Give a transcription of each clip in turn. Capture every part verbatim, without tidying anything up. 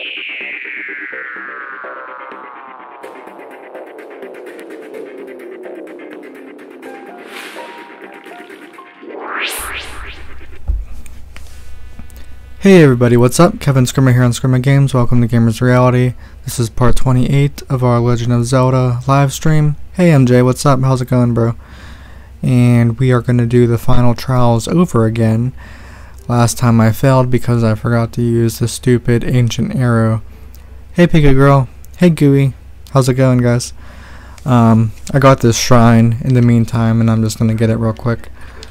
Hey everybody, what's up? Kevin Scrimmer here on Scrimmer Games. Welcome to Gamers Reality. This is part twenty-eight of our Legend of Zelda live stream. Hey M J, what's up? How's it going, bro? And we are going to do the final trials over again. Last time I failed because I forgot to use the stupid ancient arrow. Hey Pika Girl. Hey Gooey. How's it going, guys? Um, I got this shrine in the meantime, and I'm just going to get it real quick.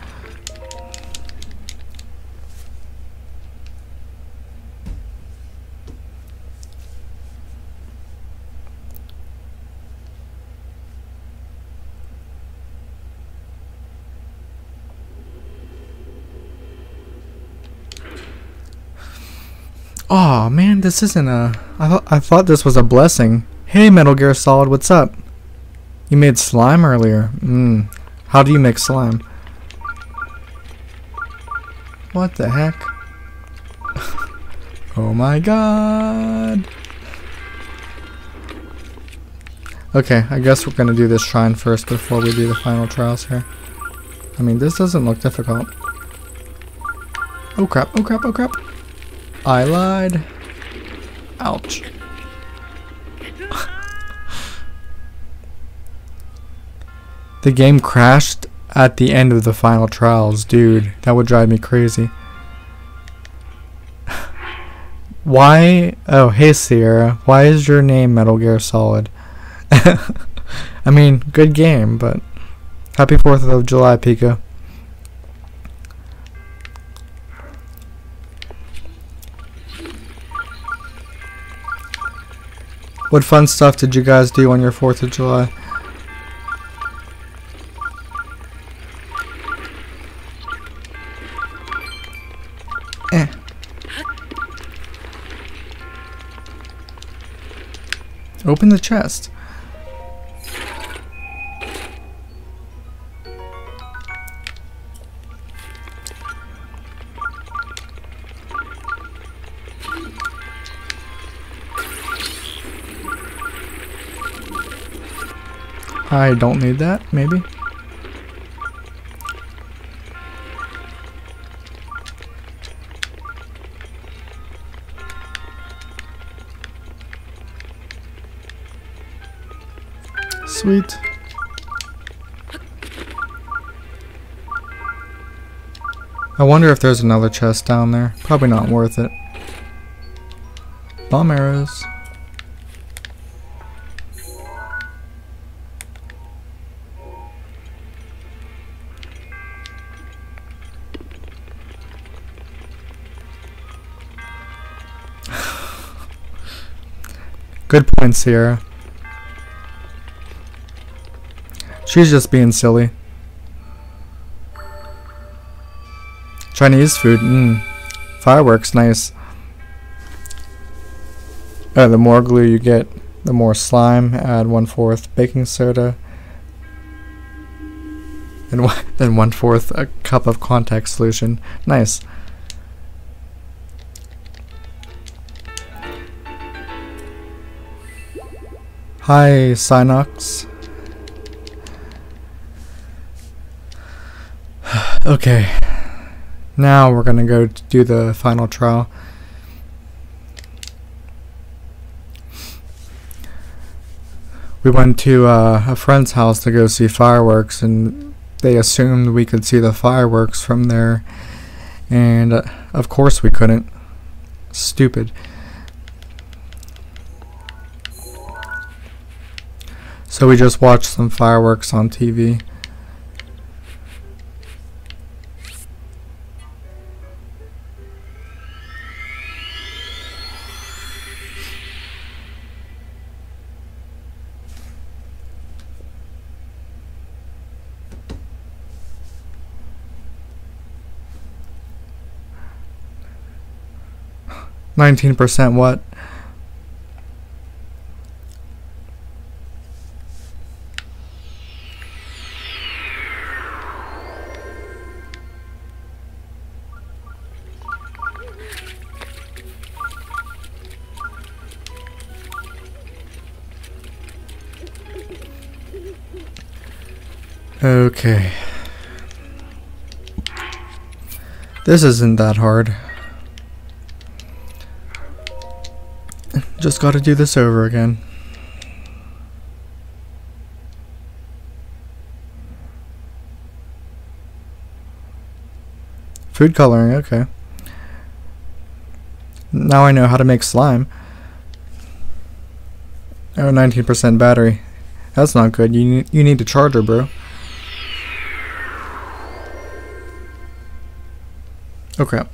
Aw, oh, man, this isn't a... I, th I thought this was a blessing. Hey, Metal Gear Solid, what's up? You made slime earlier. Mmm. How do you make slime? What the heck? Oh my god. Okay, I guess we're gonna do this shrine first before we do the final trials here. I mean, this doesn't look difficult. Oh crap, oh crap, oh crap. I lied. Ouch. The game crashed at the end of the final trials, dude. That would drive me crazy. Why? Oh, hey Sierra. Why is your name Metal Gear Solid? I mean, good game, but happy fourth of July, Pika. What fun stuff did you guys do on your fourth of July? Eh. Open the chest. I don't need that, maybe. Sweet. I wonder if there's another chest down there. Probably not worth it. Bomb arrows. Good point, Sierra. She's just being silly. Chinese food, mmm. Fireworks, nice. Uh, the more glue you get, the more slime. Add one fourth baking soda. And one, then one fourth a cup of contact solution. Nice. Hi, Synox. Okay, now we're gonna go to do the final trial. We went to uh, a friend's house to go see fireworks, and they assumed we could see the fireworks from there, and uh, of course we couldn't. Stupid. So we just watched some fireworks on T V. nineteen percent what? Okay. This isn't that hard. Just gotta do this over again. Food coloring, okay. Now I know how to make slime. Oh, nineteen percent battery. That's not good. You need, you need a charger, bro. Oh crap.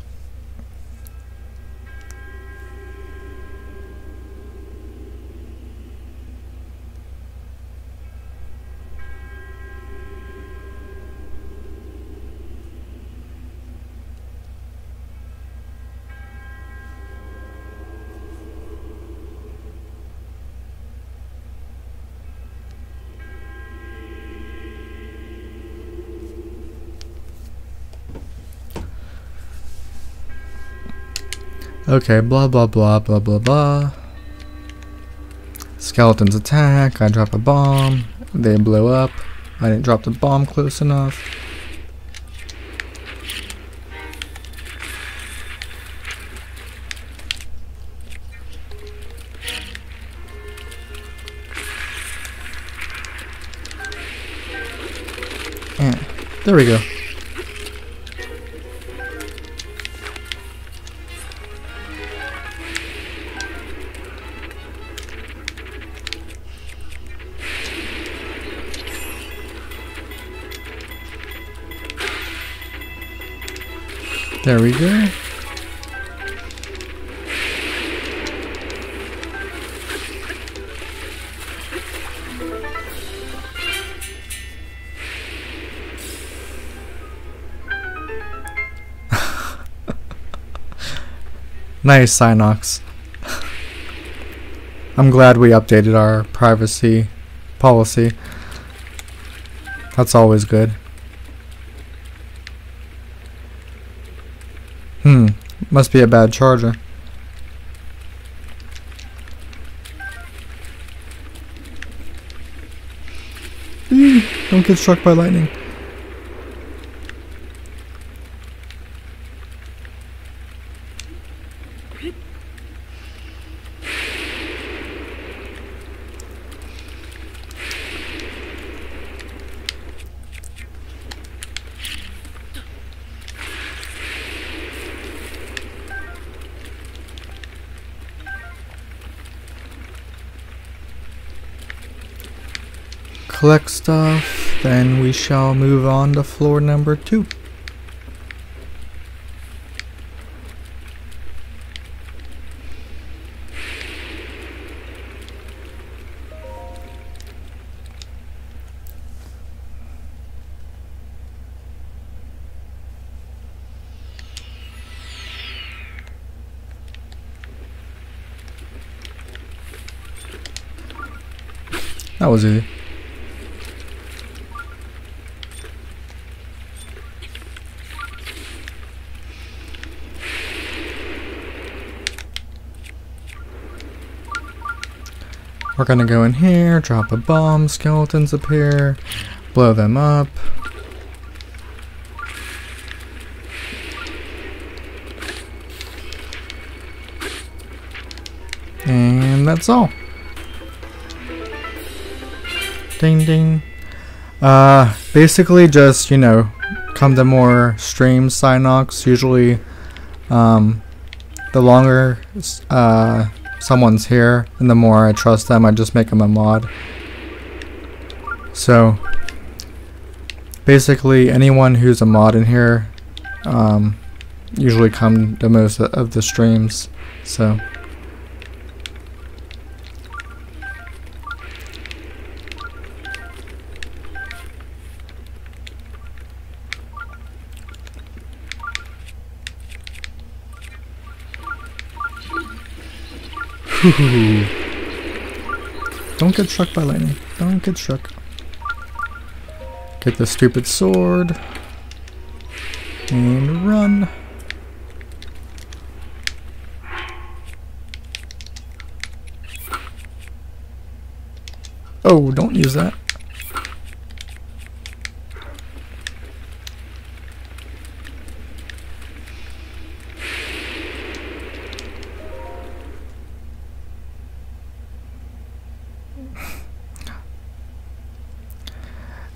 Okay, blah blah blah blah blah blah. Skeletons attack, I drop a bomb, they blow up, I didn't drop the bomb close enough. And there we go. There we go. Nice, Synox. I'm glad we updated our privacy policy. That's always good. Hmm, must be a bad charger. Eee, don't get struck by lightning. Collect stuff, then we shall move on to floor number two. That was easy. We're gonna go in here, drop a bomb, skeletons appear, blow them up. And that's all. Ding ding. Uh, basically just, you know, come to more streams, Synox. Usually, um, the longer, uh, someone's here and the more I trust them, I just make them a mod. So basically anyone who's a mod in here um, usually come to most of the streams. So don't get struck by lightning. Don't get struck. Get the stupid sword. And run. Oh, don't use that.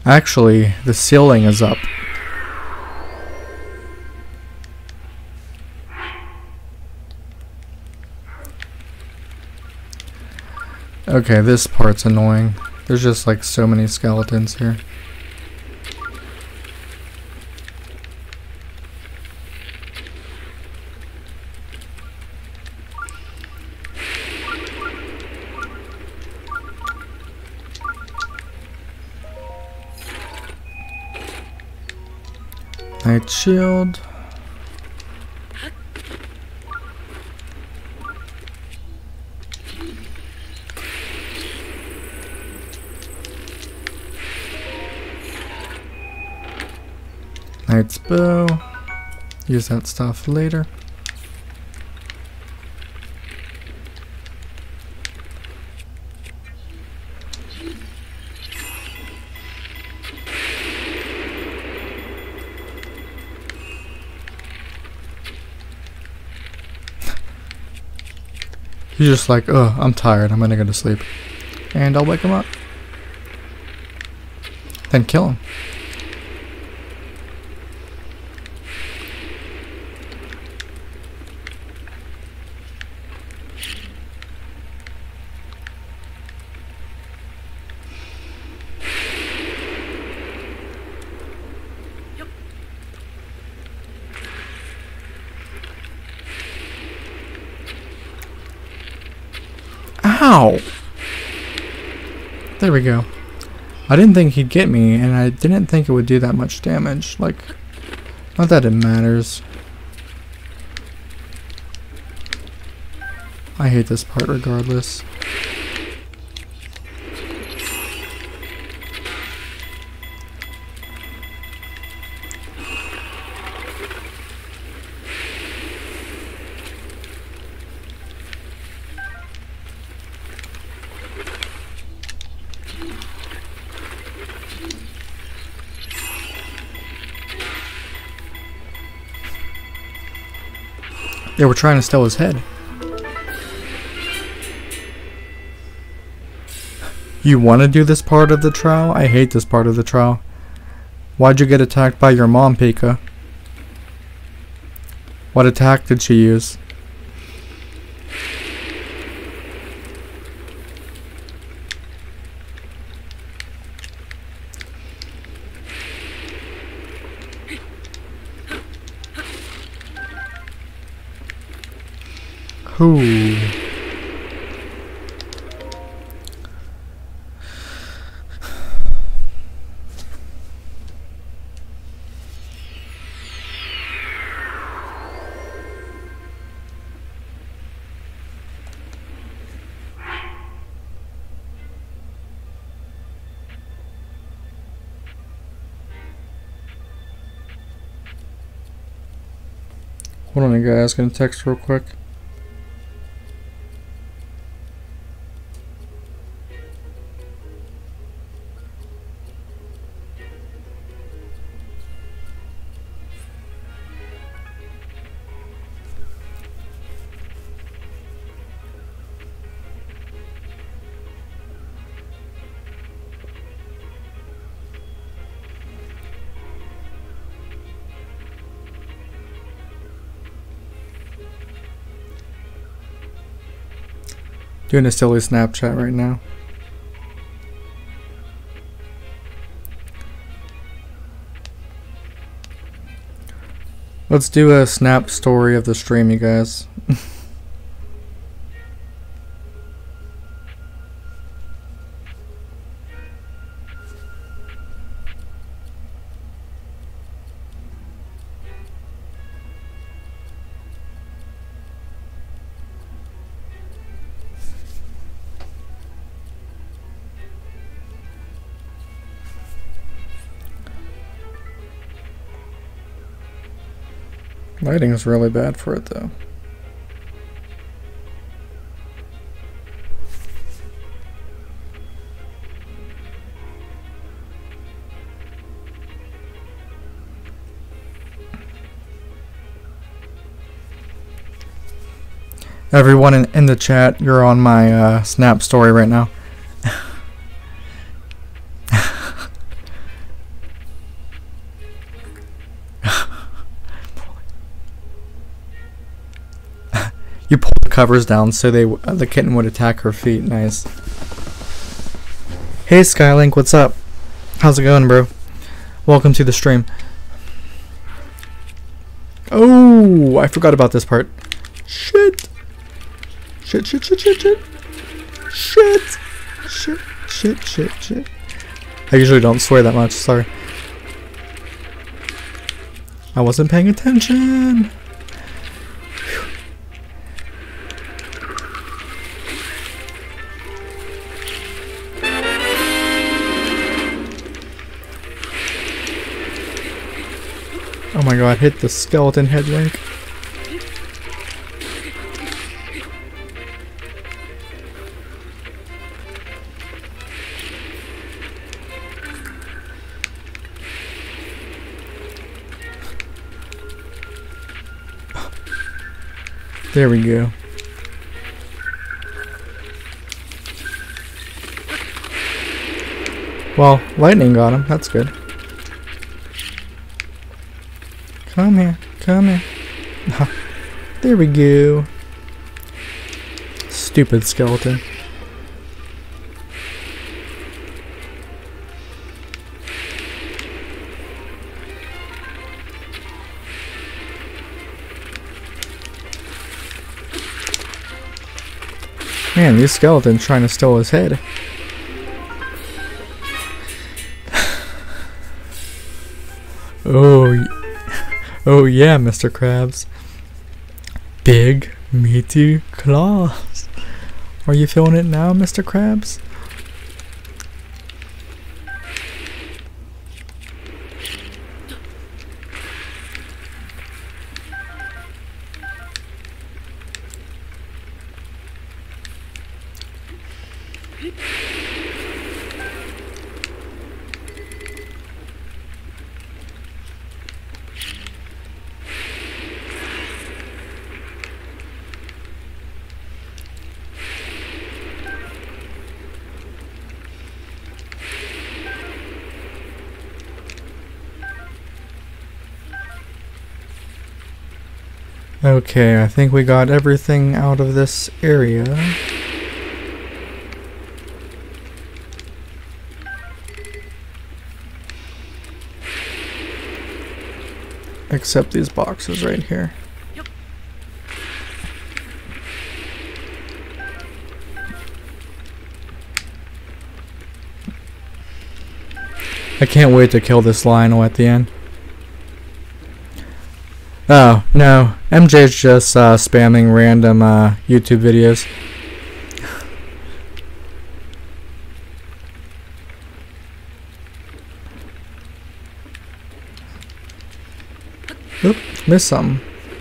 Actually, the ceiling is up. Okay, this part's annoying. There's just like so many skeletons here. Night shield. Knight's bow. Use that stuff later. He's just like, oh, I'm tired, I'm gonna go to sleep. And I'll wake him up. Then kill him. Ow! There we go. I didn't think he'd get me, and I didn't think it would do that much damage. Like, not that it matters. I hate this part regardless. They were trying to steal his head. You want to do this part of the trial? I hate this part of the trial. Why'd you get attacked by your mom, Pika? What attack did she use? Who? Hold on, guys. Gonna text real quick. Doing a silly Snapchat right now. Let's do a snap story of the stream, you guys. Lighting is really bad for it though. Everyone in, in the chat, you're on my uh, snap story right now. You pull the covers down so they w the kitten would attack her feet. Nice. Hey Skylink, what's up? How's it going, bro? Welcome to the stream. Oh, I forgot about this part. Shit. Shit, shit, shit, shit, shit. Shit. Shit, shit, shit, shit. I usually don't swear that much, sorry. I wasn't paying attention. Oh my god, hit the skeleton head, Link. There we go. Well, lightning got him. That's good. Come here. Come here. There we go. Stupid skeleton. Man, these skeletons trying to steal his head. Oh, oh yeah, Mister Krabs. Big, meaty claws. Are you feeling it now, Mister Krabs? Okay, I think we got everything out of this area. Except these boxes right here. Yep. I can't wait to kill this Lionel at the end. Oh, no. M J's just uh, spamming random uh, YouTube videos. Oop, missed some.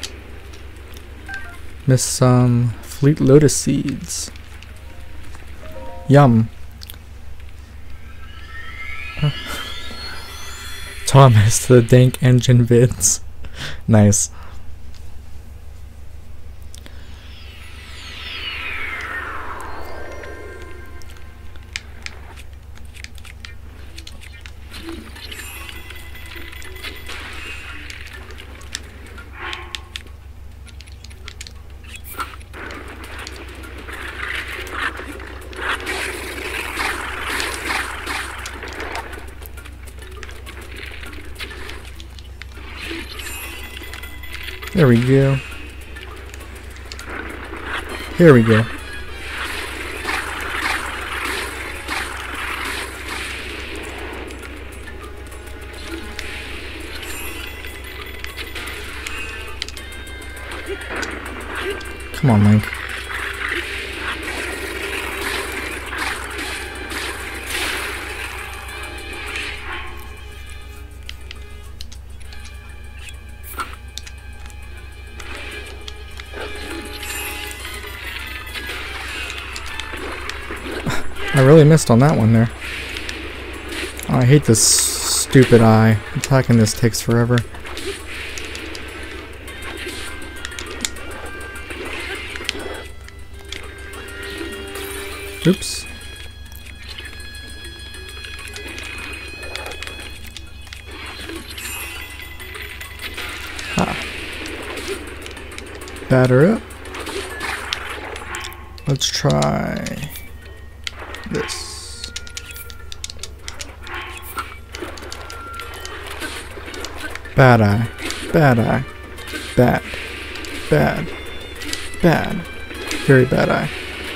Missed some Fleet Lotus seeds. Yum. Thomas, the dank engine vids. Nice. There we go. Here we go. Come on, Link. I really missed on that one there. Oh, I hate this stupid eye. Attacking this takes forever. Oops. Ah. Batter up. Let's try this. Bad eye. Bad eye. Bad. Bad. Bad. Very bad eye.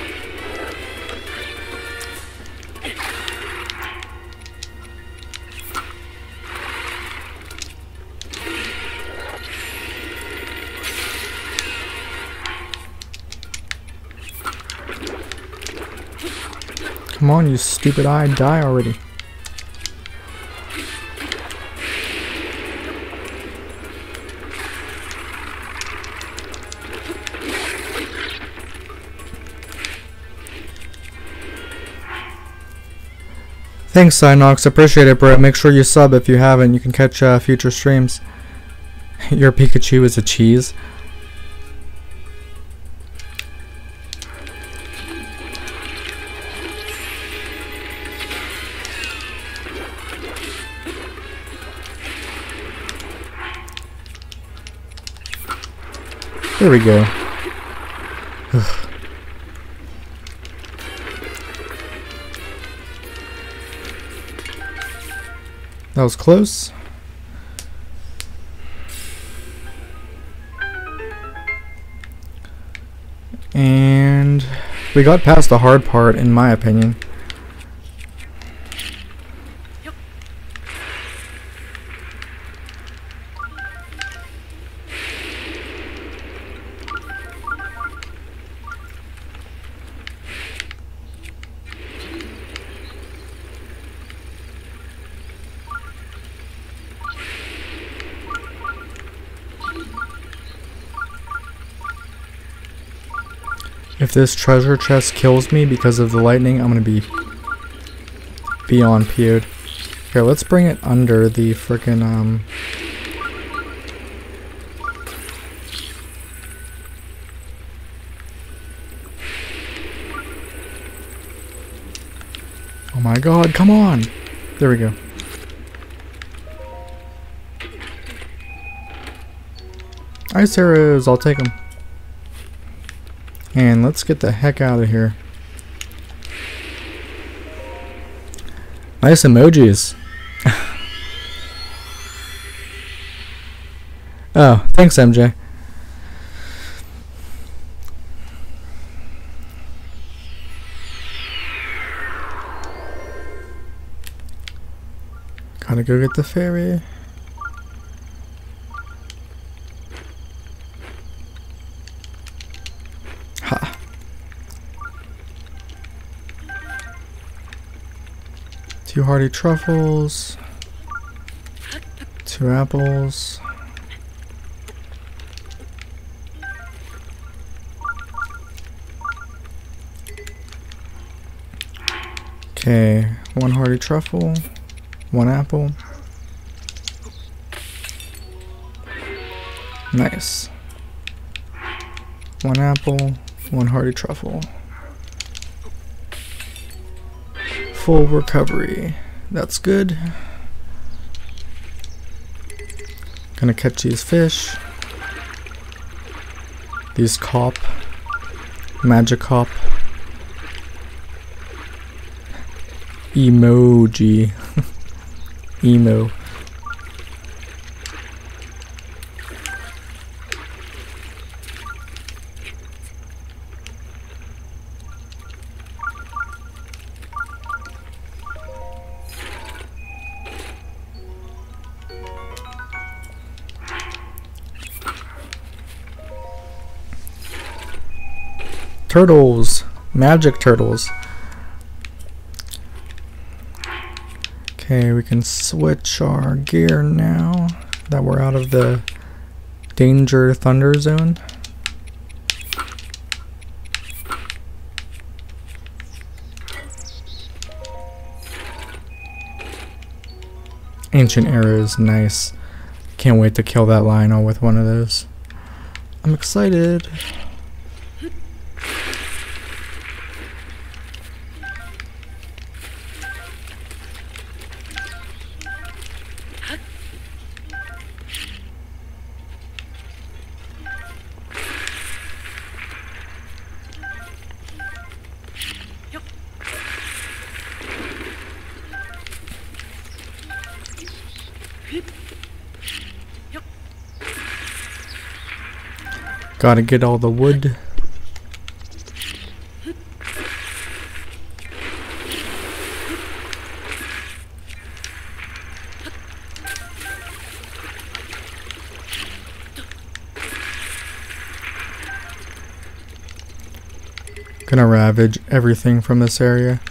Come on, you stupid eye, die already. Thanks, Synox. Appreciate it, bro. Make sure you sub if you haven't. You can catch uh, future streams. Your Pikachu is a cheese. There we go. That was close. And we got past the hard part, in my opinion. If this treasure chest kills me because of the lightning, I'm gonna be beyond P O'd. Here, let's bring it under the frickin' um oh my god, come on! There we go. Ice arrows, I'll take them. And let's get the heck out of here. Nice emojis. Oh, thanks, M J. Gotta go get the fairy. Ha. Two hearty truffles. Two apples. Okay, one hearty truffle, one apple. Nice. One apple, one hearty truffle. Full recovery. That's good. Gonna catch these fish. These cop. Magikarp. Emoji. Emo. Turtles. Magic turtles. Okay, we can switch our gear now that we're out of the danger thunder zone. Ancient arrows, nice. Can't wait to kill that Lionel with one of those. I'm excited. Gotta get all the wood. Gonna ravage everything from this area.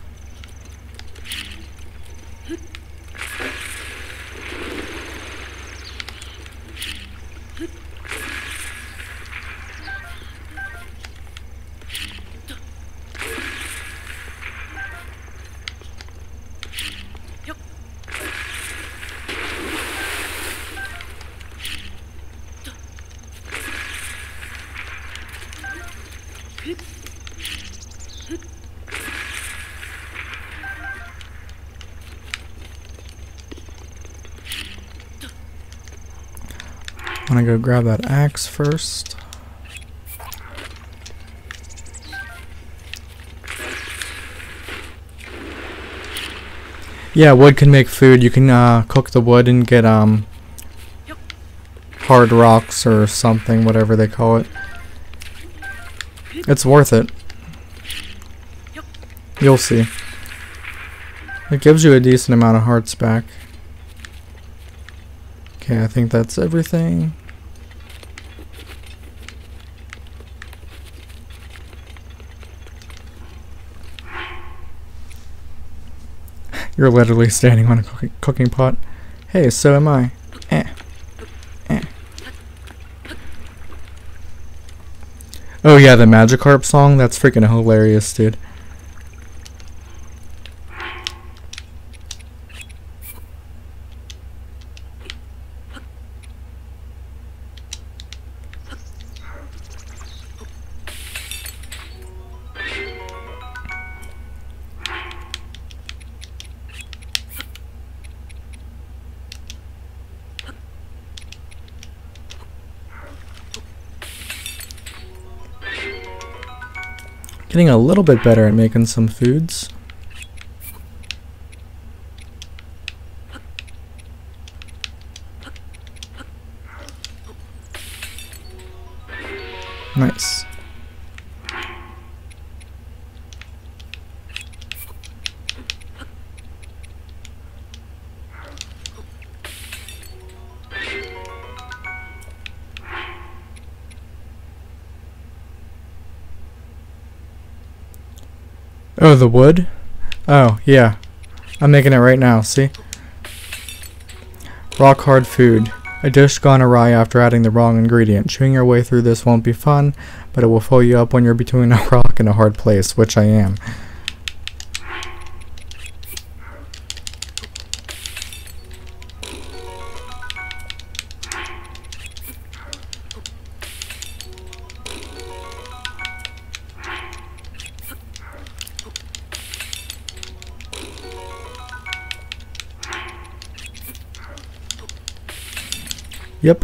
I'm gonna go grab that axe first. Yeah, wood can make food. You can uh, cook the wood and get um hard rocks or something, whatever they call it. It's worth it. You'll see. It gives you a decent amount of hearts back. Okay, I think that's everything. You're literally standing on a cooking, cooking pot. Hey, so am I. Eh. Eh. Oh yeah, the Magikarp song? That's freaking hilarious, dude. Getting a little bit better at making some foods. Nice. Oh, the wood? Oh, yeah. I'm making it right now, see? Rock hard food. A dish gone awry after adding the wrong ingredient. Chewing your way through this won't be fun, but it will fill you up when you're between a rock and a hard place, which I am. Yep.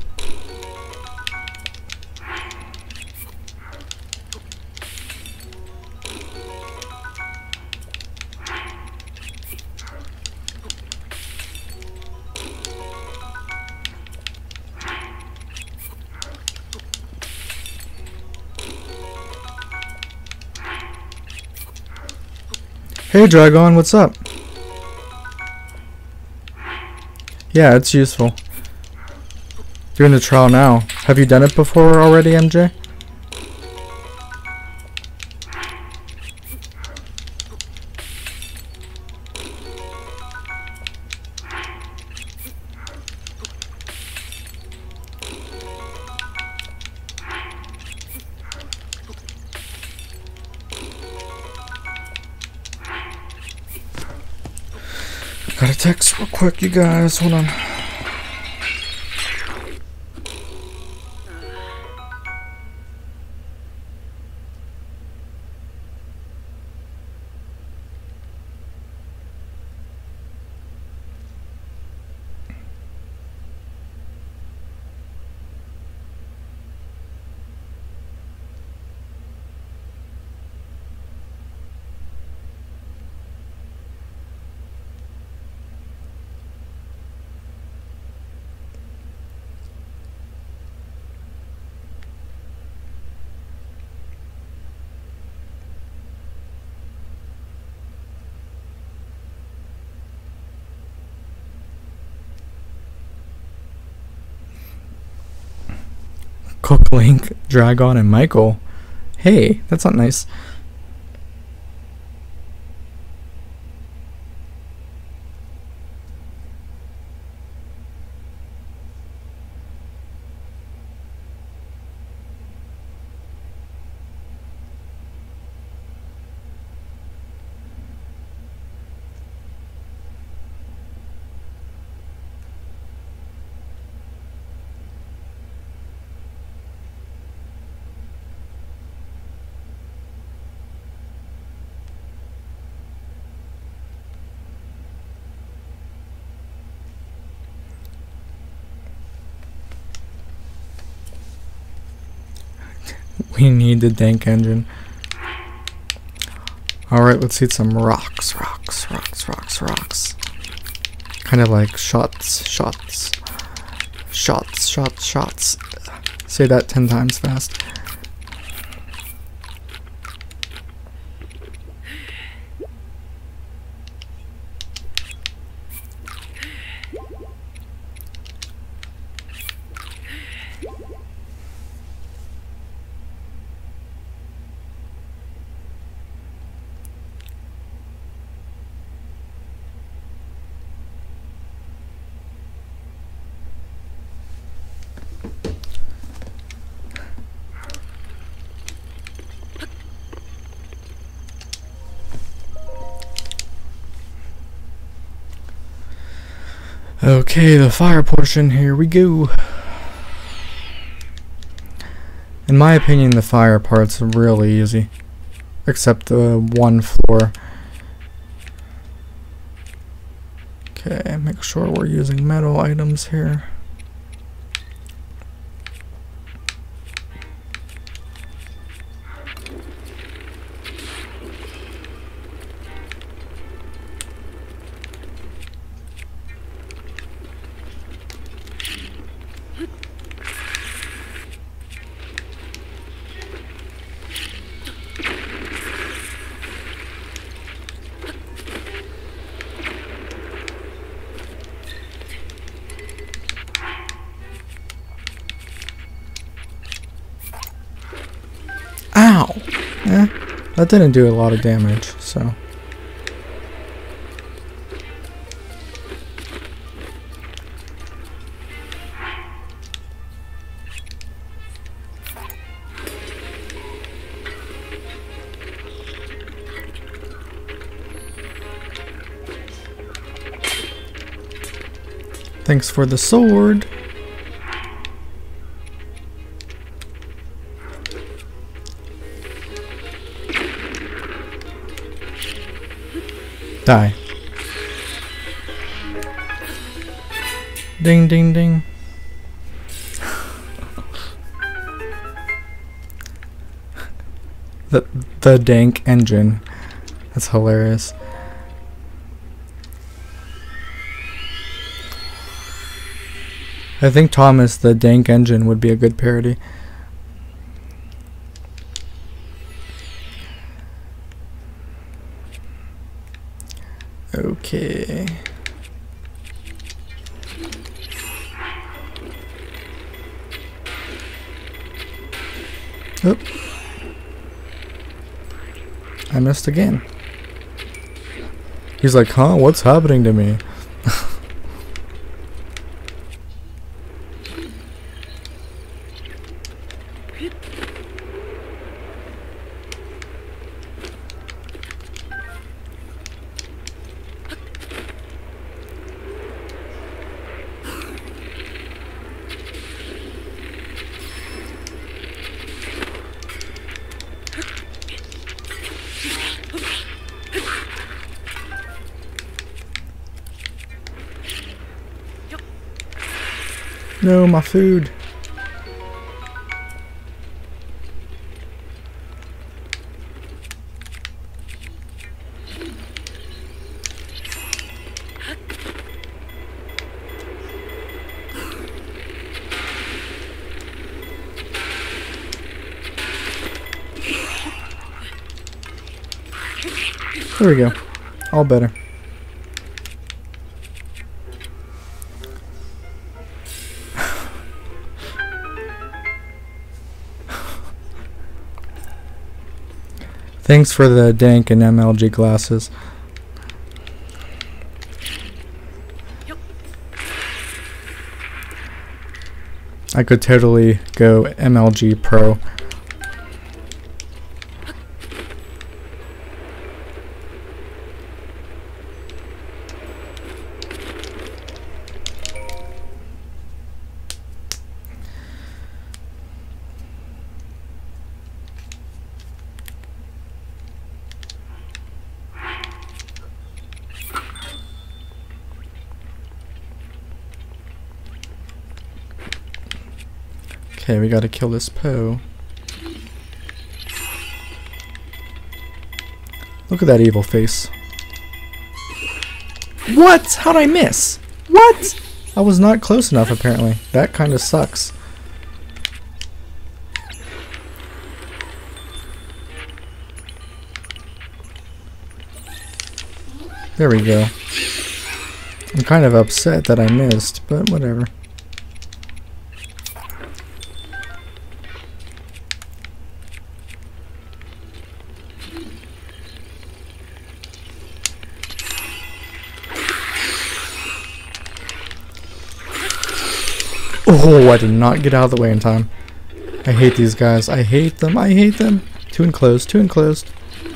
Hey Dragon, what's up? Yeah, it's useful. Doing the trial now. Have you done it before already, M J? Got a text real quick, you guys. Hold on. Cook, Link, Dragon, and Michael. Hey, that's not nice. We need the dank engine. Alright, let's eat some rocks, rocks, rocks, rocks, rocks. Kind of like shots, shots, shots, shots, shots. Say that ten times fast. Okay, the fire portion, here we go. In my opinion, the fire part's really easy. Except the one floor. Okay, make sure we're using metal items here. Ow! Eh, that didn't do a lot of damage, so. Thanks for the sword. Die. Ding, ding, ding. the the dank engine. That's hilarious. I think Thomas the Dank Engine would be a good parody. Okay. Oop. I missed again. He's like, huh? What's happening to me? No, my food. There we go. All better. Thanks for the dank and M L G glasses. I could totally go M L G Pro. Okay, we gotta kill this Poe. Look at that evil face. What? How'd I miss? What? I was not close enough apparently. That kinda sucks. There we go. I'm kind of upset that I missed, but whatever. Oh, I did not get out of the way in time. I hate these guys. I hate them. I hate them. Too enclosed. Too enclosed.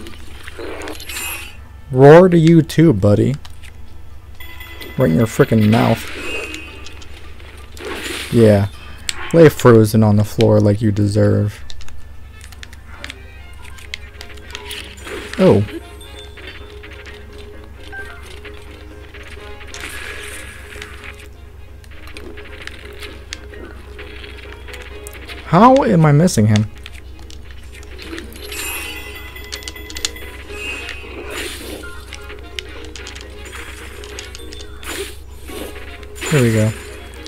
Roar to you too, buddy. Right in your frickin' mouth. Yeah. Lay frozen on the floor like you deserve. Oh. How am I missing him? Here we go.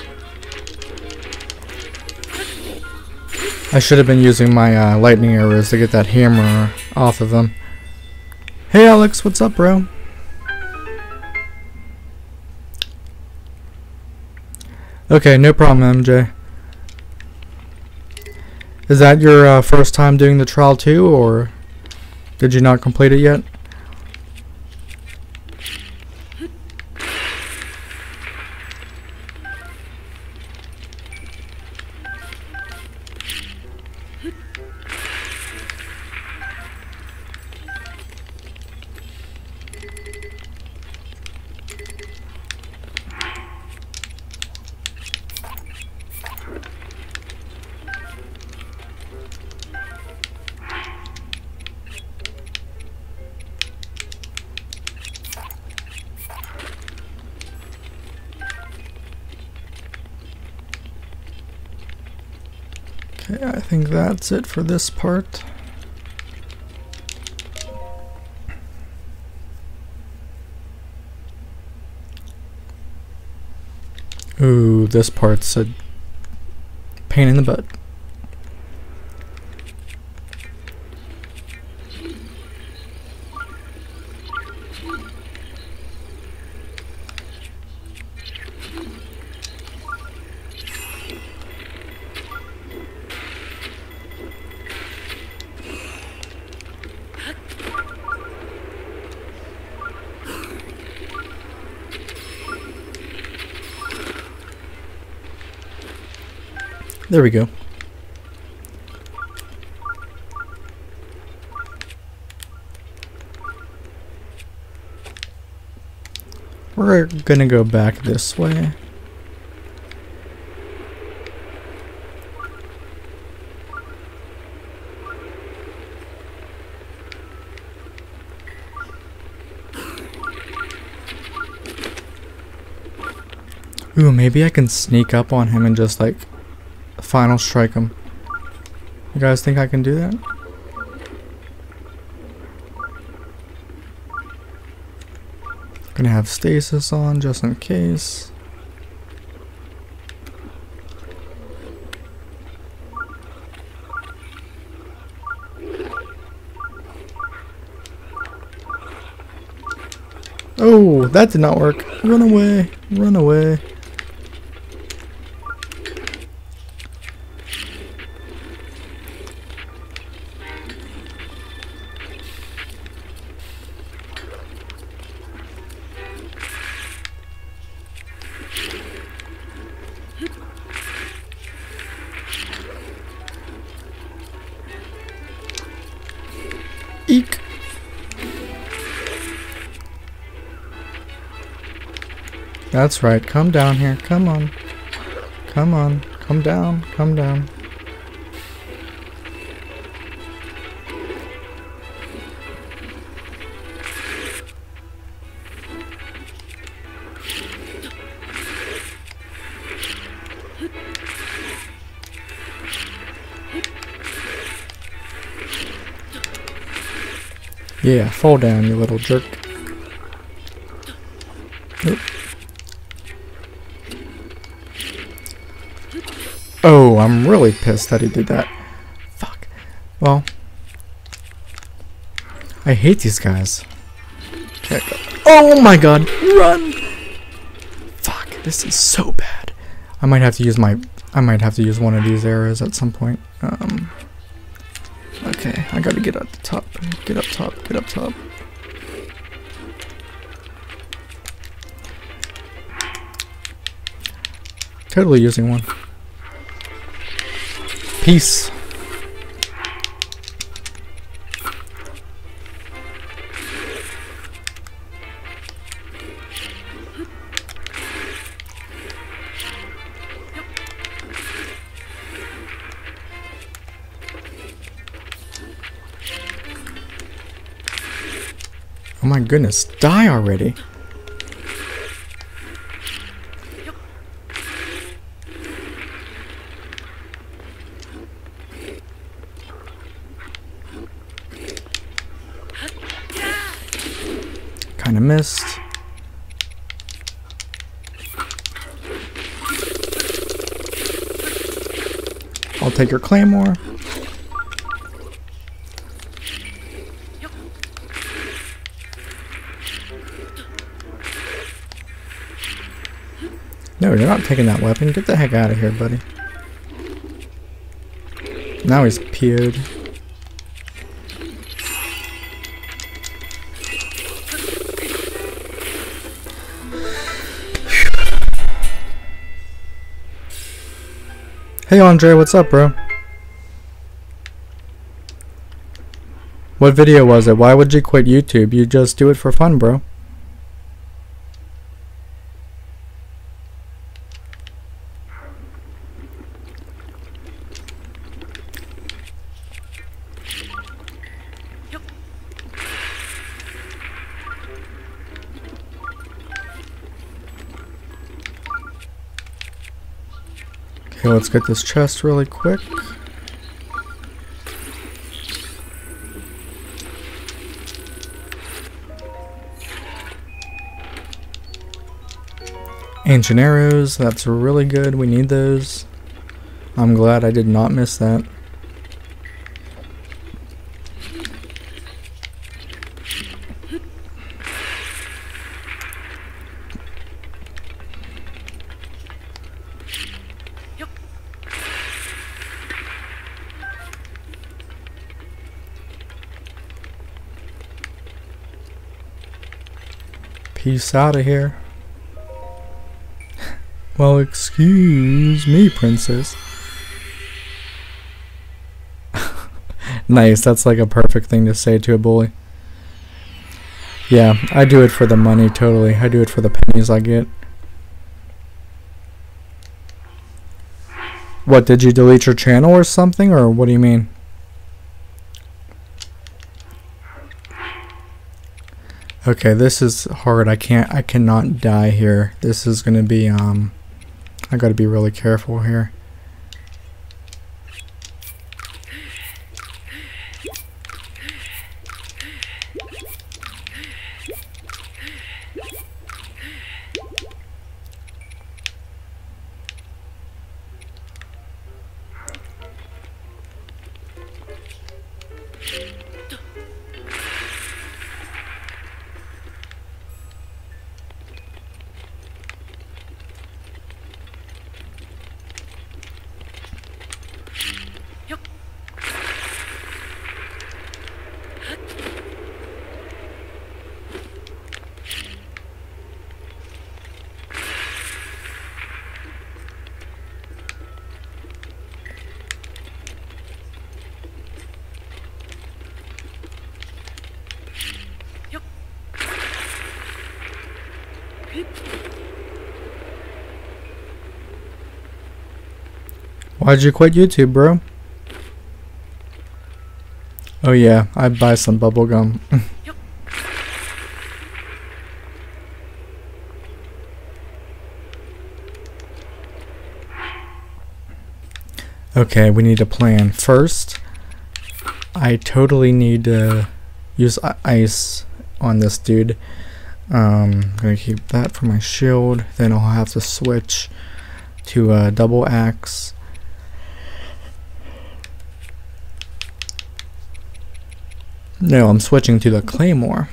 I should have been using my uh, lightning arrows to get that hammer off of them. Hey Alex, what's up, bro? Okay, no problem, M J. Is that your uh, first time doing the trial too, or did you not complete it yet? Okay, I think that's it for this part. Ooh, this part's a pain in the butt. There we go. We're gonna go back this way. Ooh, maybe I can sneak up on him and just like final strike him. You guys think I can do that? Gonna have stasis on just in case. Oh, that did not work. Run away, run away. That's right. Come down here. Come on. Come on. Come down. Come down. Yeah, fall down, you little jerk. Oop. Oh, I'm really pissed that he did that. Fuck. Well, I hate these guys. Okay. Oh my god, run! Fuck, this is so bad. I might have to use my, I might have to use one of these arrows at some point. Um... Okay, I gotta get up the top. Get up top. Get up top. Totally using one. Peace. Oh my goodness, die already. Kinda missed. I'll take your claymore. No, you're not taking that weapon. Get the heck out of here, buddy. Now he's P O'd. Hey Andre, what's up, bro? What video was it? Why would you quit YouTube? You just do it for fun, bro. Okay, let's get this chest really quick. Ancient arrows, that's really good. We need those. I'm glad I did not miss that. Peace out of here. Well, excuse me, princess. Nice, that's like a perfect thing to say to a bully. Yeah, I do it for the money, totally. I do it for the pennies I get. What, did you delete your channel or something, or what do you mean? Okay, this is hard. I can't, I cannot die here. This is gonna be, um, I gotta be really careful here. Why'd you quit YouTube, bro? Oh yeah, I'd buy some bubble gum. Okay, we need a plan. First, I totally need to use ice on this dude. Um, I'm gonna keep that for my shield. Then I'll have to switch to a double axe. No, I'm switching to the claymore.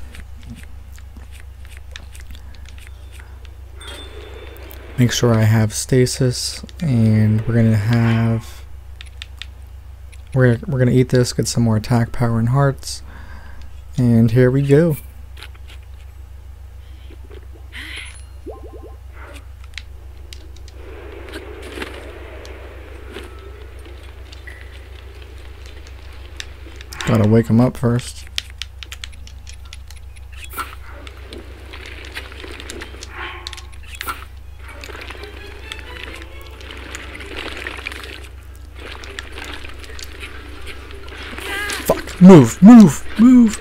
Make sure I have stasis, and we're gonna have we're we're gonna eat this, get some more attack power and hearts, and here we go. Gotta wake him up first. Fuck! Move! Move! Move!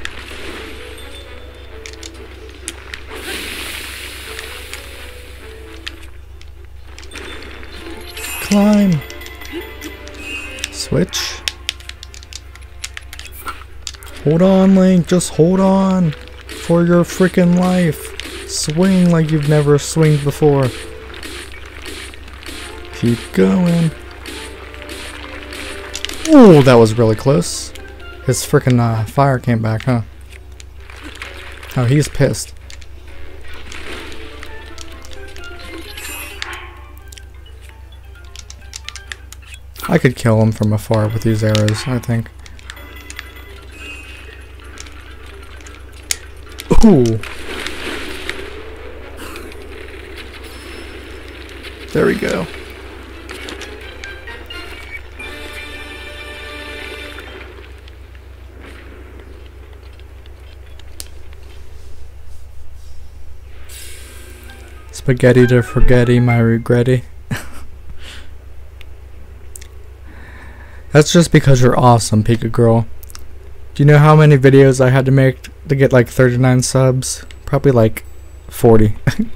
Climb! Switch. Hold on, Link, just hold on for your freaking life. Swing like you've never swinged before. Keep going. Oh, that was really close. His freaking uh, fire came back, huh? Oh, he's pissed. I could kill him from afar with these arrows, I think. Ooh. There we go. Spaghetti to forgetty my regretty. That's just because you're awesome, Pika Girl. Do you know how many videos I had to make to get like thirty-nine subs? Probably like forty.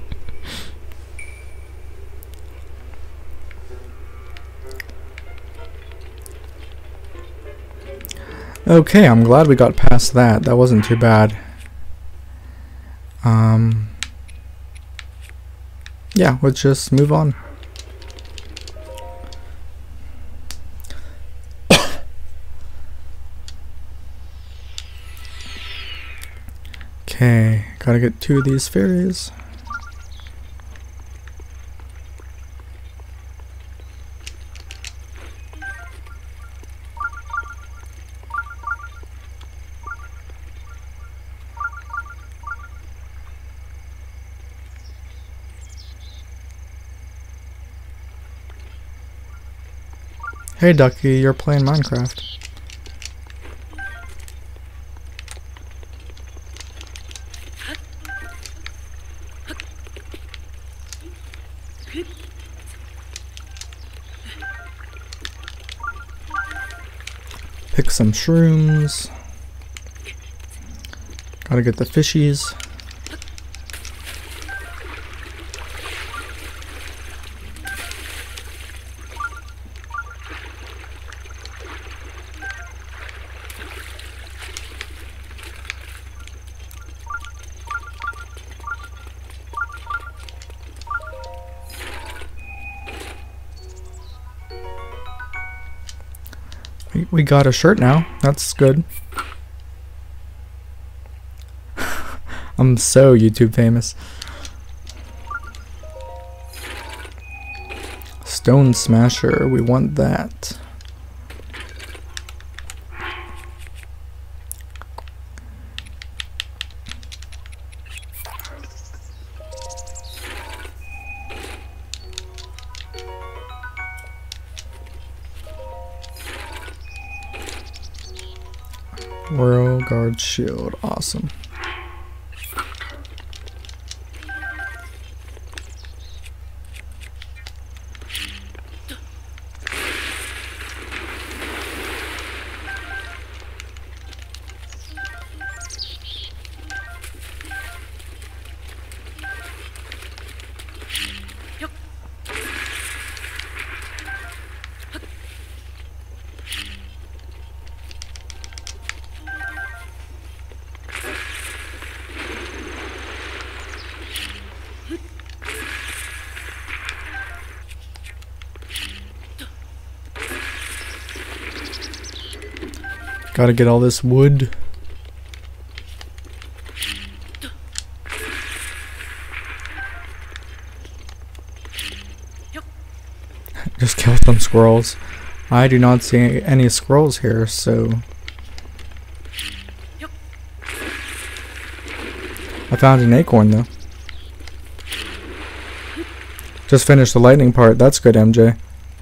Okay, I'm glad we got past that. That wasn't too bad. Um, yeah, let's just move on. Okay, gotta get two of these fairies. Hey Ducky, you're playing Minecraft. Pick some shrooms. Gotta get the fishies. We got a shirt now. That's good. I'm so YouTube famous. Stone Smasher. We want that. Royal Guard Shield, awesome. Gotta get all this wood. Just kill some squirrels. I do not see any squirrels here, so... I found an acorn though. Just finished the lightning part. That's good, M J.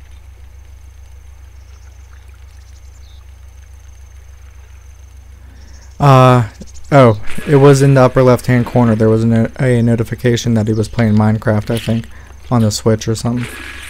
Uh, oh, it was in the upper left hand corner. There was a, no a notification that he was playing Minecraft, I think, on the Switch or something.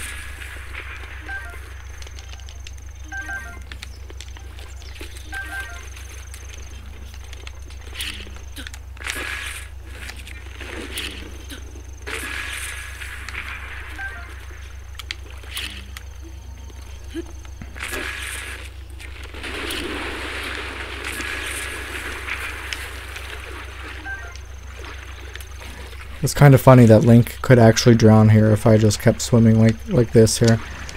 It's kind of funny that Link could actually drown here if I just kept swimming like like this here.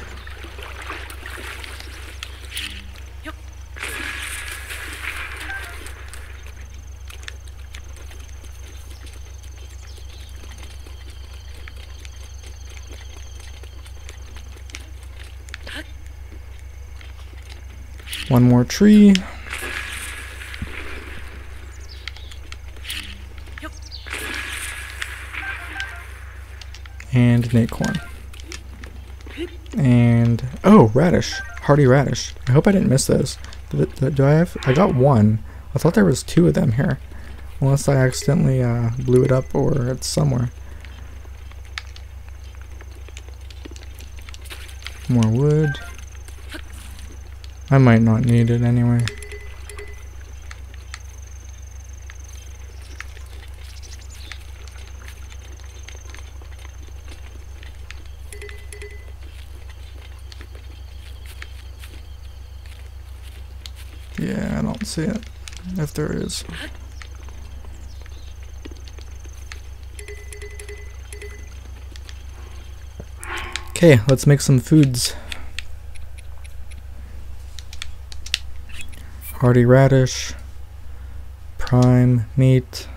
One more tree. And an acorn. And, oh, radish. Hardy radish. I hope I didn't miss those. Do, do I have? I got one. I thought there was two of them here. Unless I accidentally uh, blew it up or it's somewhere. More wood. I might not need it anyway. Yeah, I don't see it, if there is. Okay, let's make some foods. Hardy radish, prime meat,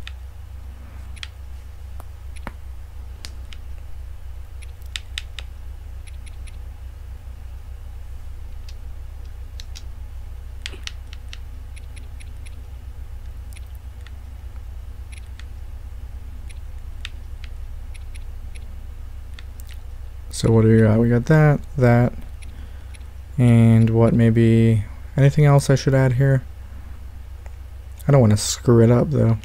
so what do we got? We got that, that, and what maybe, anything else I should add here? I don't want to screw it up though.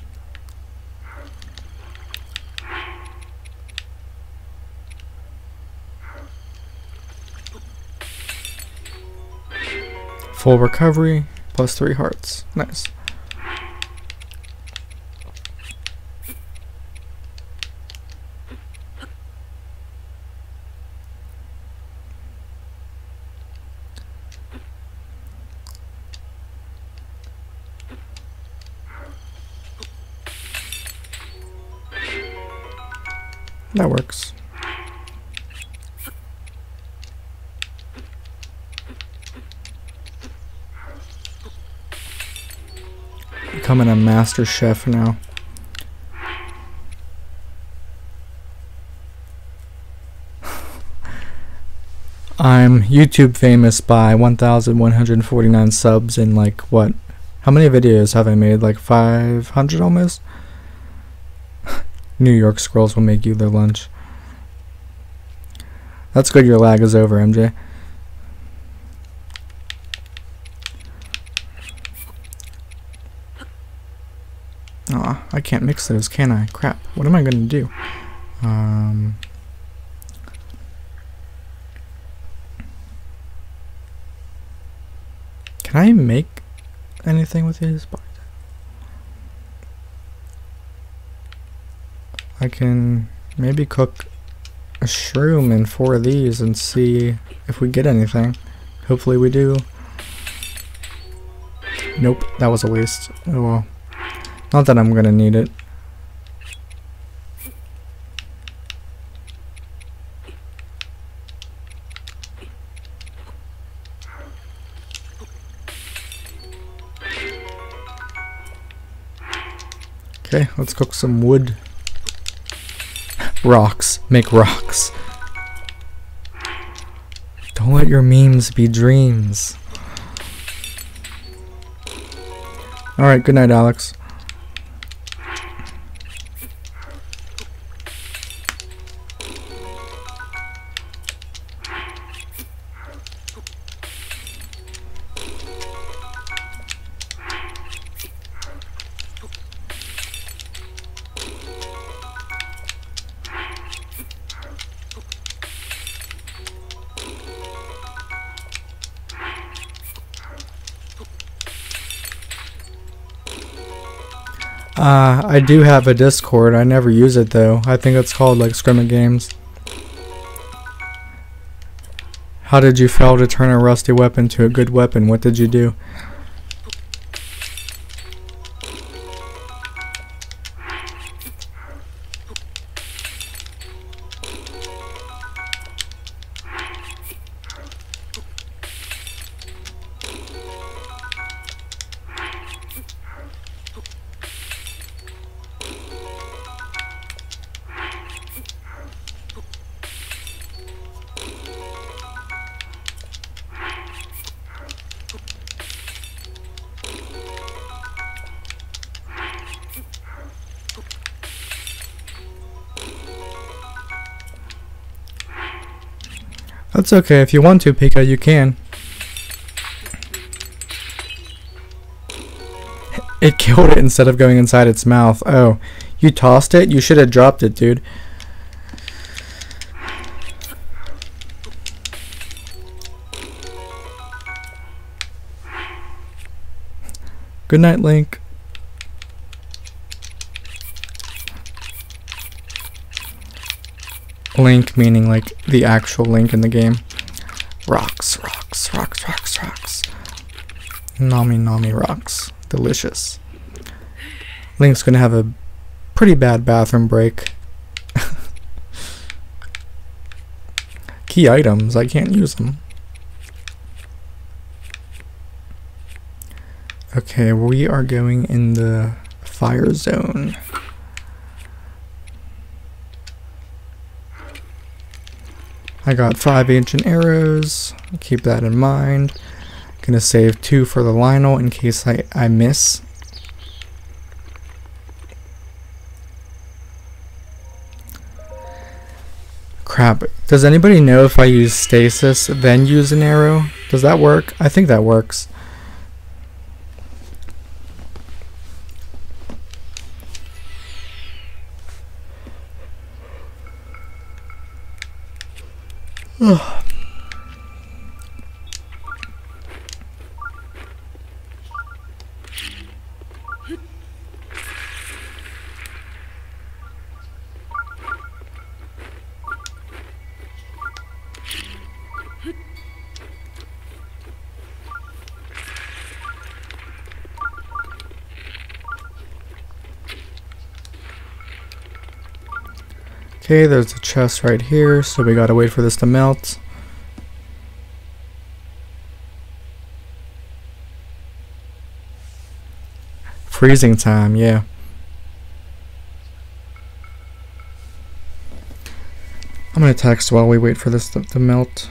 Full recovery, plus three hearts. Nice. That works. Becoming a master chef now. I'm YouTube famous by one thousand one hundred forty-nine subs in like what? How many videos have I made? Like five hundred almost? New York squirrels will make you their lunch. That's good, your lag is over, M J. Aw, I can't mix those, can I? Crap. What am I gonna do? Um... Can I make anything with these? I can maybe cook a shroom in four of these and see if we get anything. Hopefully we do. Nope, that was a waste. Oh well. Not that I'm gonna need it. Okay, let's cook some wood. Rocks. Make rocks. Don't let your memes be dreams. Alright, good night, Alex. Uh, I do have a Discord. I never use it though. I think it's called like Scrimma Games. How did you fail to turn a rusty weapon to a good weapon? What did you do? That's okay. If you want to, Pika, you can. It killed it instead of going inside its mouth. Oh, you tossed it? You should have dropped it, dude. Good night, Link. Link meaning like the actual Link in the game. Rocks, rocks, rocks, rocks, rocks. Nami Nami rocks. Delicious. Link's gonna have a pretty bad bathroom break. Key items, I can't use them. Okay, we are going in the fire zone. I got five ancient arrows. Keep that in mind. Gonna save two for the Lionel in case I, I miss. Crap. Does anybody know if I use stasis then use an arrow? Does that work? I think that works. Ugh. Okay, there's a chest right here, so we gotta wait for this to melt. Freezing time, yeah. I'm gonna text while we wait for this to, to melt.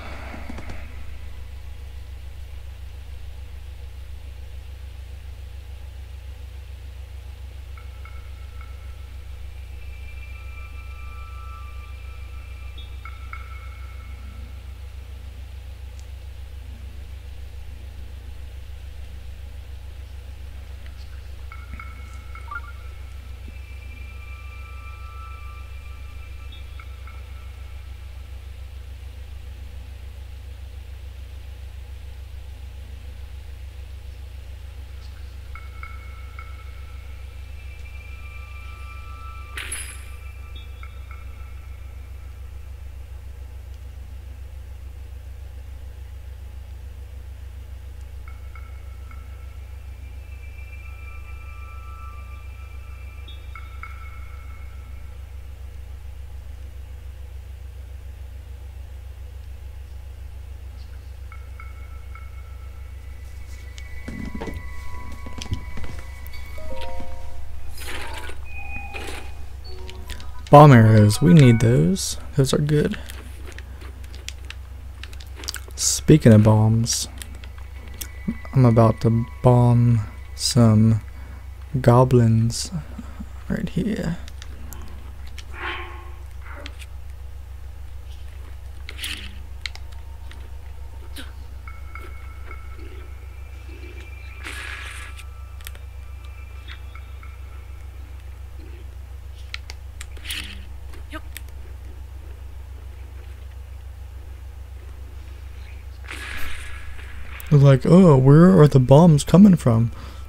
Bomb arrows, we need those. Those are good. Speaking of bombs, I'm about to bomb some goblins right here. They're like, oh, where are the bombs coming from?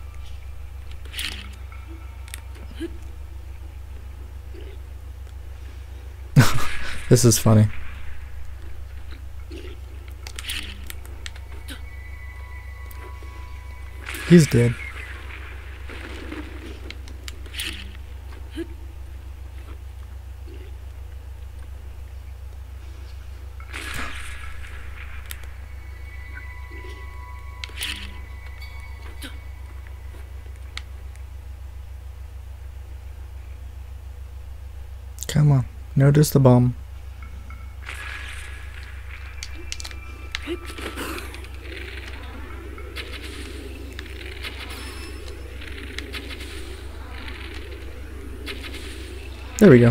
This is funny. He's dead. Come on, notice the bomb. There we go.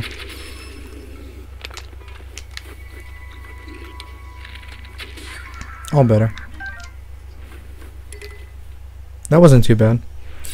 All better. That wasn't too bad.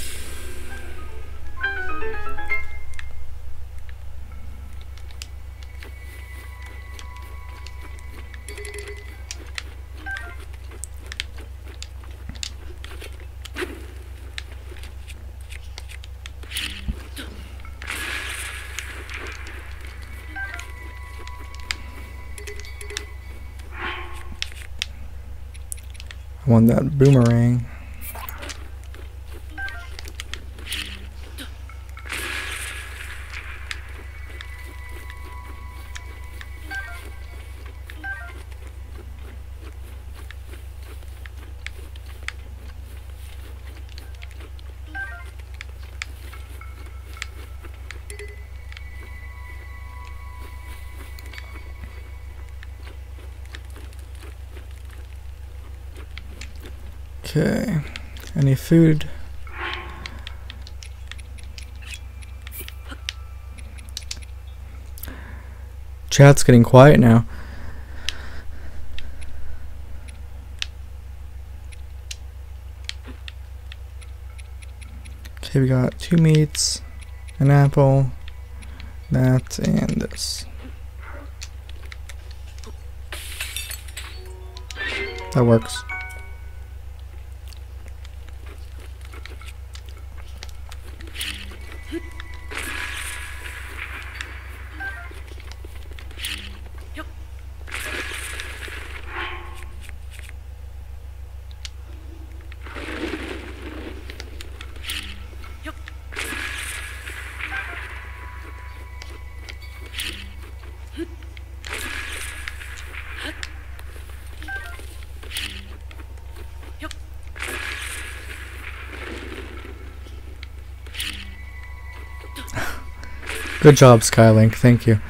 I want that boomerang. Okay, any food? Chat's getting quiet now. Okay, we got two meats, an apple, that, and this. That works. Good job, Skylink. Thank you.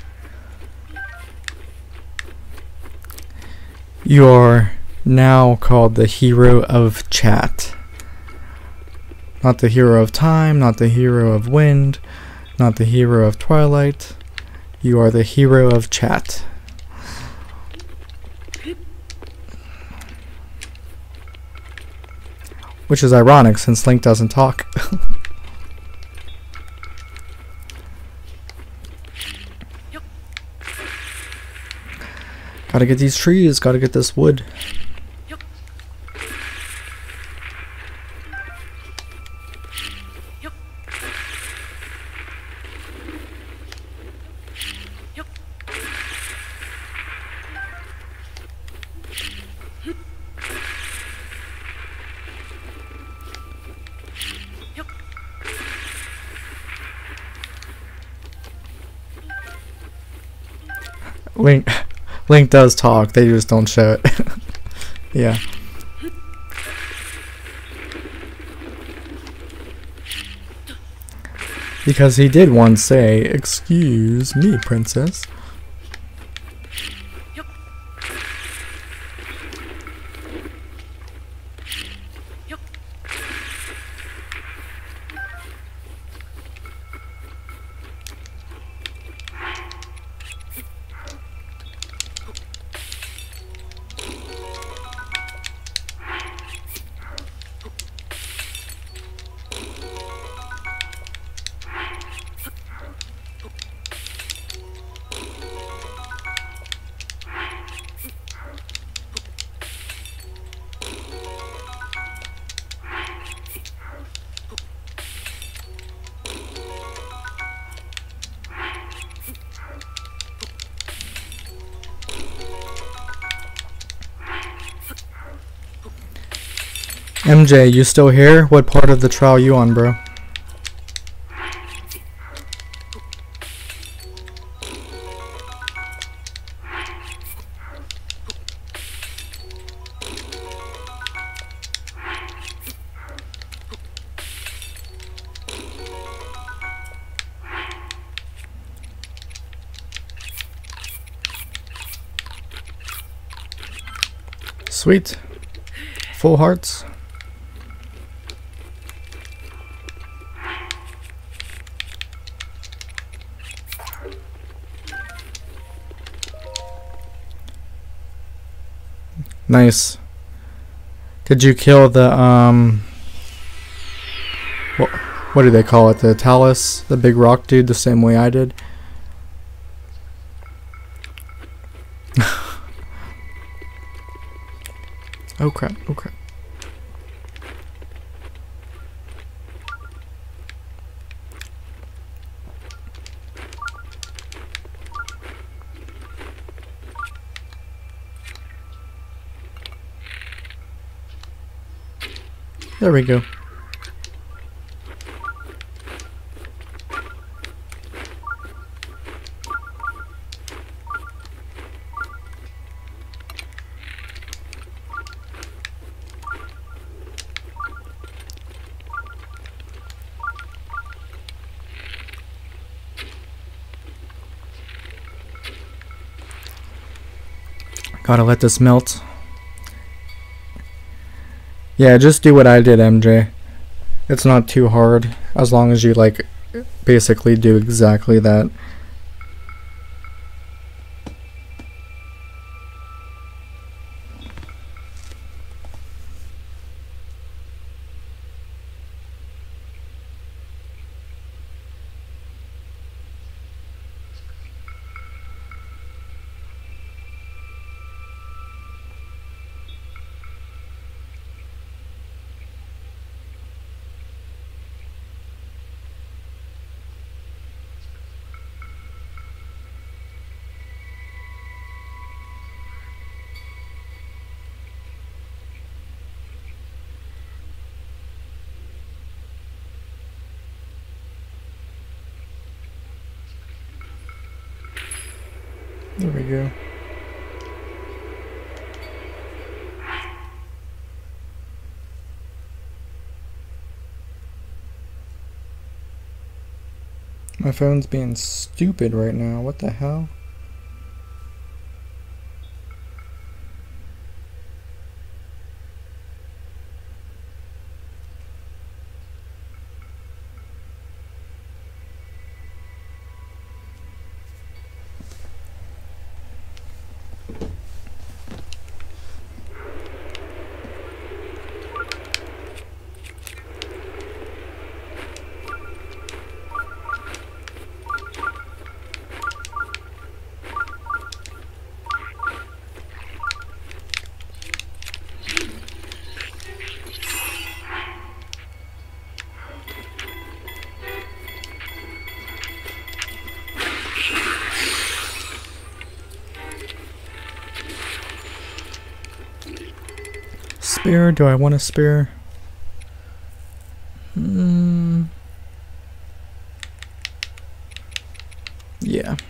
You are now called the hero of chat. Not the hero of time, not the hero of wind, not the hero of twilight. You are the hero of chat. Which is ironic since Link doesn't talk. Gotta get these trees, gotta get this wood. Link, Link does talk, they just don't show it. Yeah. Because he did once say, "Excuse me, princess." M J, you still here? What part of the trial you on, bro? Sweet. Full hearts. Nice. Did you kill the, um... What, what do they call it? The Talus? The big rock dude the same way I did? Oh crap, oh crap. There we go. Gotta let this melt. Yeah, just do what I did, M J. It's not too hard, as long as you, like, basically do exactly that. There we go. My phone's being stupid right now. What the hell? Spear? Do I want a spear? Hmm. Yeah.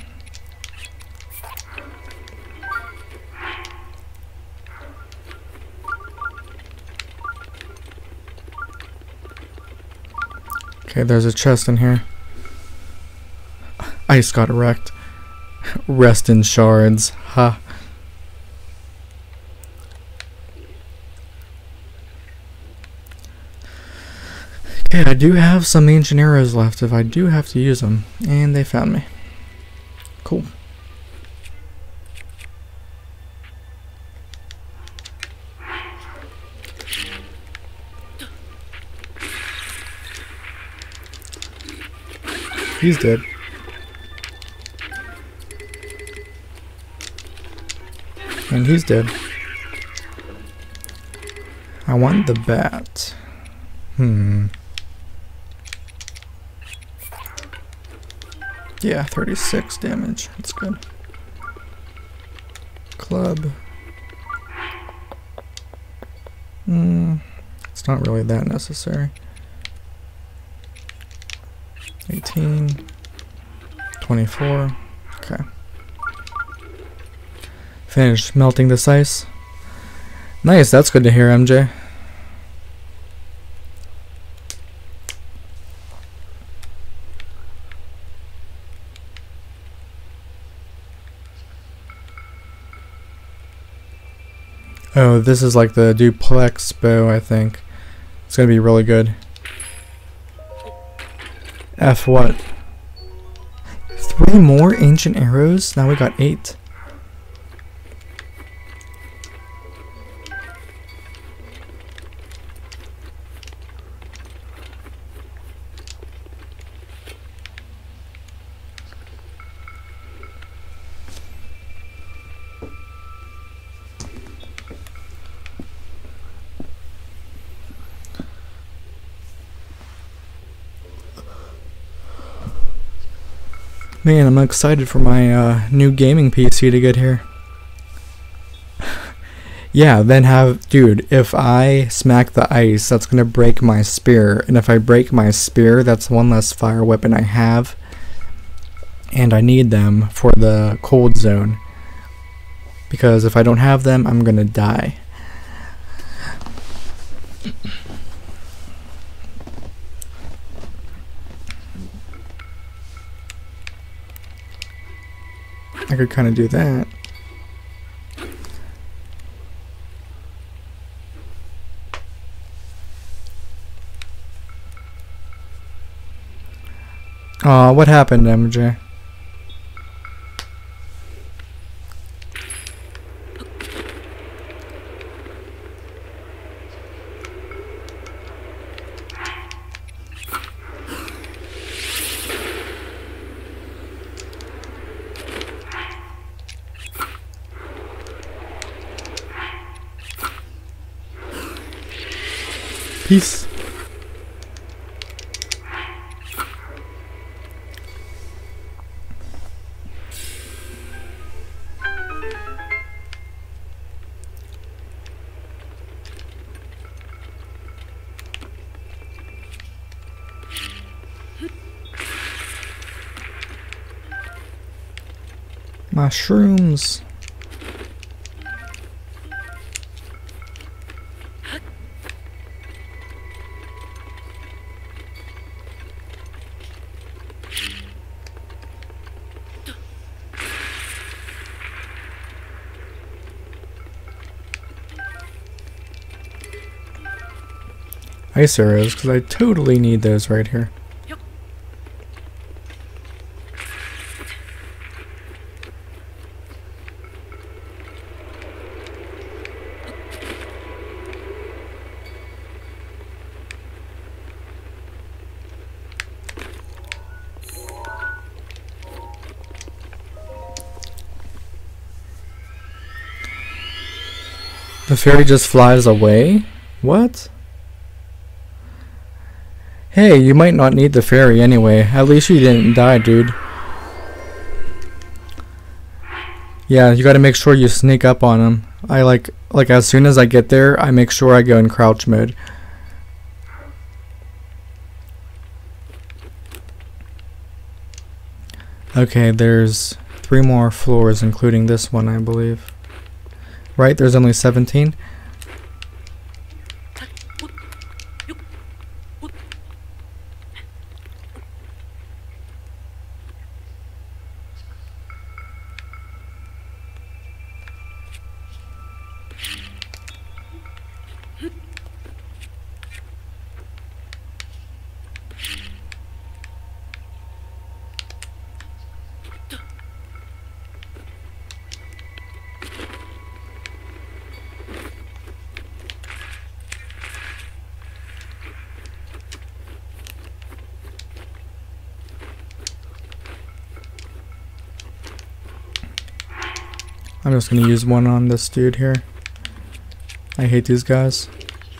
Okay, there's a chest in here. Ice got wrecked. Rest in shards. Ha. Okay, I do have some ancient arrows left if I do have to use them. And they found me. Cool. He's dead. And he's dead. I want the bat. Hmm. Yeah, thirty-six damage. That's good. Club. Hmm. It's not really that necessary. eighteen. twenty-four. Okay. Finished melting this ice. Nice, that's good to hear, M J. Oh, this is like the duplex bow, I think. It's gonna be really good. F what? Three more ancient arrows? Now we got eight. Man, I'm excited for my uh, new gaming P C to get here. Yeah, then have... Dude, if I smack the ice, that's gonna break my spear. And if I break my spear, that's one less fire weapon I have. And I need them for the cold zone. Because if I don't have them, I'm gonna die. I could kind of do that. Aw, what happened, M J? Peace. Mushrooms. Ice arrows, because I totally need those right here. The fairy just flies away? What? Hey, you might not need the fairy anyway. At least you didn't die, dude. Yeah, you gotta make sure you sneak up on him. I like, like as soon as I get there, I make sure I go in crouch mode. Okay, there's three more floors, including this one, I believe. Right, there's only seventeen. I'm just gonna use one on this dude here. I hate these guys.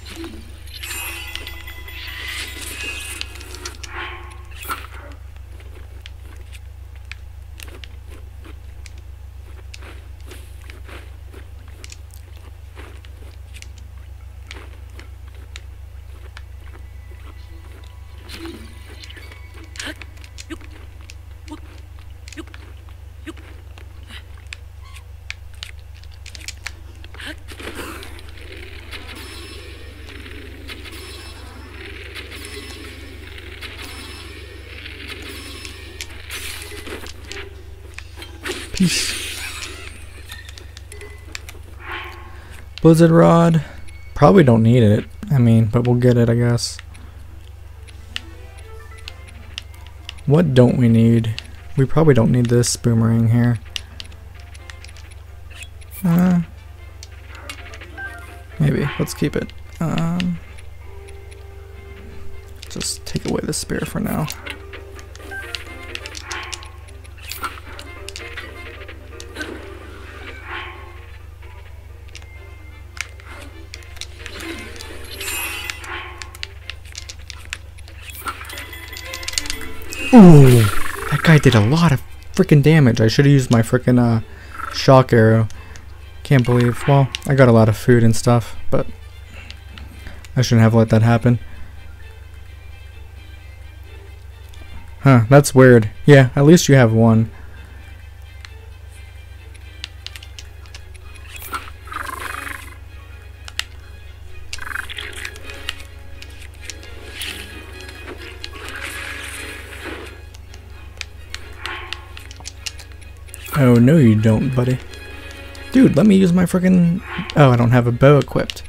Peace. Blizzard Rod. Probably don't need it. I mean, but we'll get it, I guess. What don't we need? We probably don't need this boomerang here. Uh, maybe. Let's keep it. Um, just take away the spear for now. Ooh, that guy did a lot of freaking damage. I should have used my freaking uh, shock arrow. Can't believe. Well, I got a lot of food and stuff, but I shouldn't have let that happen. Huh, that's weird. Yeah, at least you have one. Oh, no you don't, buddy. Dude, let me use my freaking... Oh, I don't have a bow equipped.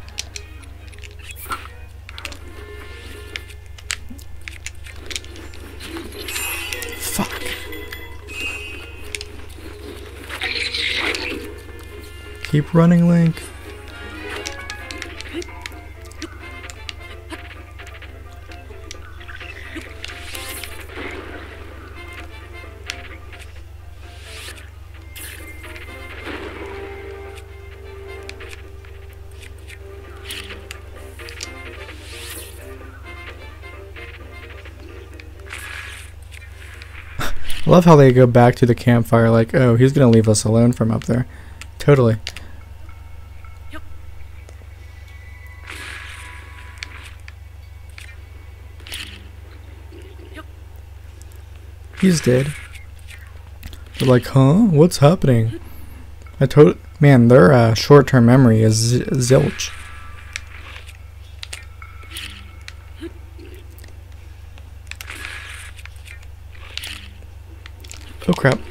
Fuck. Keep running, Link. I love how they go back to the campfire like, oh, he's gonna leave us alone from up there. Totally. Yep. Yep. He's dead. They're like, huh? What's happening? I told man, their uh, short-term memory is zilch. Oh crap.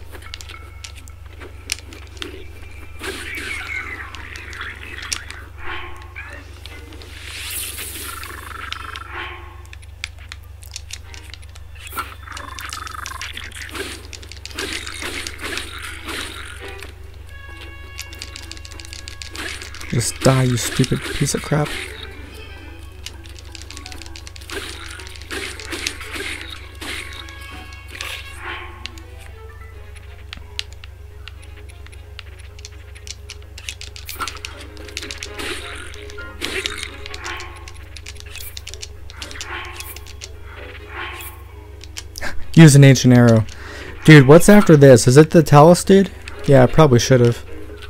Just die, you stupid piece of crap. Use an ancient arrow. Dude, what's after this? Is it the Talus dude? Yeah, I probably should have.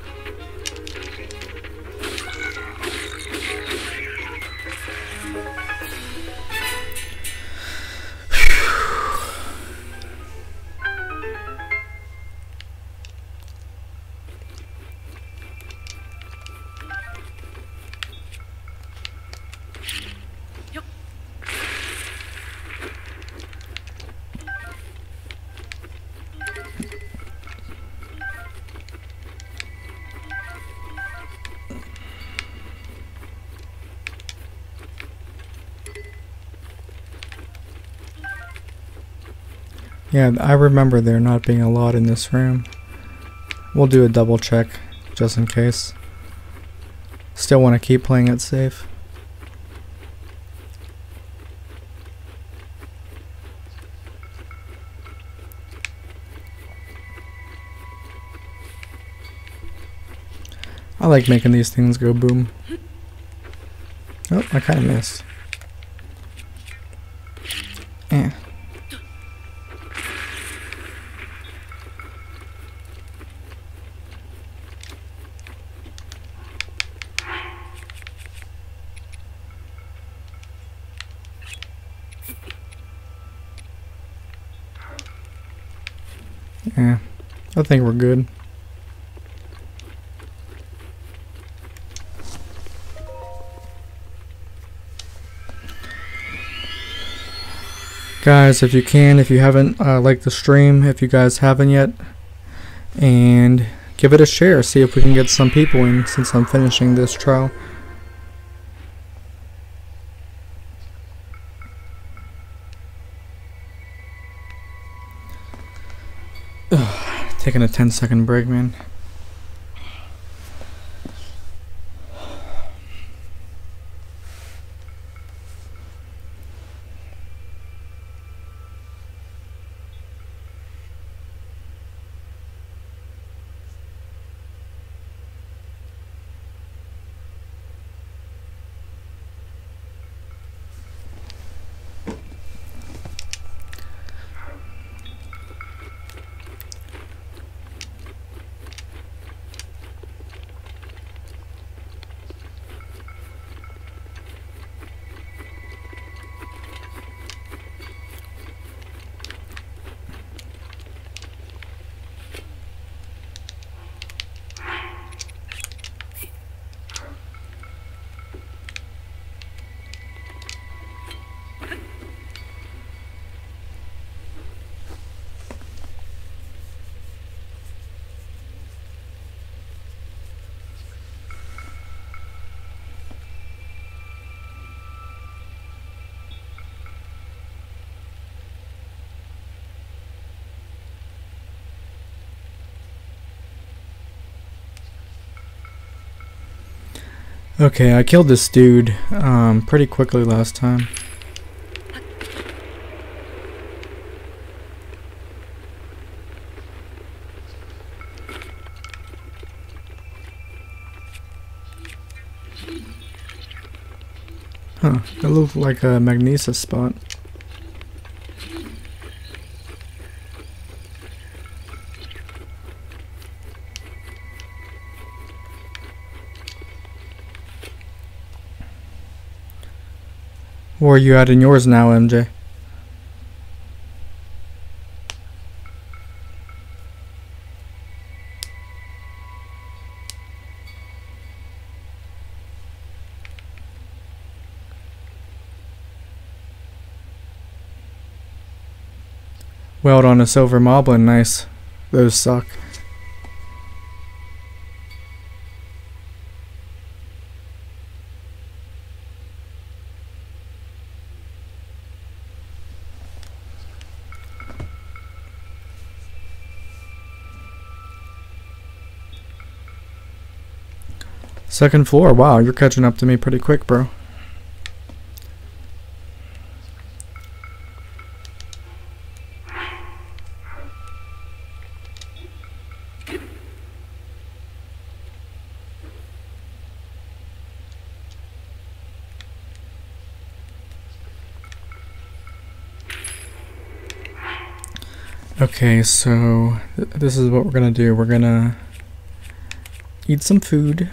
Yeah, I remember there not being a lot in this room. We'll do a double check, just in case. Still want to keep playing it safe. I like making these things go boom. Oh, I kind of missed. Eh. Yeah, I think we're good. Guys, if you can, if you haven't uh, liked the stream, if you guys haven't yet, and give it a share, see if we can get some people in since I'm finishing this trial. Ugh, taking a ten second break, man. Okay, I killed this dude um, pretty quickly last time. Huh, it looked like a Magnesis spot. Where are you at in yours now, M J? Weld on a silver moblin, nice. Those suck. Second floor, wow, you're catching up to me pretty quick, bro. Okay, so th this is what we're gonna do. We're gonna eat some food.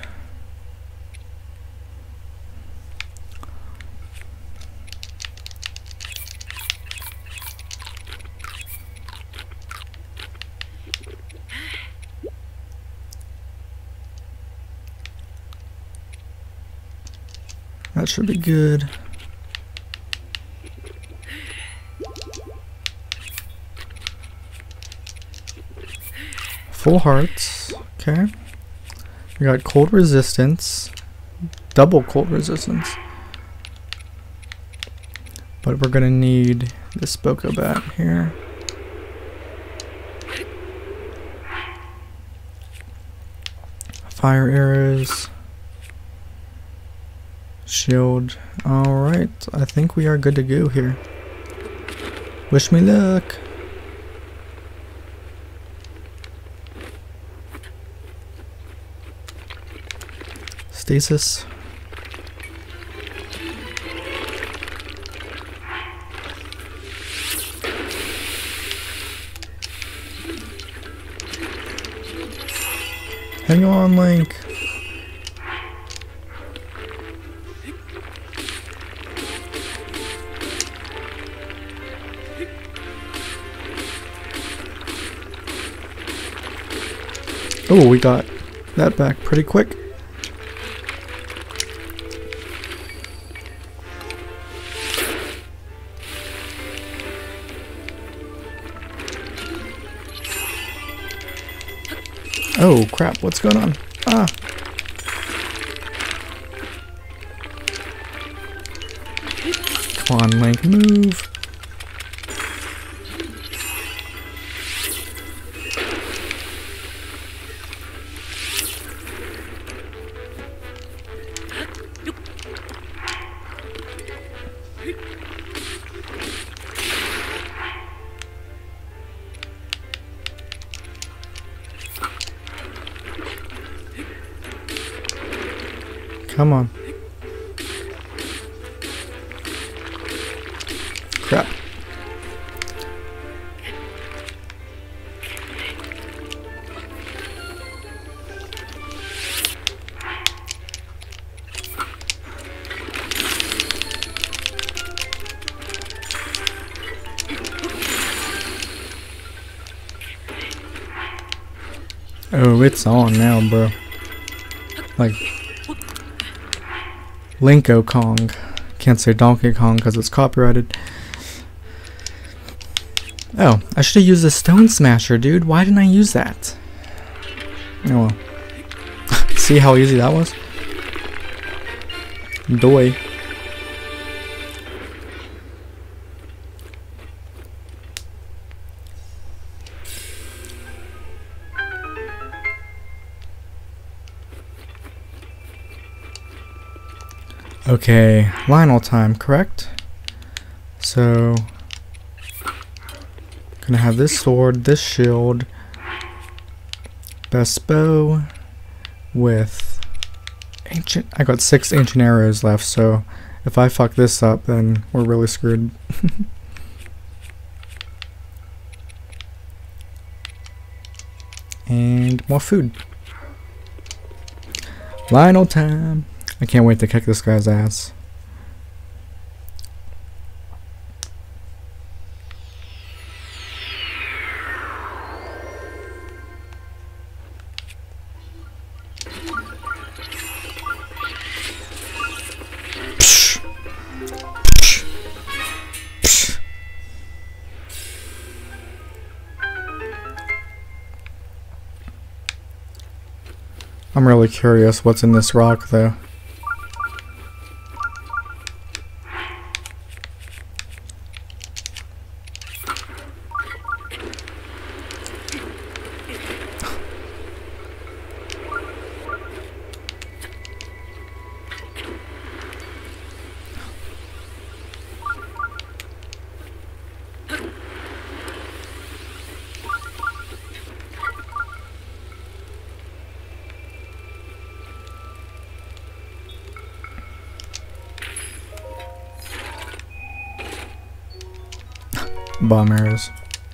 That should be good. Full hearts. Okay. We got cold resistance. Double cold resistance. But we're gonna need this Boko Bat here. Fire arrows. Shield. Alright, I think we are good to go here. Wish me luck. stasis. Hang on, Link. Oh, we got that back pretty quick. Oh crap, what's going on? Ah. Come on, Link, move. Come on. Crap. Oh, it's on now, bro. Like Linko Kong. Can't say Donkey Kong because it's copyrighted. Oh, I should have used the Stone Smasher, dude. Why didn't I use that? Oh well. See how easy that was? Doy. Okay, Lionel time, correct? So, gonna have this sword, this shield, best bow with ancient. I got six ancient arrows left, so if I fuck this up, then we're really screwed. And more food. Lionel time. I can't wait to kick this guy's ass. Psh. Psh. Psh. I'm really curious what's in this rock, though. Bomb arrows.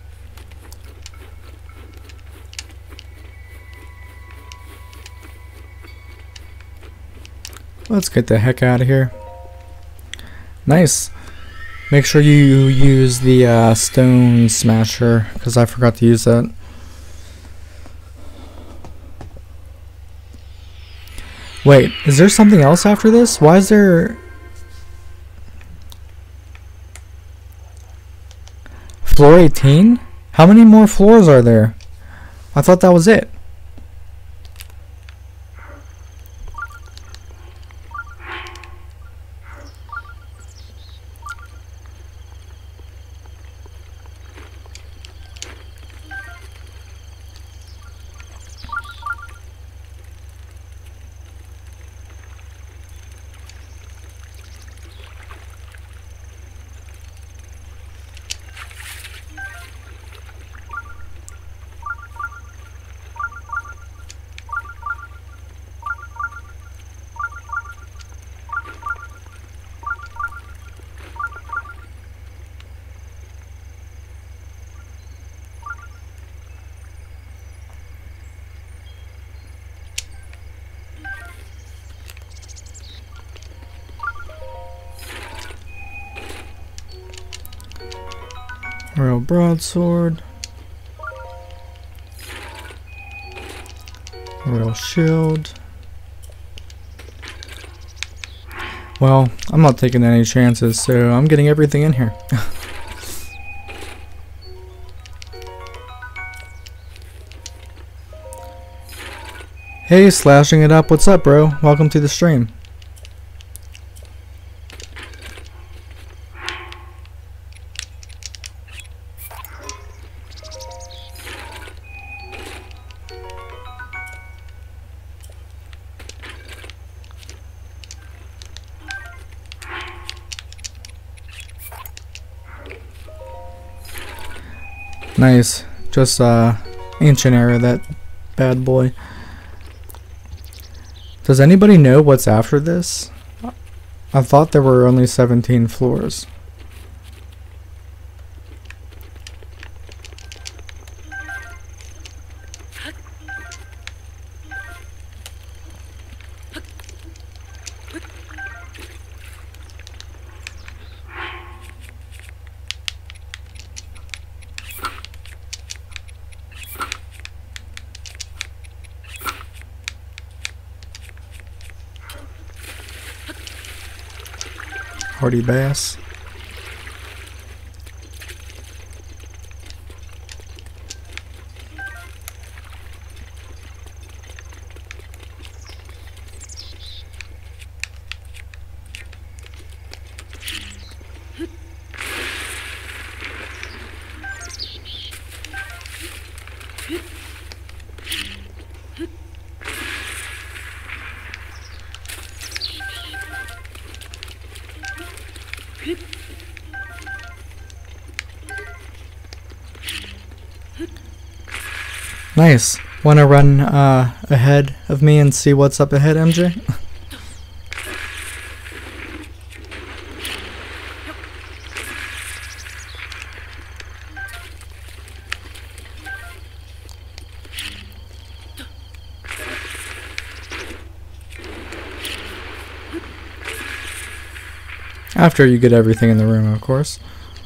Let's get the heck out of here. Nice. Make sure you use the uh, Stone Smasher, because I forgot to use that. Wait, is there something else after this? Why is there... Floor eighteen? How many more floors are there? I thought that was it. Royal Broadsword. Royal Shield. Well, I'm not taking any chances, so I'm getting everything in here. Hey, slashing it up. What's up, bro? Welcome to the stream. Nice. Just uh ancient era, that bad boy. Does anybody know what's after this? I thought there were only seventeen floors. Hardy Bass. Nice. Want to run uh, ahead of me and see what's up ahead, M J? After you get everything in the room, of course.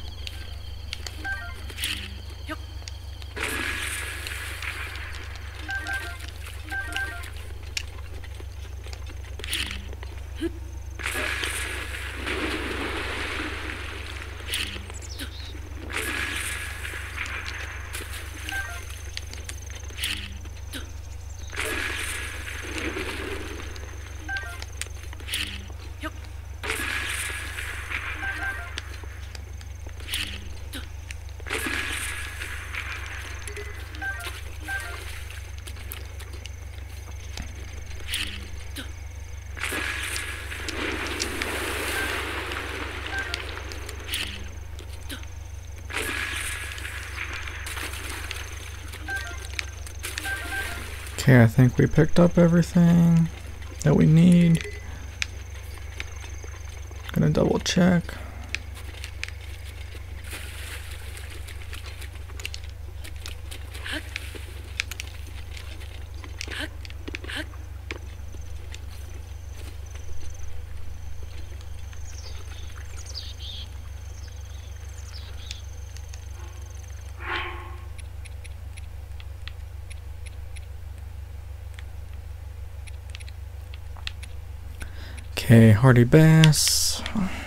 Okay, I think we picked up everything that we need. Gonna double check. Okay, Hardy Bass.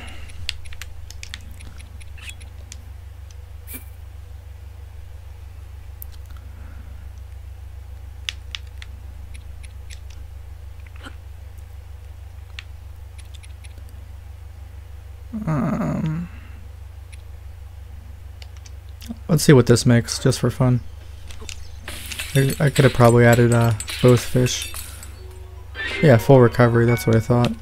Um, let's see what this makes, just for fun. I, I could have probably added uh, both fish. Yeah, full recovery, that's what I thought.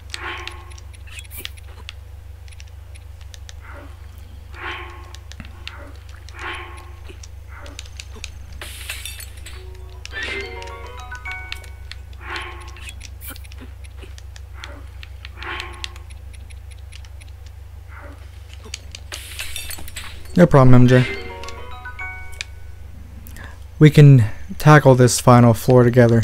No problem, M J. We can tackle this final floor together.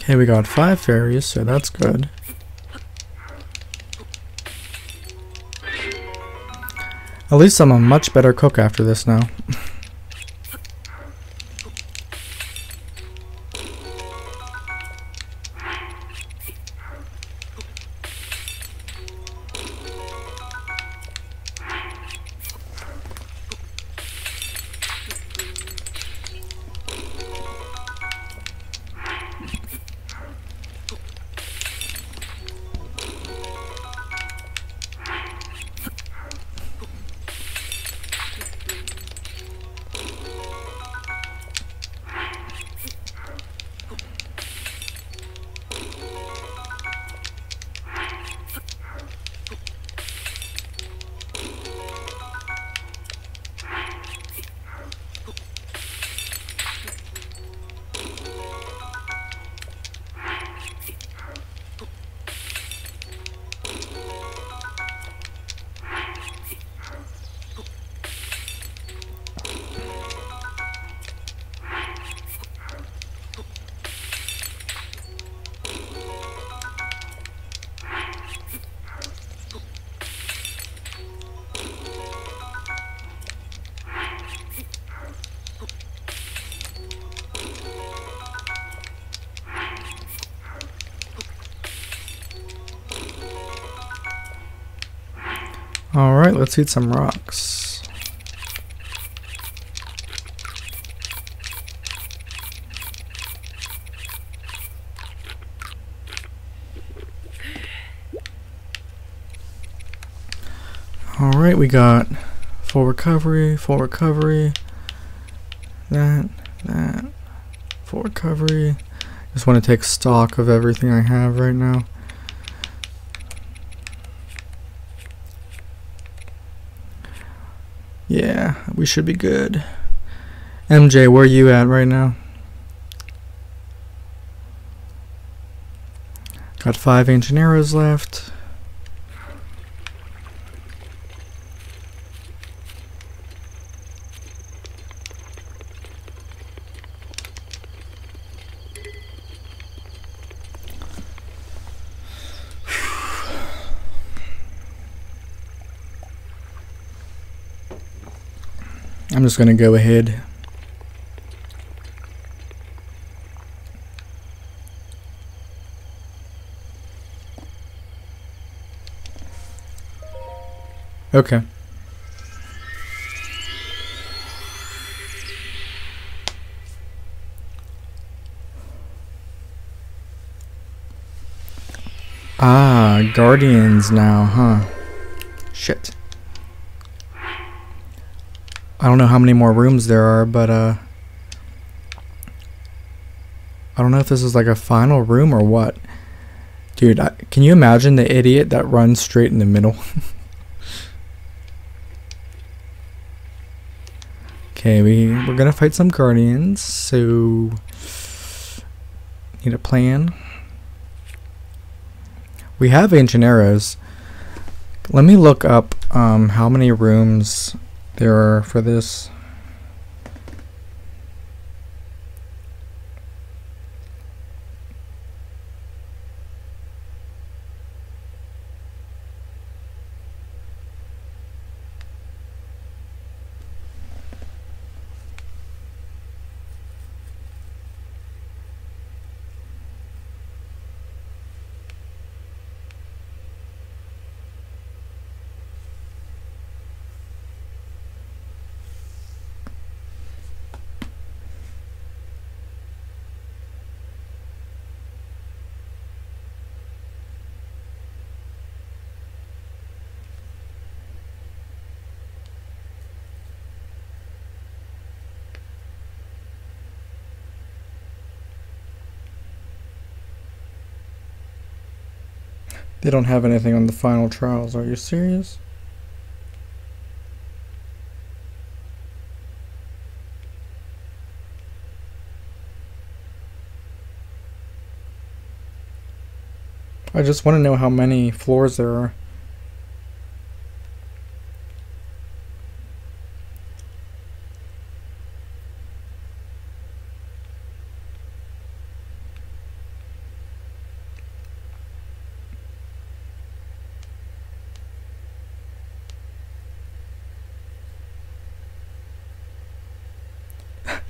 Okay, we got five fairies, so that's good. At least I'm a much better cook after this now. Alright, let's eat some rocks. Alright, we got full recovery, full recovery, that, that, full recovery. Just want to take stock of everything I have right now. Yeah, we should be good. M J, where are you at right now? Got five ancient arrows left. I'm just gonna go ahead. Okay. Ah, Guardians now, huh? Shit. I don't know how many more rooms there are, but uh I don't know if this is like a final room or what. Dude, I, can you imagine the idiot that runs straight in the middle? Okay, we, we're gonna fight some Guardians, so need a plan. We have ancient arrows. Let me look up um, how many rooms there are for this. They don't have anything on the final trials. Are you serious? I just want to know how many floors there are.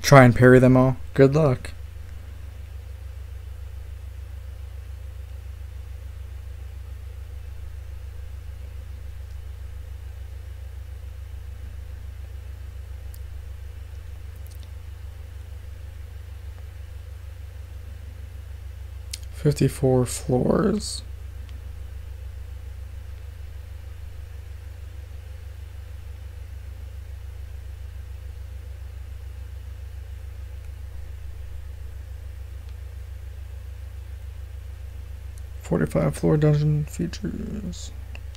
Try and parry them all. Good luck. fifty-four floors. forty-five floor dungeon features.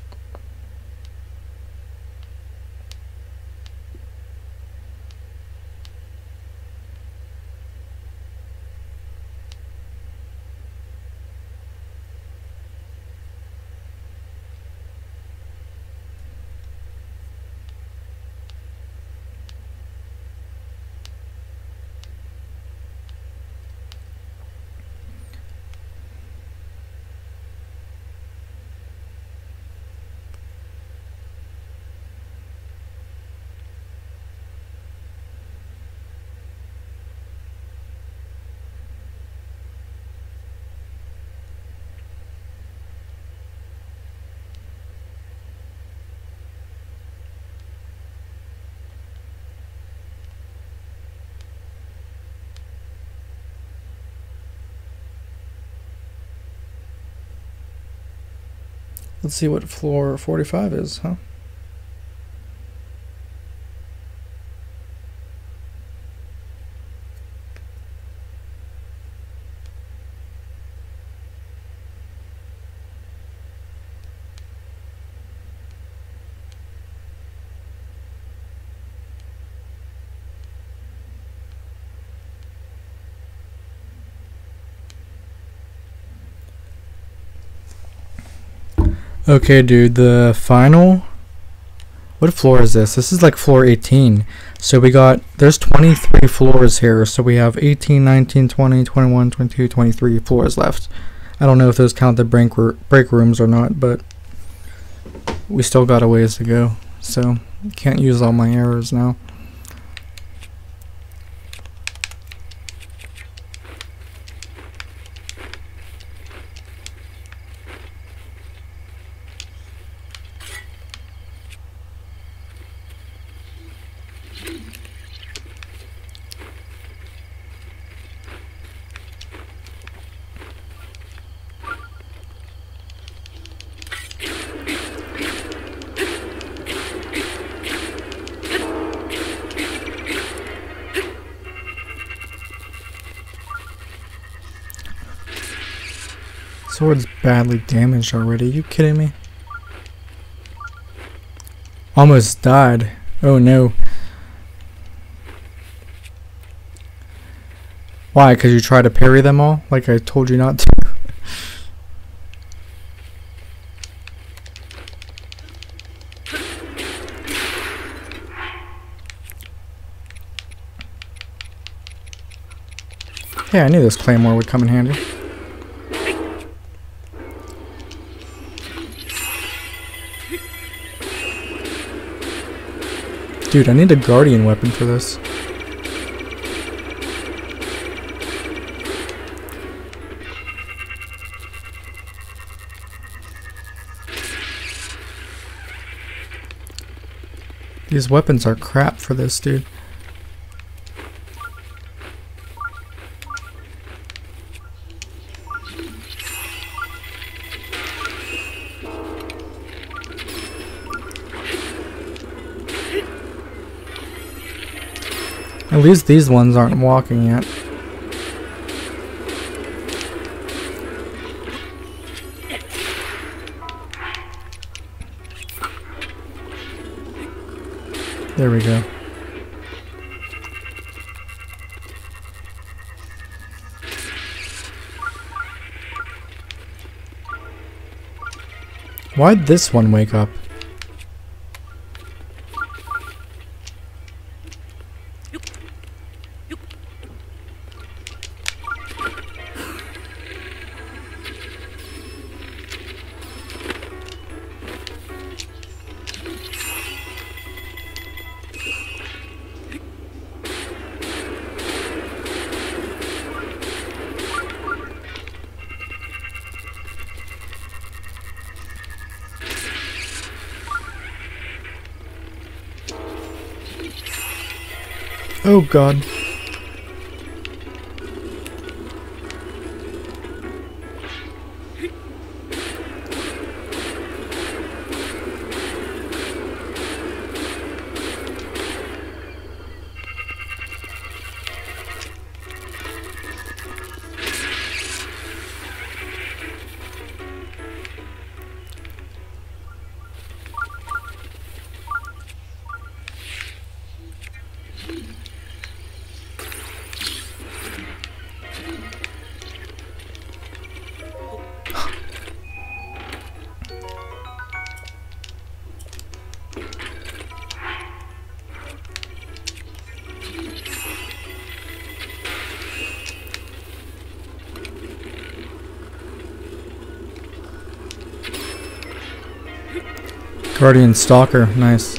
Let's see what floor forty-five is, huh? Okay, dude, the final... What floor is this? This is like floor eighteen. So we got... There's twenty-three floors here. So we have eighteen, nineteen, twenty, twenty-one, twenty-two, twenty-three floors left. I don't know if those count the break, break rooms or not, but... We still got a ways to go. So, can't use all my arrows now. Sword's badly damaged already. Are you kidding me? Almost died. Oh no. Why? Because you try to parry them all? Like I told you not to. Yeah, I knew this claymore would come in handy. Dude, I need a guardian weapon for this. These weapons are crap for this, dude. At least these ones aren't walking yet. There we go. Why'd this one wake up? Oh god. Guardian Stalker, nice.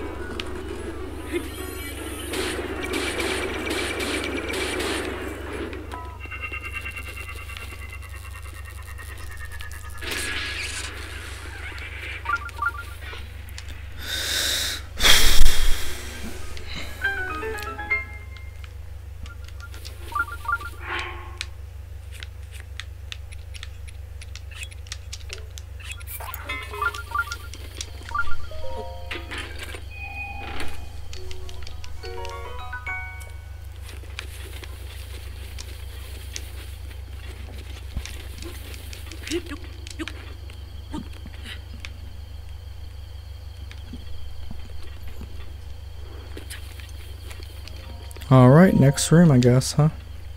Alright, next room, I guess, huh?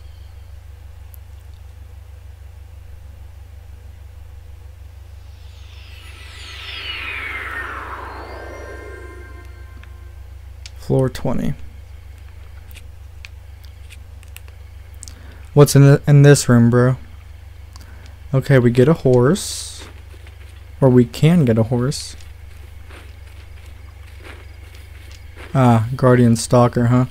Floor twenty. What's in the, in this room, bro? Okay, we get a horse. Or we can get a horse. Ah, Guardian Stalker, huh?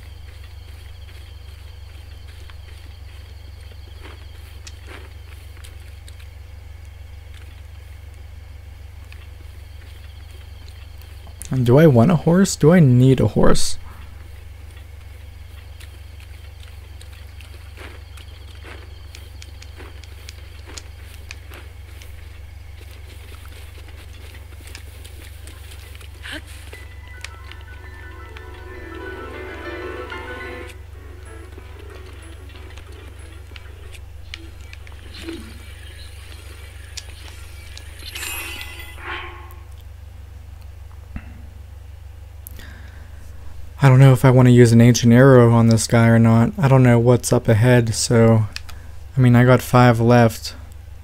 And do I want a horse? Do I need a horse? I don't know if I want to use an ancient arrow on this guy or not. I don't know what's up ahead, so I mean, I got five left.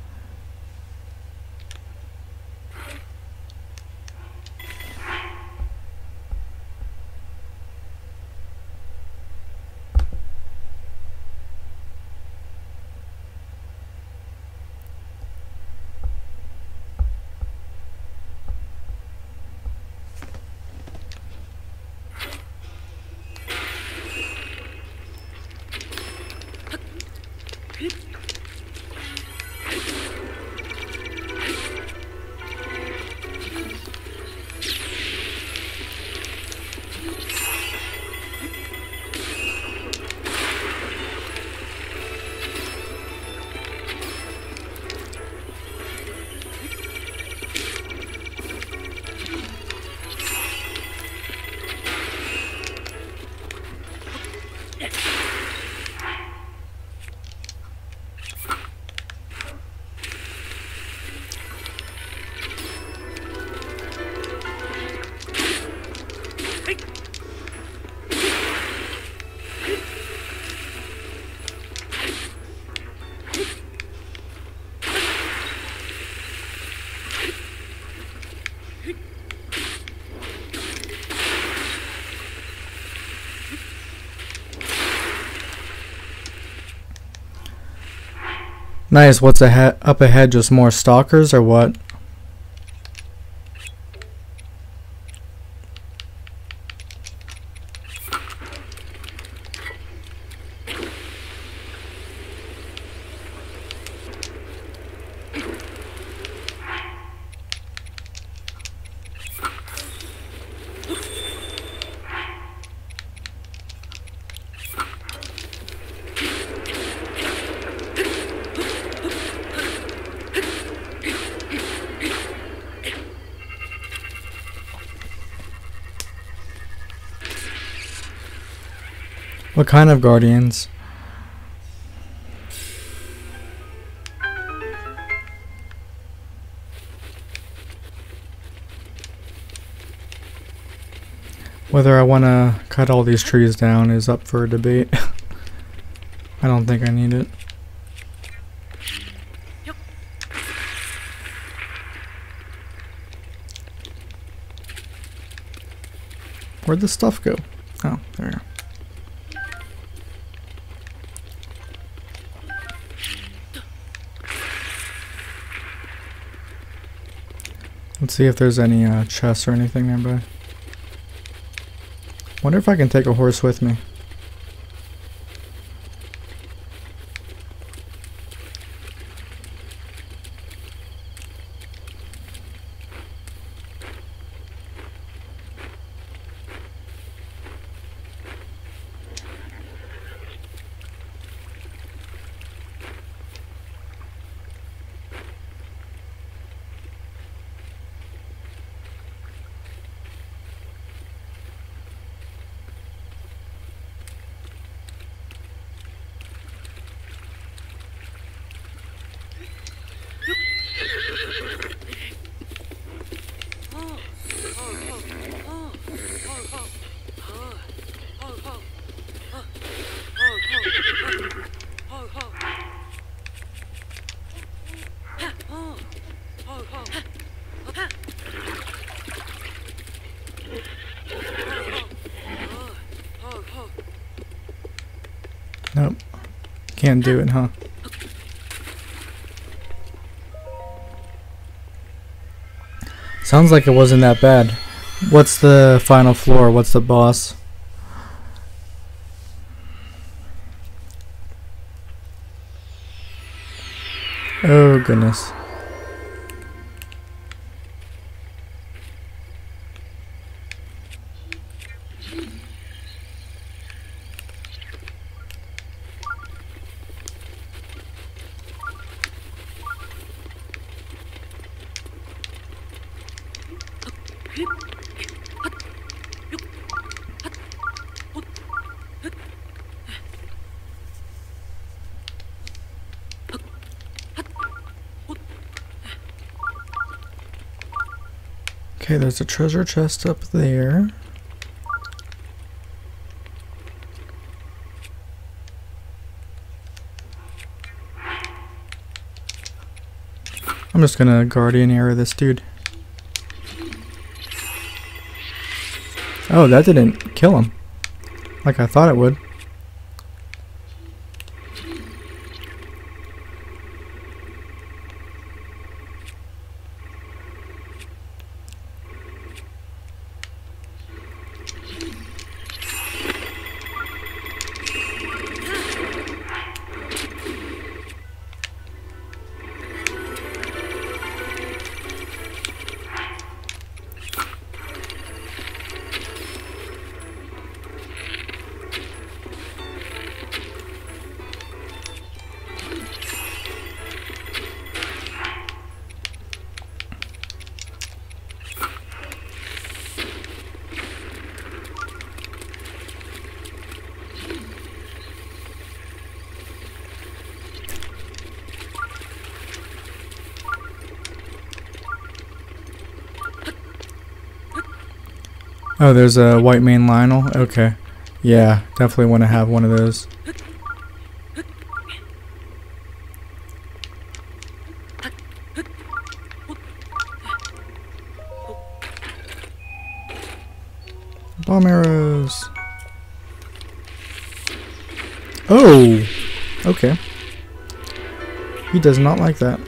Nice, what's ahead, up ahead, just more stalkers or what? What kind of guardians? Whether I want to cut all these trees down is up for a debate. I don't think I need it. Where'd the stuff go? Oh, there. Let's see if there's any uh, chests or anything nearby. Wonder if I can take a horse with me. Nope. Can't do it, huh? Sounds like it wasn't that bad. What's the final floor? What's the boss? Oh goodness. Okay, there's a treasure chest up there. I'm just gonna guardian arrow this dude. Oh, that didn't kill him like I thought it would. Oh, there's a white mane Lionel? Okay. Yeah, definitely want to have one of those. Bomb arrows. Oh! Okay. He does not like that.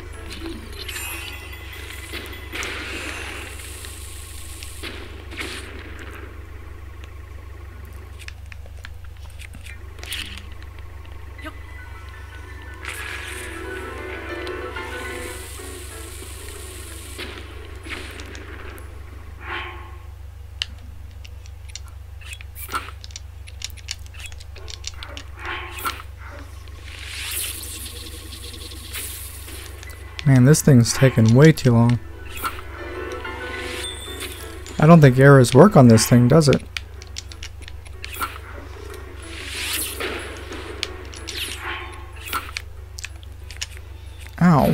Man, this thing's taking way too long. I don't think arrows work on this thing, does it? Ow.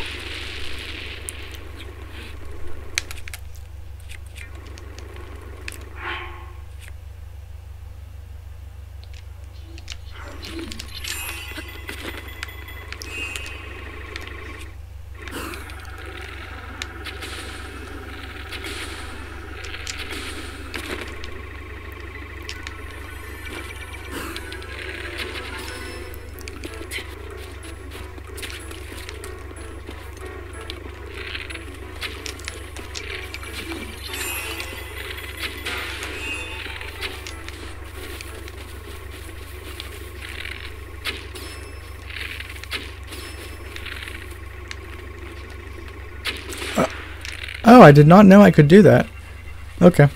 Oh, I did not know I could do that. Okay.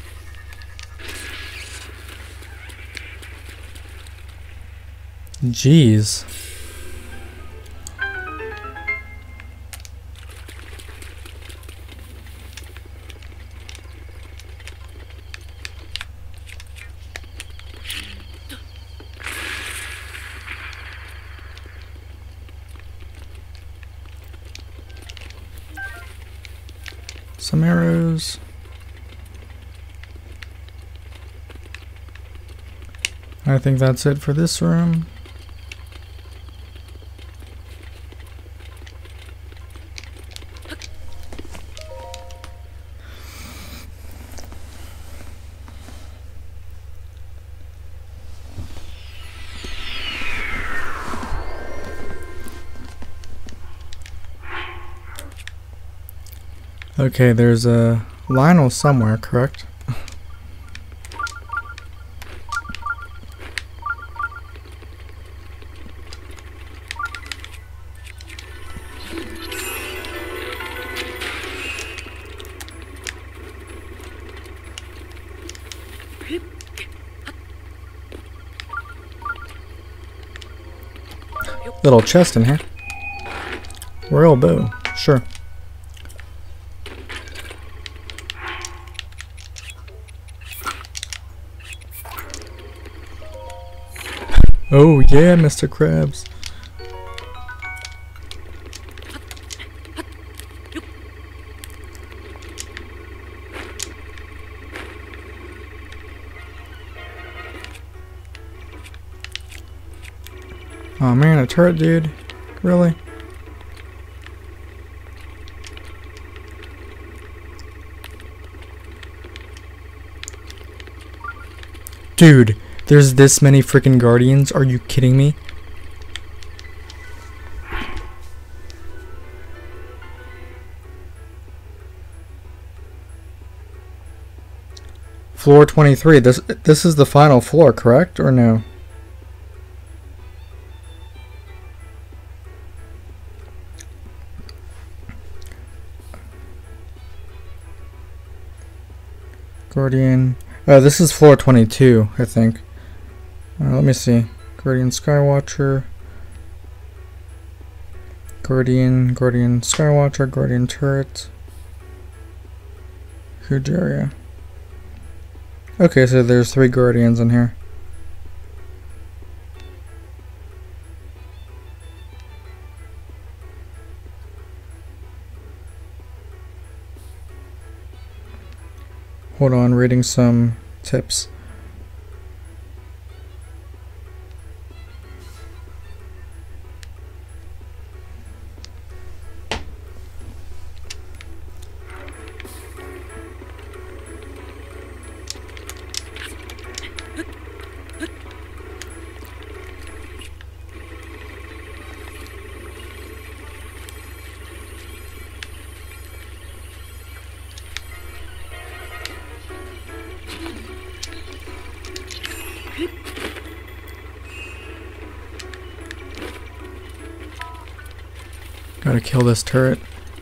Jeez. Some arrows. I think that's it for this room. Okay, there's a Lionel somewhere, correct? Little chest in here. Royal bow, sure. Oh yeah, Mister Krabs. Oh man, a turret, dude. Really? Dude, there's this many freaking guardians. Are you kidding me? Floor twenty-three. This this is the final floor, correct or no? Guardian. Oh, this is floor twenty-two, I think. Uh, let me see. Guardian Skywatcher. Guardian, Guardian Skywatcher, Guardian Turret. Huge area. Okay, so there's three Guardians in here. Hold on, reading some tips. Gotta kill this turret.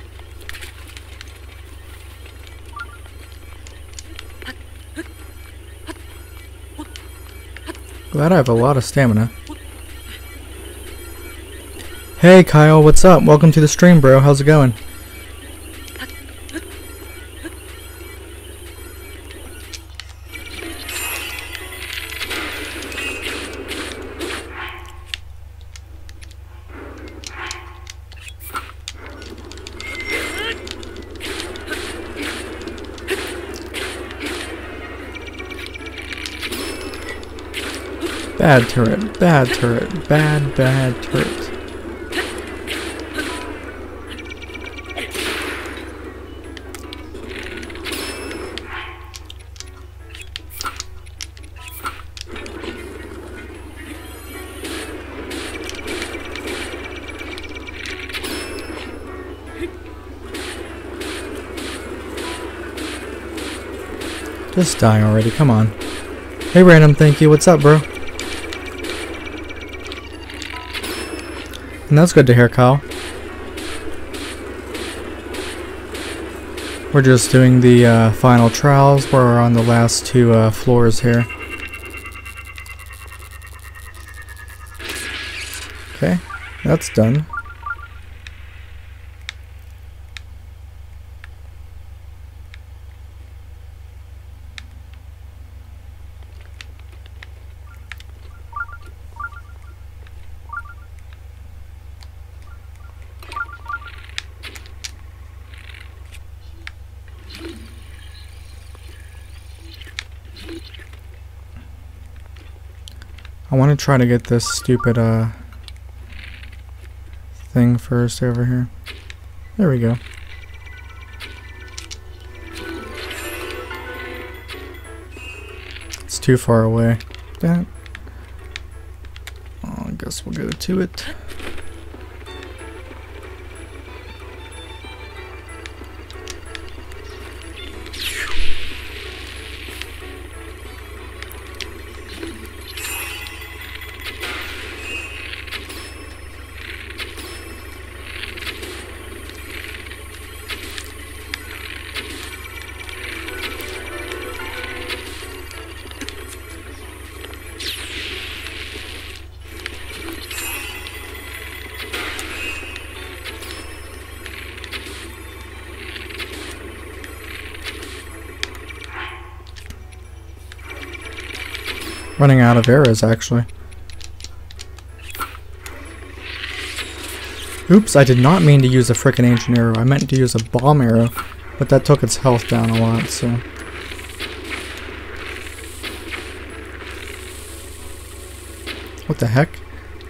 Glad I have a lot of stamina. Hey Kyle, what's up? Welcome to the stream, bro. How's it going? Bad turret, bad turret, bad, bad turret. Just die already, come on. Hey Random, thank you. What's up, bro? And that's good to hear, Kyle. We're just doing the uh, final trials. We're on the last two uh, floors here. Okay, that's done. I want to try to get this stupid uh thing first over here. There we go. It's too far away. That. Oh, I guess we'll go to it. Running out of arrows, actually. Oops, I did not mean to use a frickin' ancient arrow. I meant to use a bomb arrow, but that took its health down a lot, so... What the heck?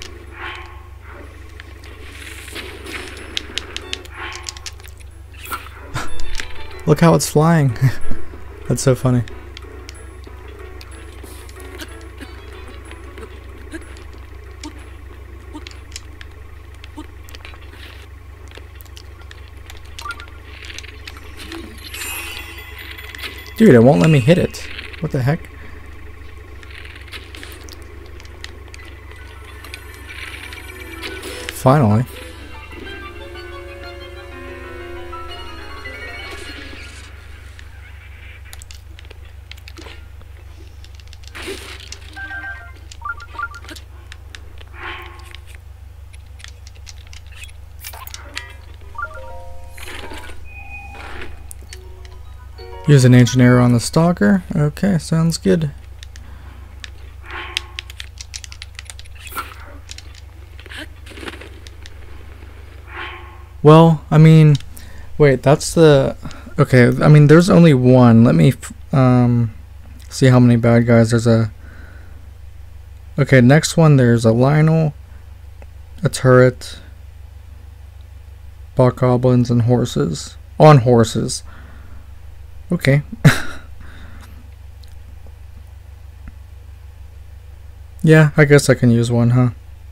Look how it's flying. That's so funny. Dude, it won't let me hit it. What the heck? Finally. Use an ancient arrow on the stalker. Okay, sounds good. Well, I mean, wait, that's the... Okay, I mean, there's only one. Let me um, see how many bad guys. There's a... Okay, next one, there's a Lionel, a turret, bokoblins, and horses. On horses. Okay. Yeah, I guess I can use one, huh?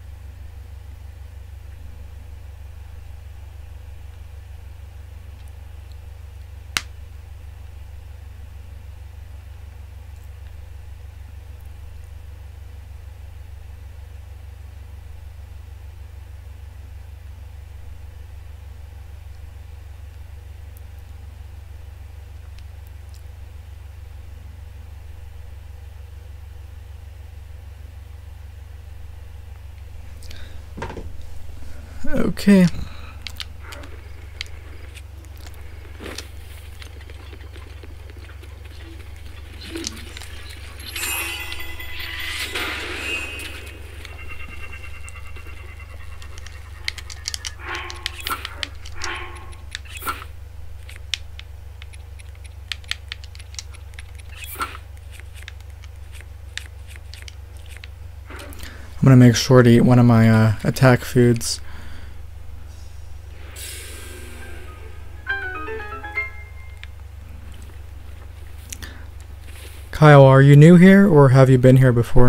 Okay. I'm gonna make sure to eat one of my uh, attack foods. Kyle, are you new here or have you been here before?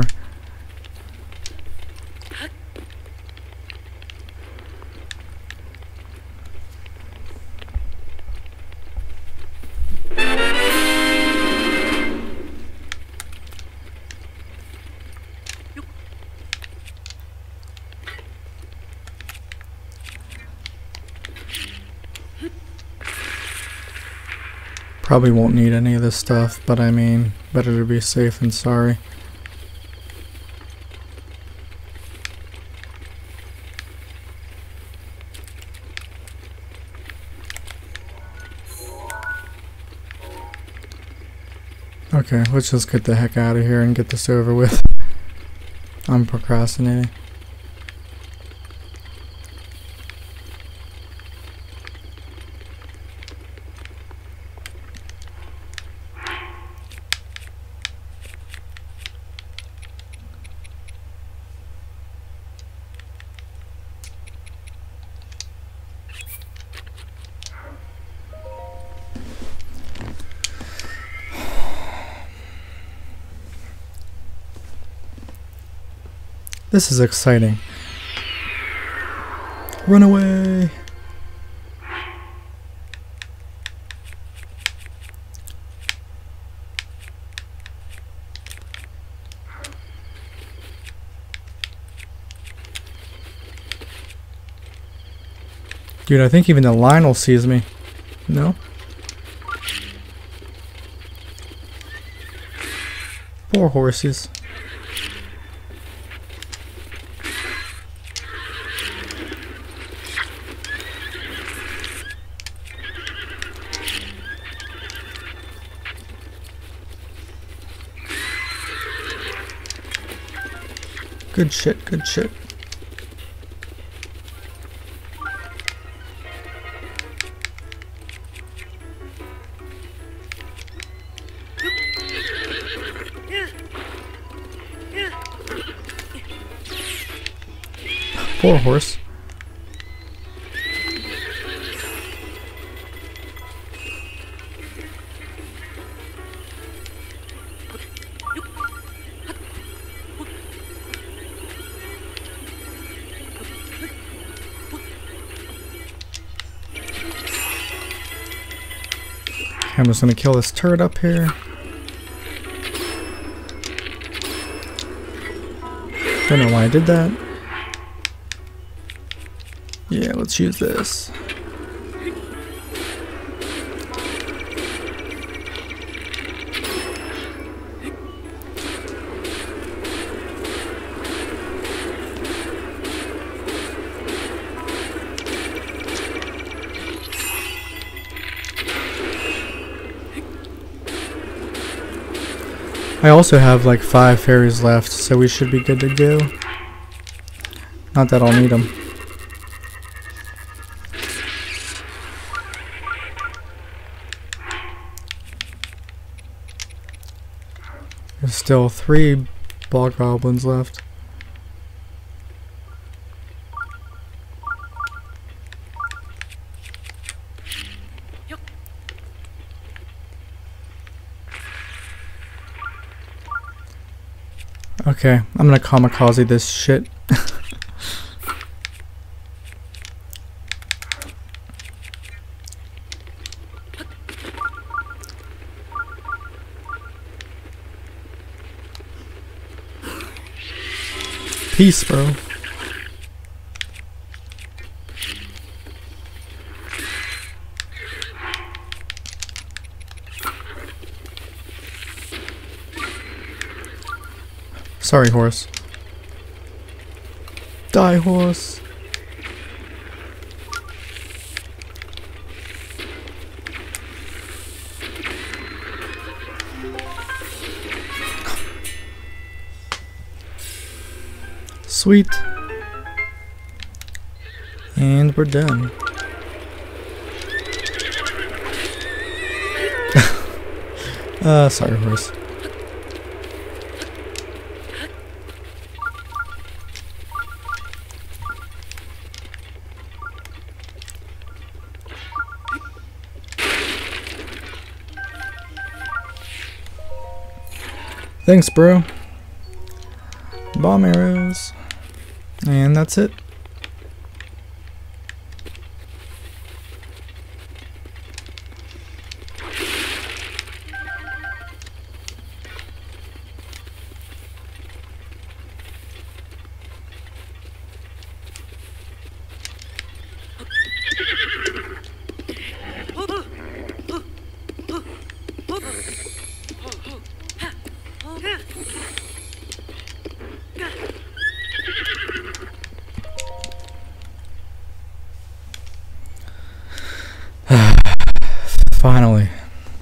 Probably won't need any of this stuff, but I mean, better to be safe than sorry. Okay, let's just get the heck out of here and get this over with. I'm procrastinating. This is exciting. Run away! Dude, I think even the Lionel sees me. No? Poor horses. Good shit, good shit. Poor horse. I'm just gonna kill this turret up here. Don't know why I did that. Yeah, let's use this. I also have like five fairies left, so we should be good to go. Not that I'll need them. There's still three ball goblins left. Okay, I'm gonna kamikaze this shit. Peace, bro. Sorry, horse. Die, horse. Sweet. And we're done. uh, sorry, horse. Thanks, bro. Bomb arrows. And that's it. Finally.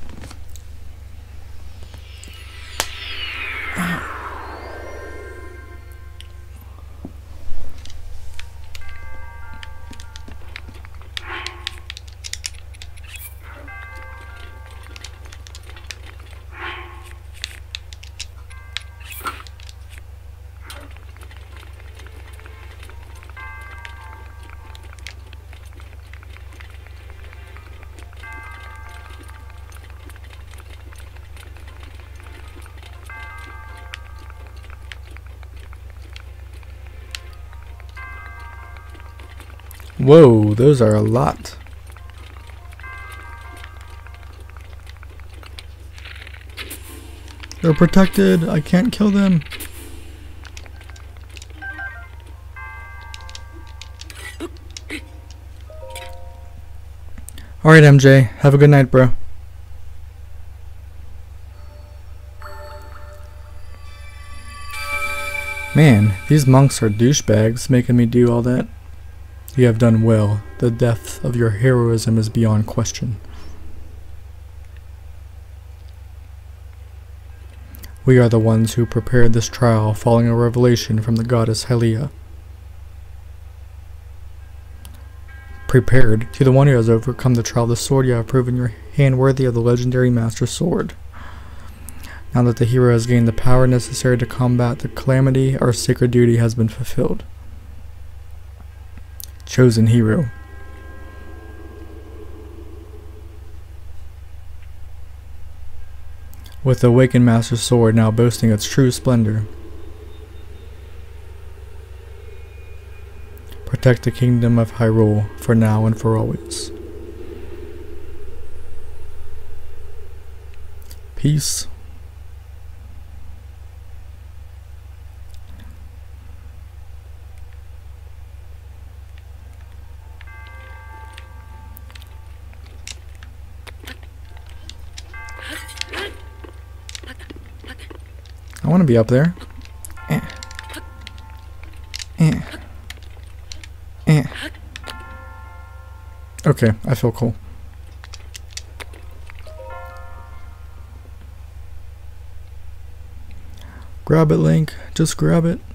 Whoa, those are a lot. They're protected. I can't kill them. Alright, M J. Have a good night, bro. Man, these monks are douchebags making me do all that. You have done well. The depth of your heroism is beyond question. We are the ones who prepared this trial following a revelation from the goddess Hylia. Prepared? To the one who has overcome the trial of the sword, you have proven your hand worthy of the legendary Master Sword. Now that the hero has gained the power necessary to combat the calamity, our sacred duty has been fulfilled. Chosen hero. With the awakened Master Sword now boasting its true splendor, protect the kingdom of Hyrule for now and for always. Peace. I want to be up there. Eh. Eh. Eh. Okay, I feel cool. Grab it, Link. Just grab it.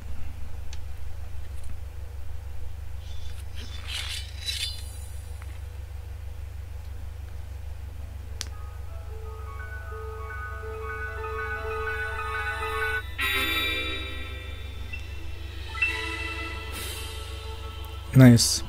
Nice.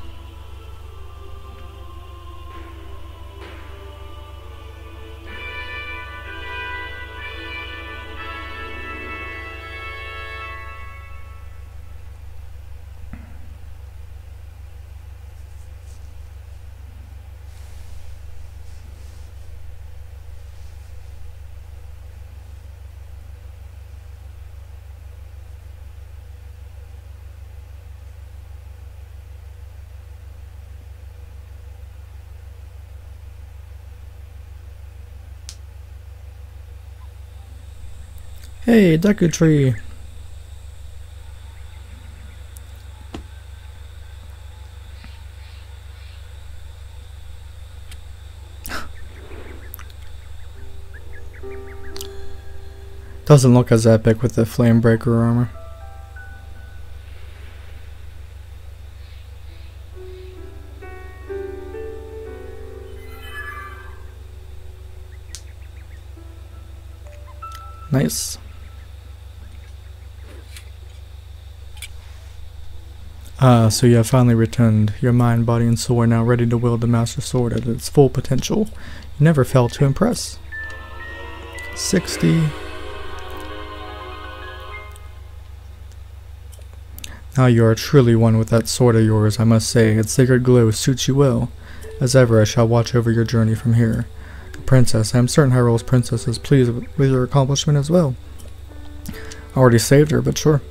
Hey, Deku Tree. Doesn't look as epic with the flame breaker armor. Nice. Ah, so you have finally returned. Your mind, body, and soul are now ready to wield the Master Sword at its full potential. You never failed to impress. sixty. How you are truly one with that sword of yours, I must say. Its sacred glow suits you well. As ever, I shall watch over your journey from here. Princess, I am certain Hyrule's princess is pleased with your accomplishment as well. I already saved her, but sure.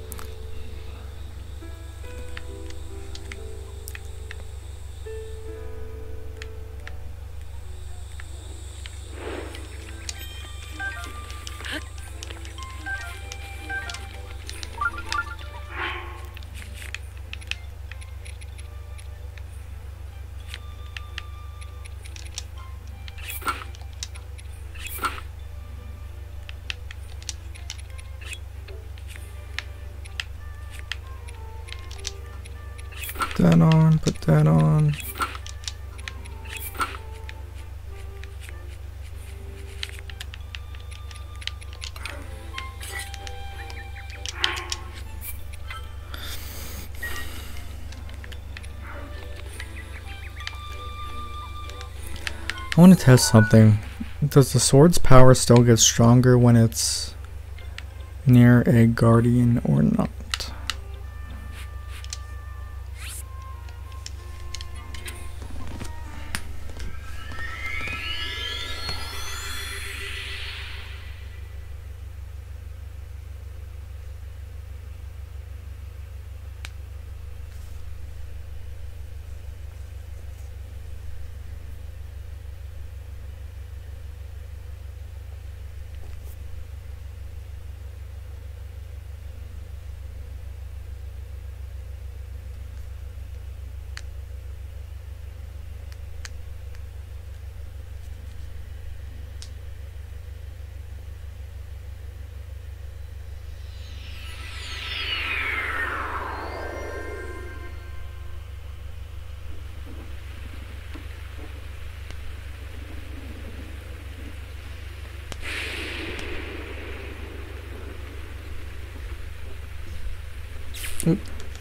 That on, put that on. I want to test something. Does the sword's power still get stronger when it's near a guardian or not? Oop.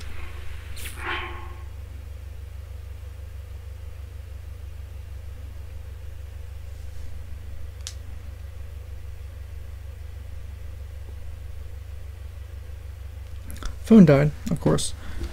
Phone died, of course.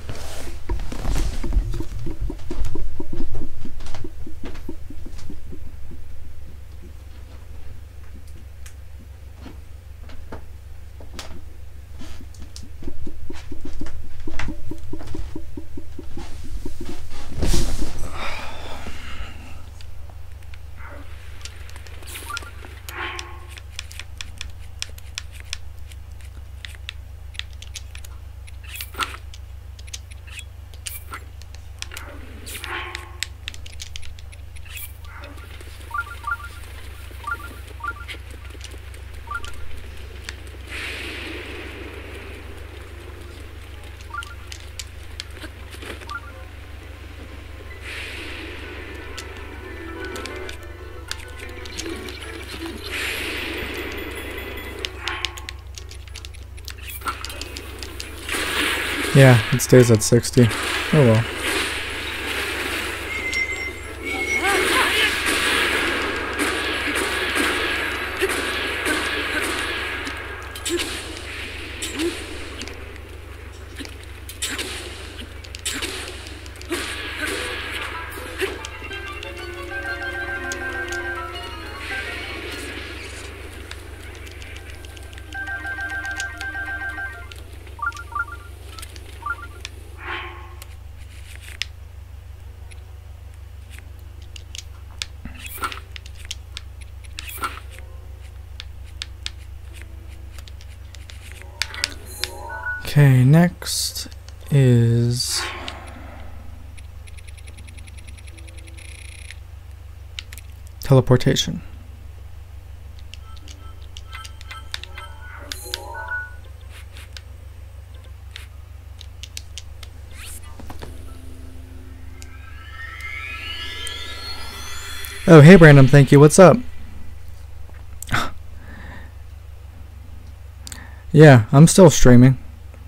Yeah, it stays at sixty. Oh well. Okay, next is teleportation. Oh, hey Brandon, thank you. What's up? Yeah, I'm still streaming.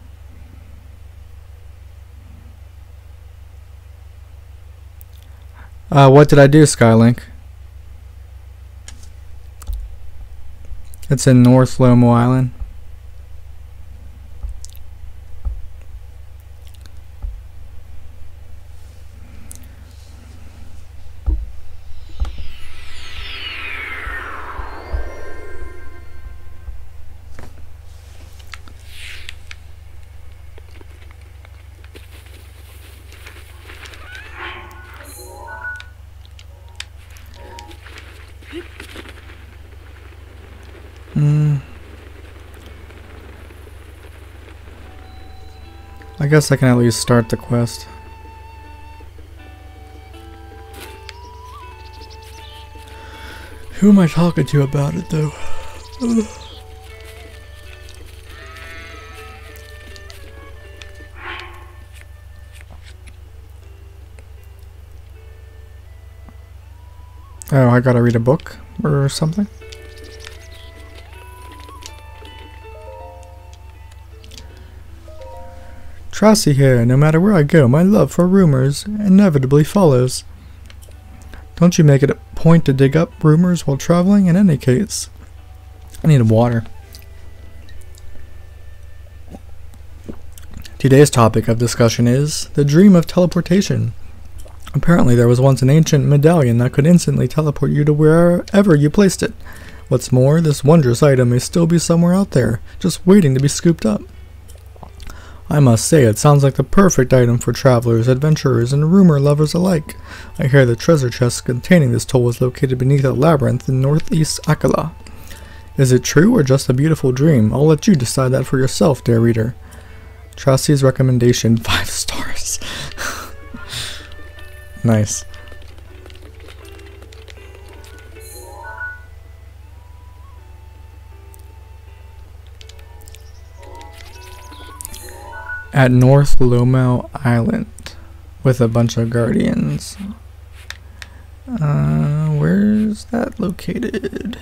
Uh, what did I do, Skylink? It's in North Lomo Island. guess I can at least start the quest. Who am I talking to about it though? Ugh. Oh, I gotta read a book or something? Tracy here. No matter where I go, my love for rumors inevitably follows. Don't you make it a point to dig up rumors while traveling? In any case, I need water. Today's topic of discussion is the dream of teleportation. Apparently there was once an ancient medallion that could instantly teleport you to wherever you placed it. What's more, this wondrous item may still be somewhere out there, just waiting to be scooped up. I must say, it sounds like the perfect item for travelers, adventurers, and rumor lovers alike. I hear the treasure chest containing this tool is located beneath a labyrinth in northeast Akala. Is it true or just a beautiful dream? I'll let you decide that for yourself, dear reader. Tracy's recommendation, five stars. Nice. At North Lomau Island with a bunch of guardians. Uh, where's that located?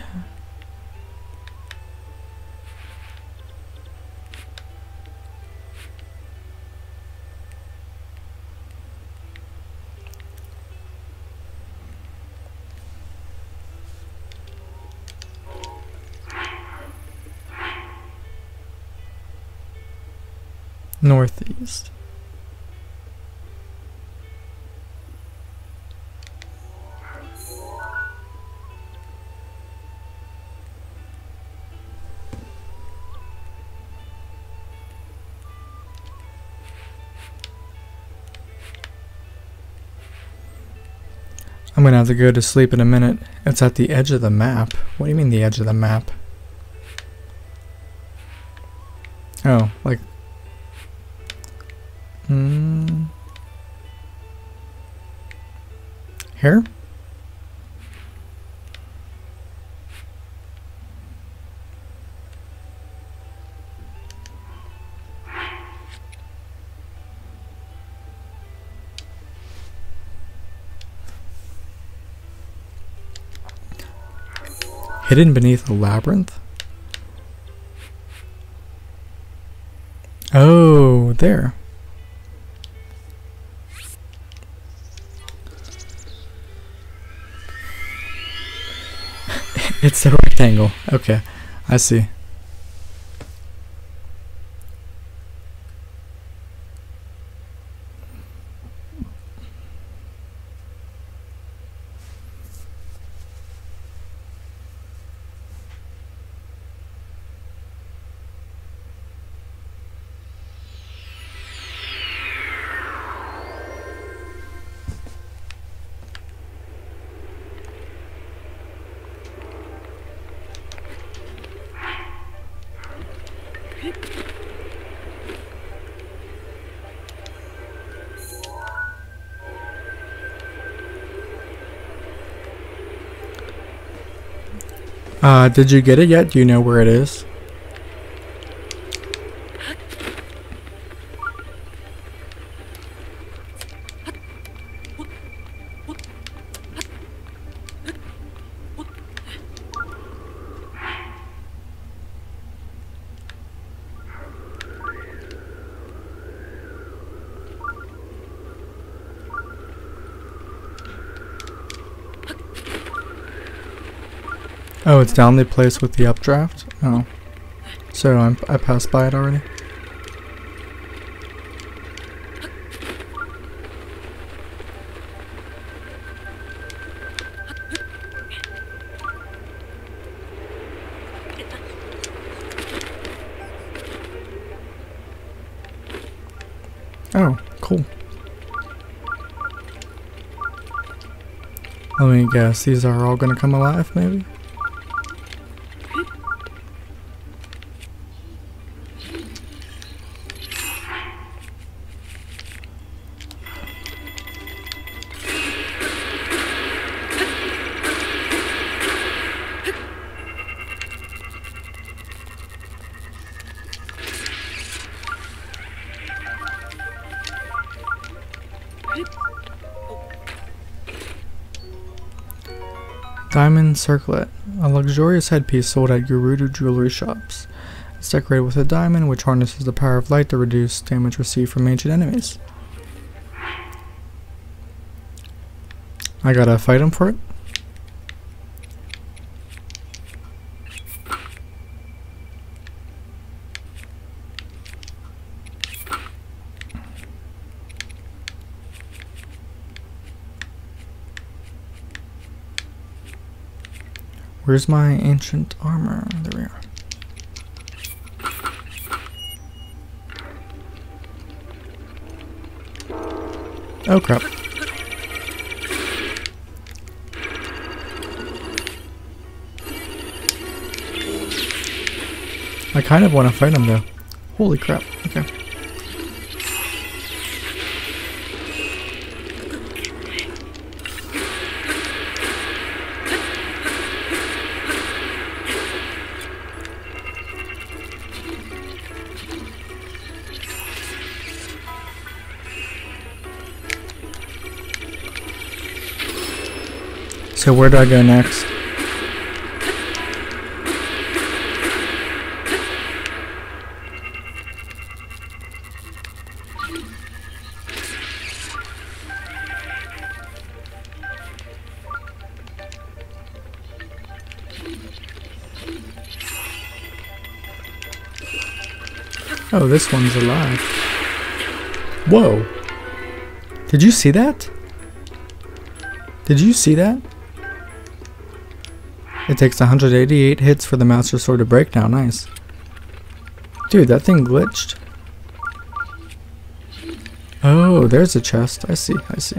Northeast. I'm gonna have to go to sleep in a minute. It's at the edge of the map. What do you mean the edge of the map? Oh, like... Hmm. Here? Hidden beneath a labyrinth? Oh, there. It's a rectangle. Okay, I see. Uh, did you get it yet? Do you know where it is? Oh, it's down the place with the updraft? Oh. So I'm, I passed by it already? Oh, cool. Let me guess, these are all gonna come alive, maybe? Diamond circlet, a luxurious headpiece sold at Gerudo jewelry shops. It's decorated with a diamond which harnesses the power of light to reduce damage received from ancient enemies. I gotta fight him for it? Where's my ancient armor? There we are. Oh crap. I kind of want to fight him though. Holy crap. Okay. So where do I go next? Oh, this one's alive. Whoa. Did you see that? Did you see that? It takes one hundred eighty-eight hits for the Master Sword to break now. Nice. Dude, that thing glitched. Oh, there's a chest. I see, I see.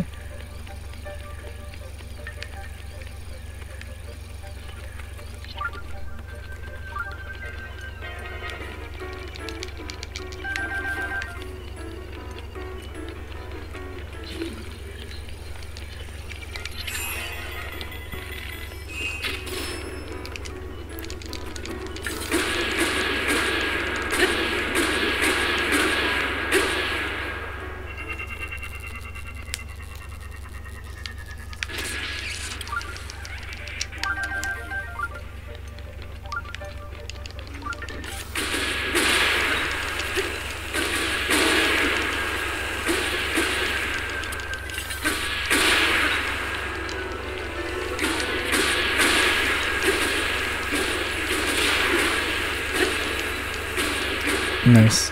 Nice.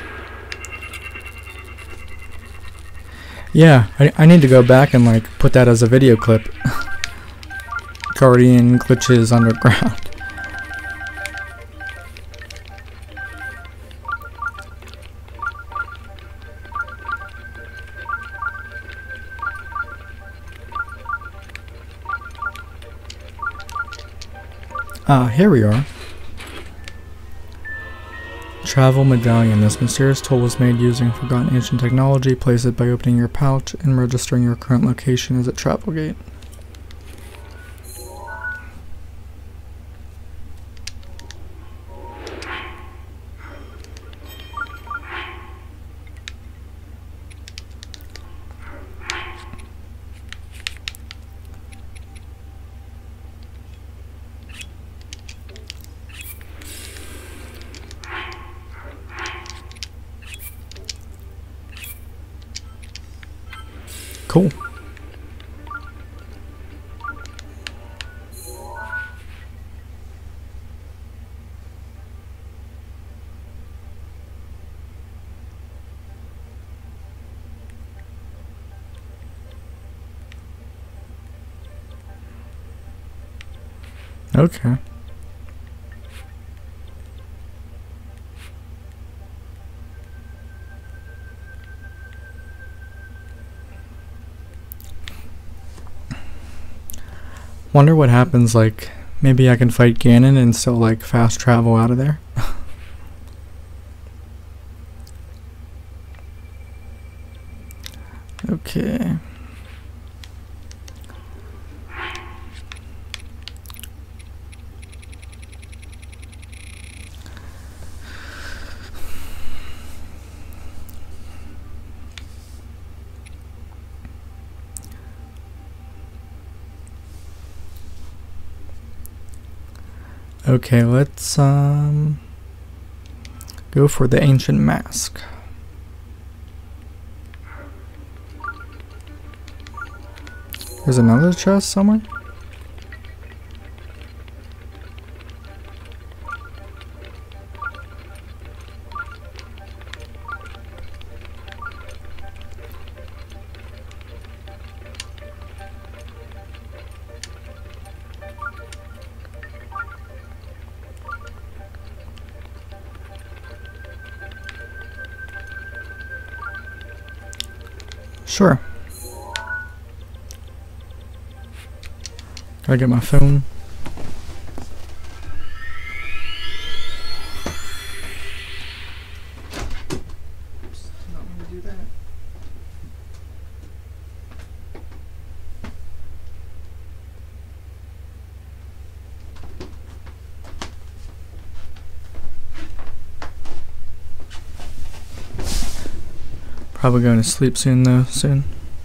Yeah, I, I need to go back and like put that as a video clip. Guardian glitches underground. Ah, here we are. Travel medallion. This mysterious tool was made using forgotten ancient technology. Place it by opening your pouch and registering your current location as a travel gate. Cool. Okay. Wonder what happens, like, maybe I can fight Ganon and still, like, fast travel out of there? Okay. Okay, let's um go for the ancient mask. There's another chest somewhere. Sure. Gotta get my phone. Probably going to sleep soon though, soon.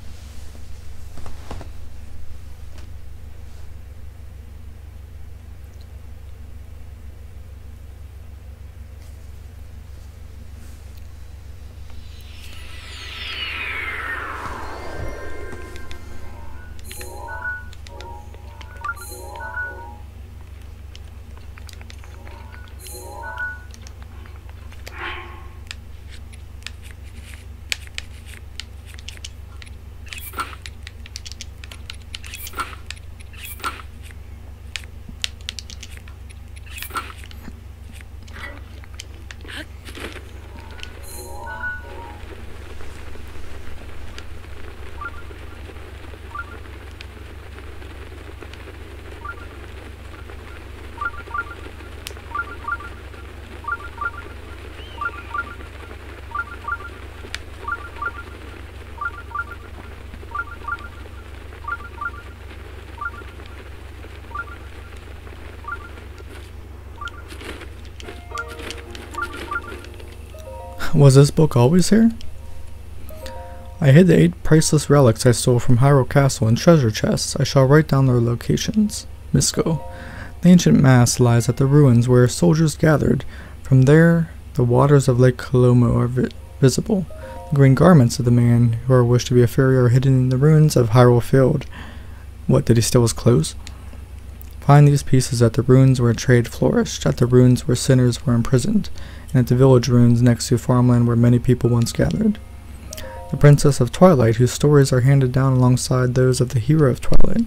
Was this book always here? I hid the eight priceless relics I stole from Hyrule Castle in treasure chests. I shall write down their locations. Misko. The ancient mass lies at the ruins where soldiers gathered. From there, the waters of Lake Kolomo are vi visible. The green garments of the man who are wished to be a fairy are hidden in the ruins of Hyrule Field. What, did he steal his clothes? Find these pieces at the ruins where trade flourished, at the ruins where sinners were imprisoned, and at the village ruins next to farmland where many people once gathered. The Princess of Twilight, whose stories are handed down alongside those of the hero of Twilight.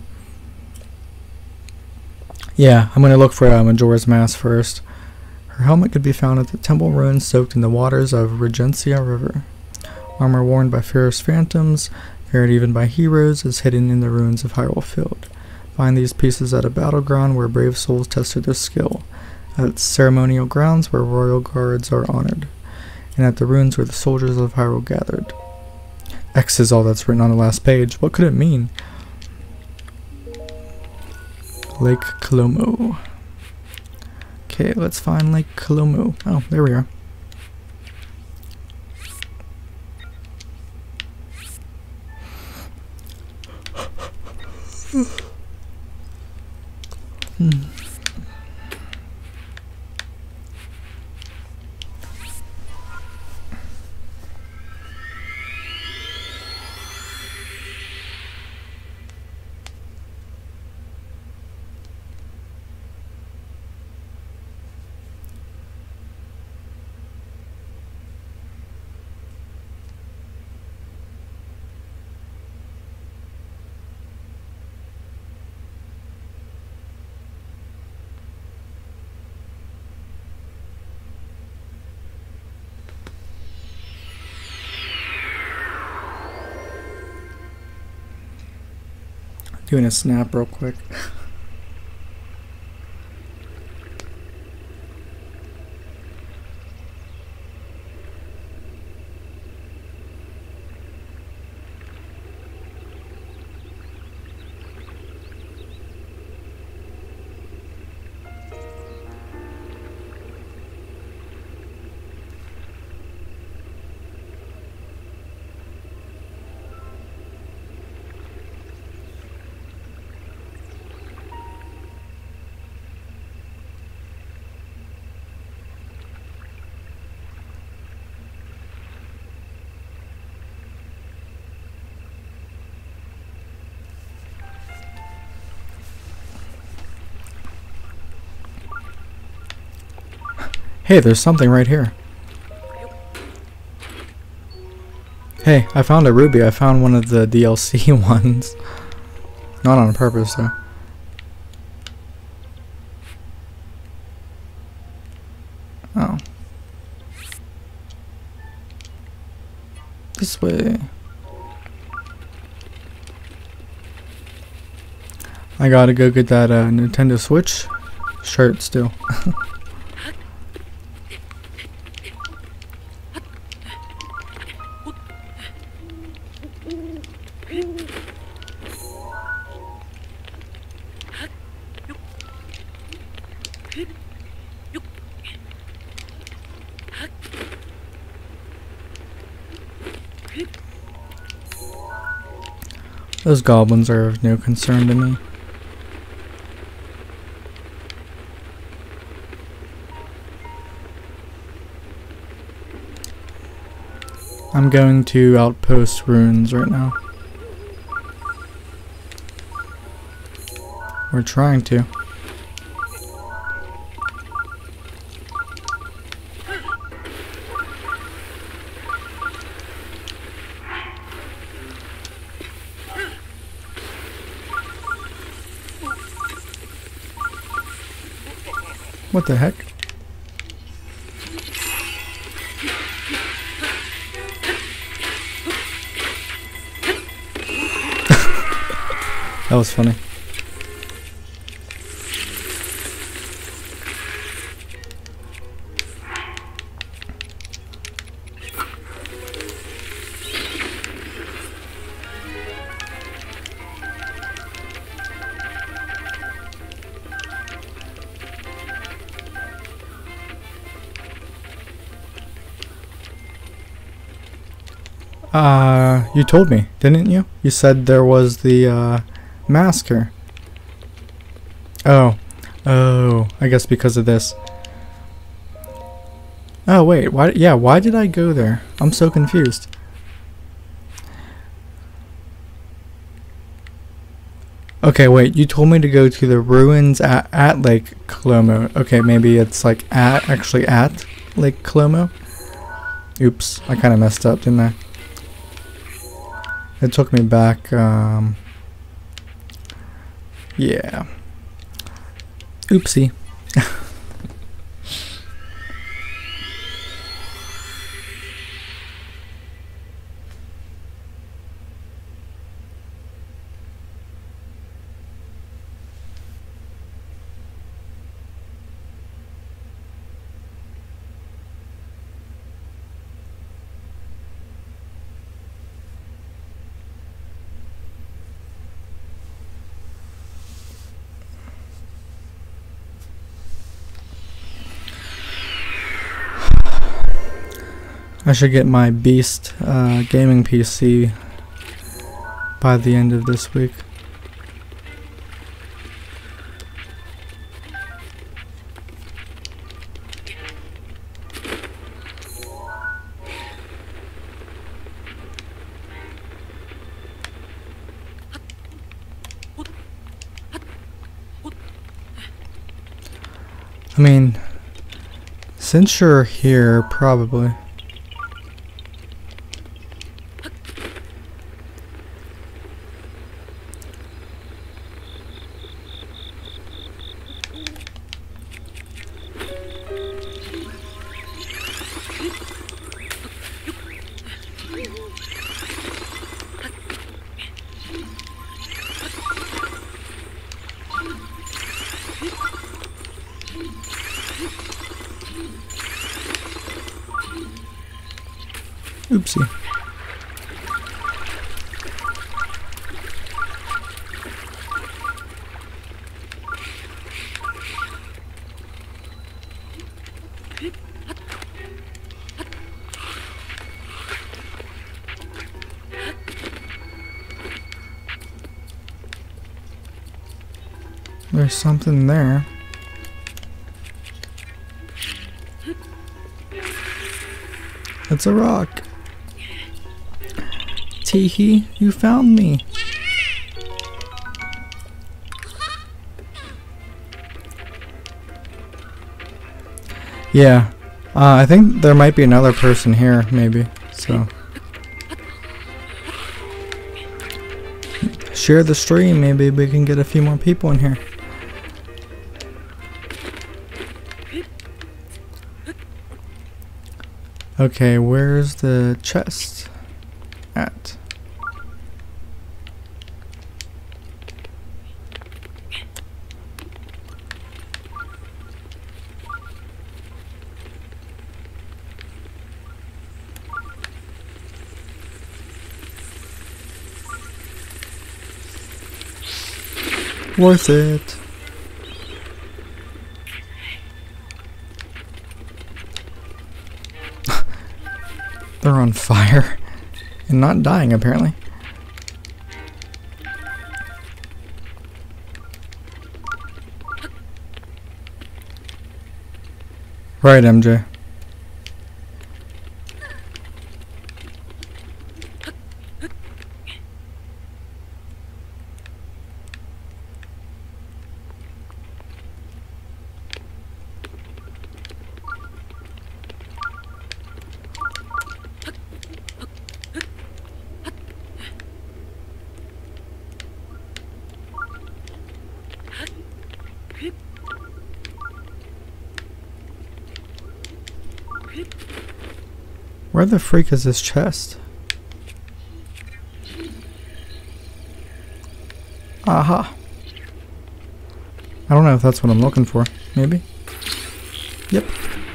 Yeah, I'm going to look for uh, Majora's Mask first. Her helmet could be found at the temple ruins soaked in the waters of Regencia River. Armor worn by fierce phantoms, feared even by heroes, is hidden in the ruins of Hyrule Field. Find these pieces at a battleground where brave souls tested their skill, at ceremonial grounds where royal guards are honored, and at the ruins where the soldiers of Hyrule gathered. X is all that's written on the last page. What could it mean? Lake Kolomo. Okay, let's find Lake Kolomo. Oh, there we are. Hmm. Doing a snap real quick. Hey, there's something right here. Hey, I found a ruby. I found one of the D L C ones. Not on purpose, though. Oh. This way. I gotta go get that uh, Nintendo Switch shirt still. Those goblins are of no concern to me. I'm going to Outpost Ruins right now. We're trying to. What the heck? That was funny. Uh, you told me, didn't you? You said there was the, uh, masker. Oh. Oh, I guess because of this. Oh, wait, why, yeah, why did I go there? I'm so confused. Okay, wait, you told me to go to the ruins at, at Lake Colomo. Okay, maybe it's like at, actually at Lake Colomo. Oops, I kind of messed up, didn't I? It took me back, um, yeah. Oopsie. I should get my Beast uh, gaming P C by the end of this week. I mean, since you're here, probably. Oopsie. There's something there. It's a rock. Teehee, you found me. Yeah, Uh, I think there might be another person here, maybe. So share the stream. Maybe we can get a few more people in here. Okay, where's the chest at? Worth it. They're on fire and not dying apparently. Right, M J. Where the freak is this chest? Aha. I don't know if that's what I'm looking for. Maybe? Yep.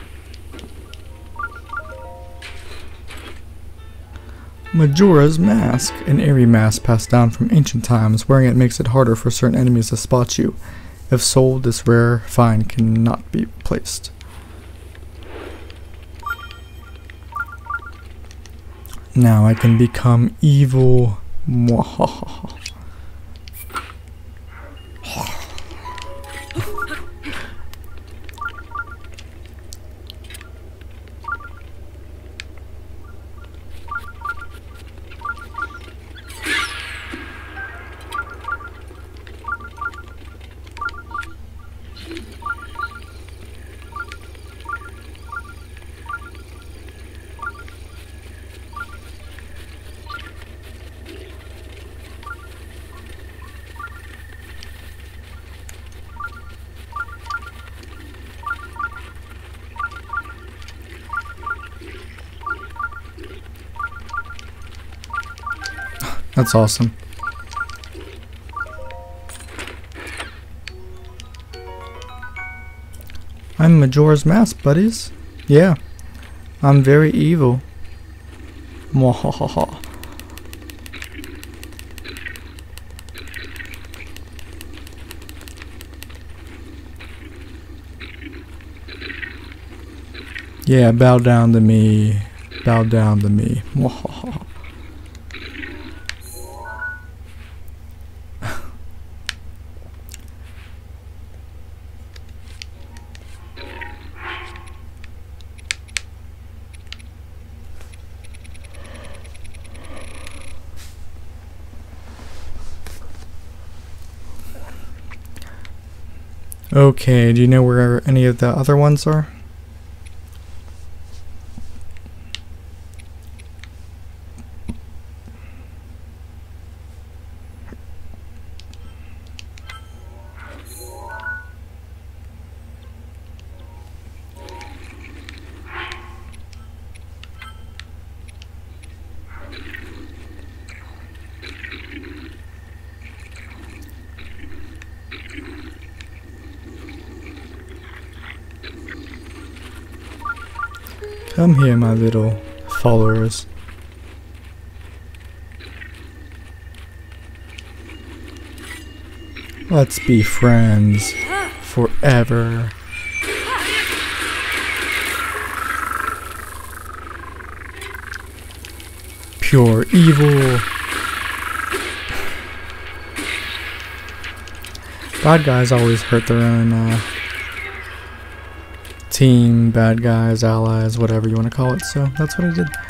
Majora's Mask. An eerie mask passed down from ancient times. Wearing it makes it harder for certain enemies to spot you. If sold, this rare find cannot be replaced. Now I can become evil. Mwahaha. That's awesome. I'm Majora's Mask, buddies. Yeah, I'm very evil. Mwahaha. Yeah, bow down to me. Bow down to me. Mwahaha. Okay, do you know where any of the other ones are? Come here, my little followers. Let's be friends forever. Pure evil. Bad guys always hurt their own uh, team, bad guys, allies, whatever you want to call it. So that's what I did.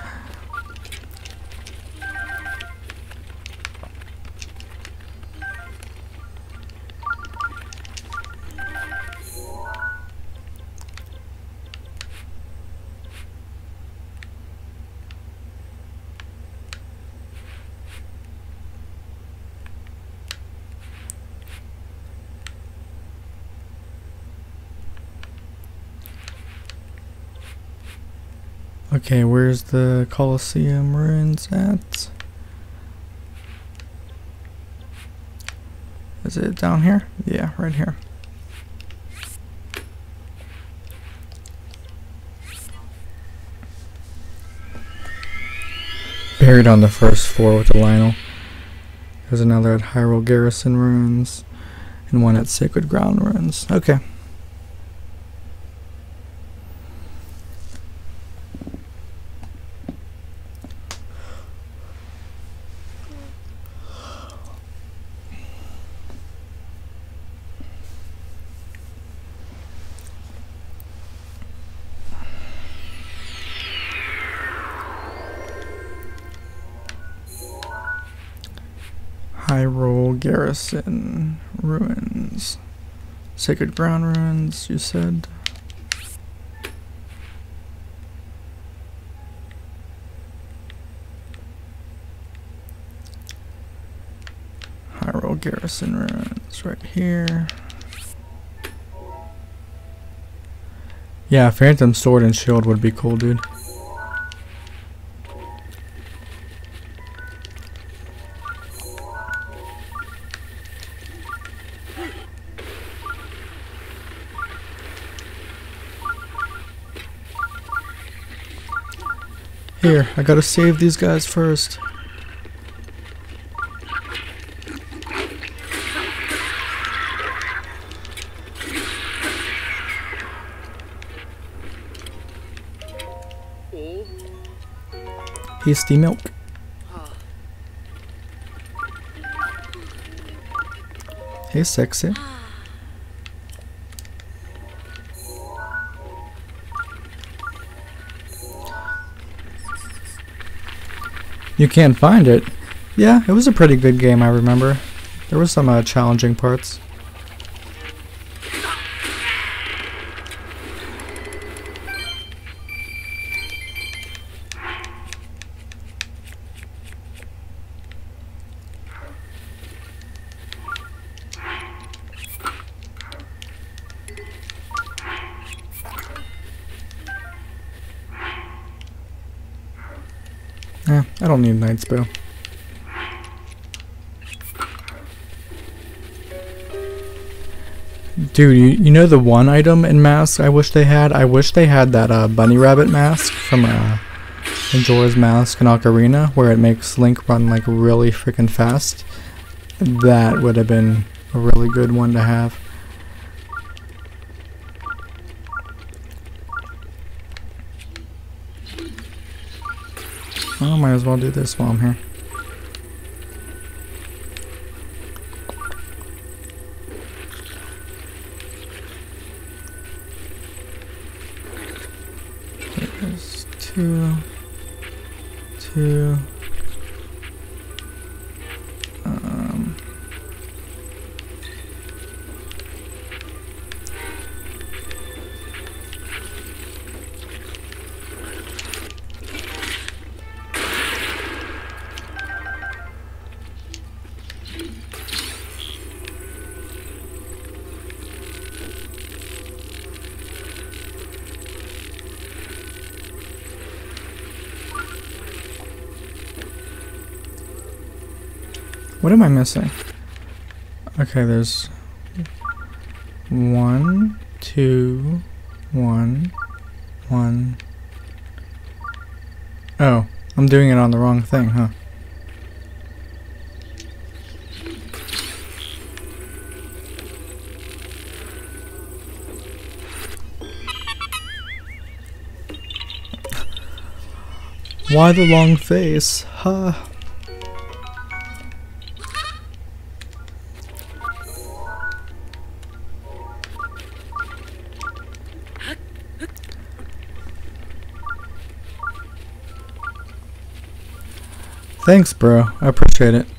Okay, where's the Colosseum ruins at? Is it down here? Yeah, right here. Buried on the first floor with the Lionel. There's another at Hyrule Garrison ruins. And one at Sacred Ground ruins. Okay. Hyrule Garrison ruins. Sacred Ground ruins, you said? Hyrule Garrison ruins right here. Yeah, Phantom Sword and Shield would be cool, dude. Here, I gotta save these guys first. Hasty milk. Hey, sexy. You can't find it. Yeah, it was a pretty good game, I remember. There were some uh, challenging parts. Eh, I don't need Knight's Bow. Dude, you, you know the one item in Mask I wish they had? I wish they had that uh, bunny rabbit mask from uh, Majora's Mask and Ocarina, where it makes Link run like really freaking fast. That would have been a really good one to have. Oh, might as well do this while I'm here. There's two, two, um, what am I missing? Okay, there's one, two, one, one. Oh, I'm doing it on the wrong thing, huh? Why the long face? Huh? Thanks, bro. I appreciate it.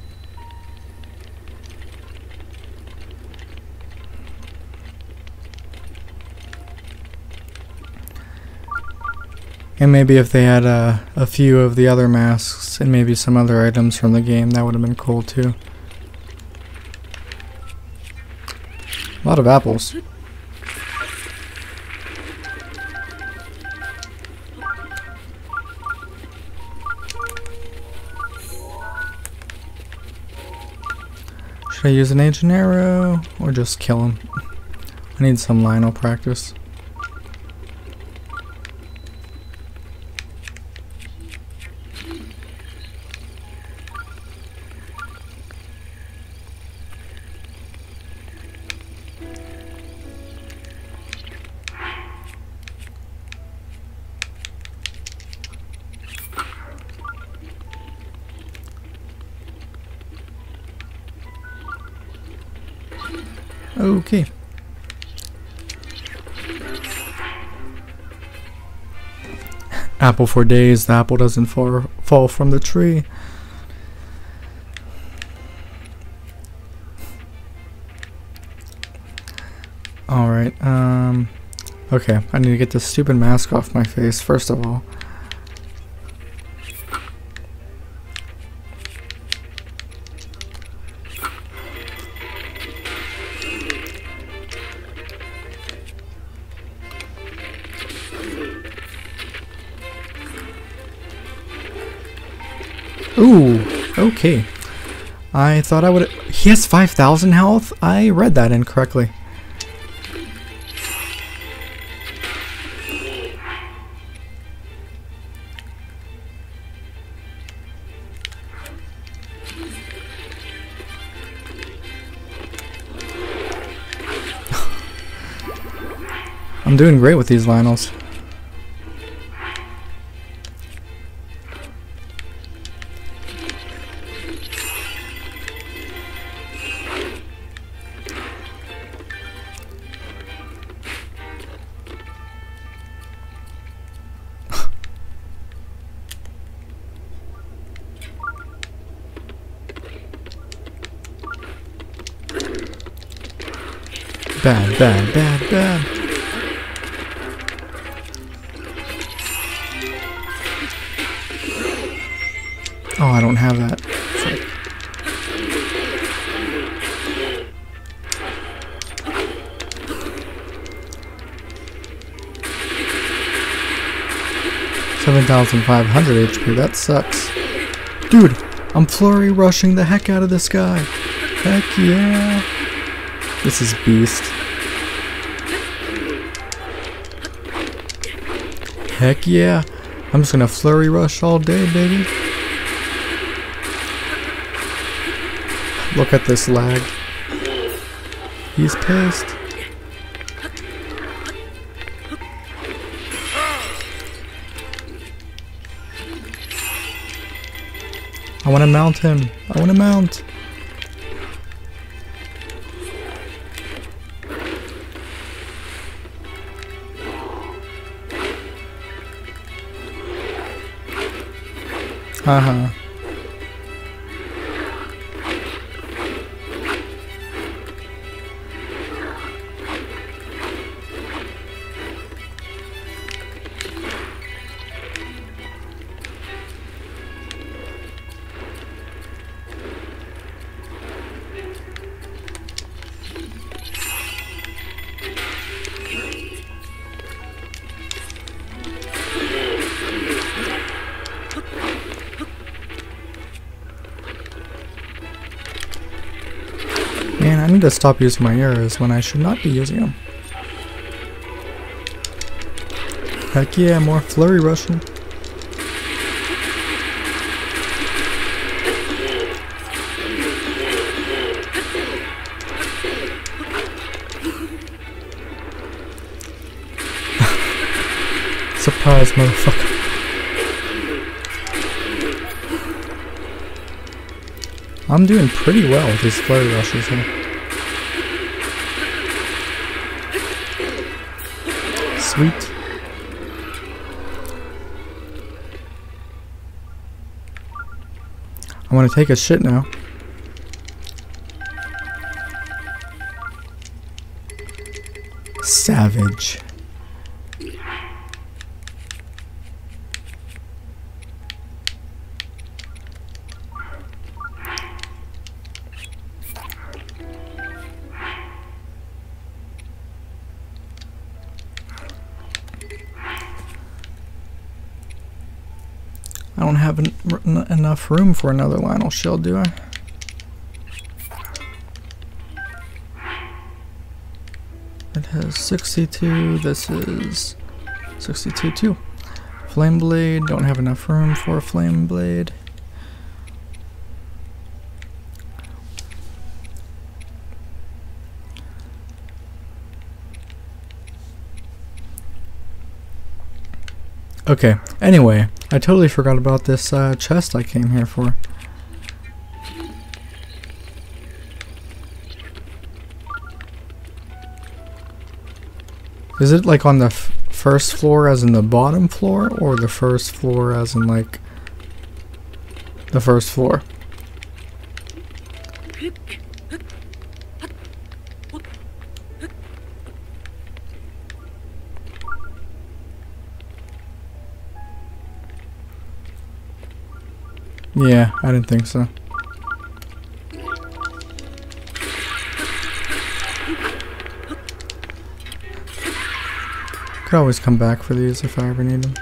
And maybe if they had uh, a few of the other masks and maybe some other items from the game, that would have been cool too. A lot of apples. Should I use an ancient arrow or just kill him? I need some Lionel practice. Okay. Apple for days, the apple doesn't fall, fall from the tree. Alright, um... okay, I need to get this stupid mask off my face, first of all. Ooh, okay. I thought I would. He has five thousand health? I read that incorrectly. I'm doing great with these Lionels. Bad, bad, bad, bad. Oh, I don't have that. Frick. seven thousand five hundred H P, that sucks. Dude, I'm flurry rushing the heck out of this guy. Heck yeah. This is beast. Heck yeah. I'm just gonna flurry rush all day, baby. Look at this lag. He's pissed. I wanna mount him. I wanna mount. Haha. Man, I need to stop using my arrows when I should not be using them. Heck yeah, more flurry rushing. Surprise, motherfucker. I'm doing pretty well with these flurry rushes here. Sweet. I want to take a shit now. Savage. I don't have en enough room for another Lionel shield, do I? has sixty-two. This is sixty-two too. Flame blade. Don't have enough room for a flame blade. Okay, anyway, I totally forgot about this uh, chest I came here for. Is it like on the f first floor as in the bottom floor, or the first floor as in like the first floor? Yeah, I didn't think so. Could always come back for these if I ever need them.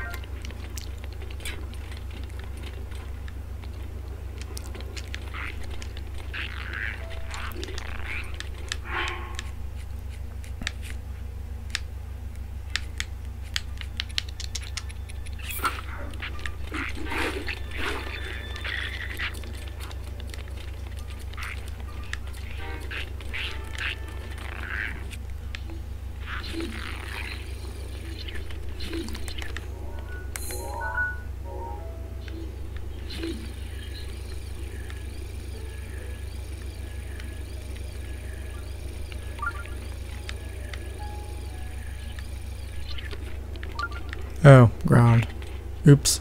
Oh, ground. Oops.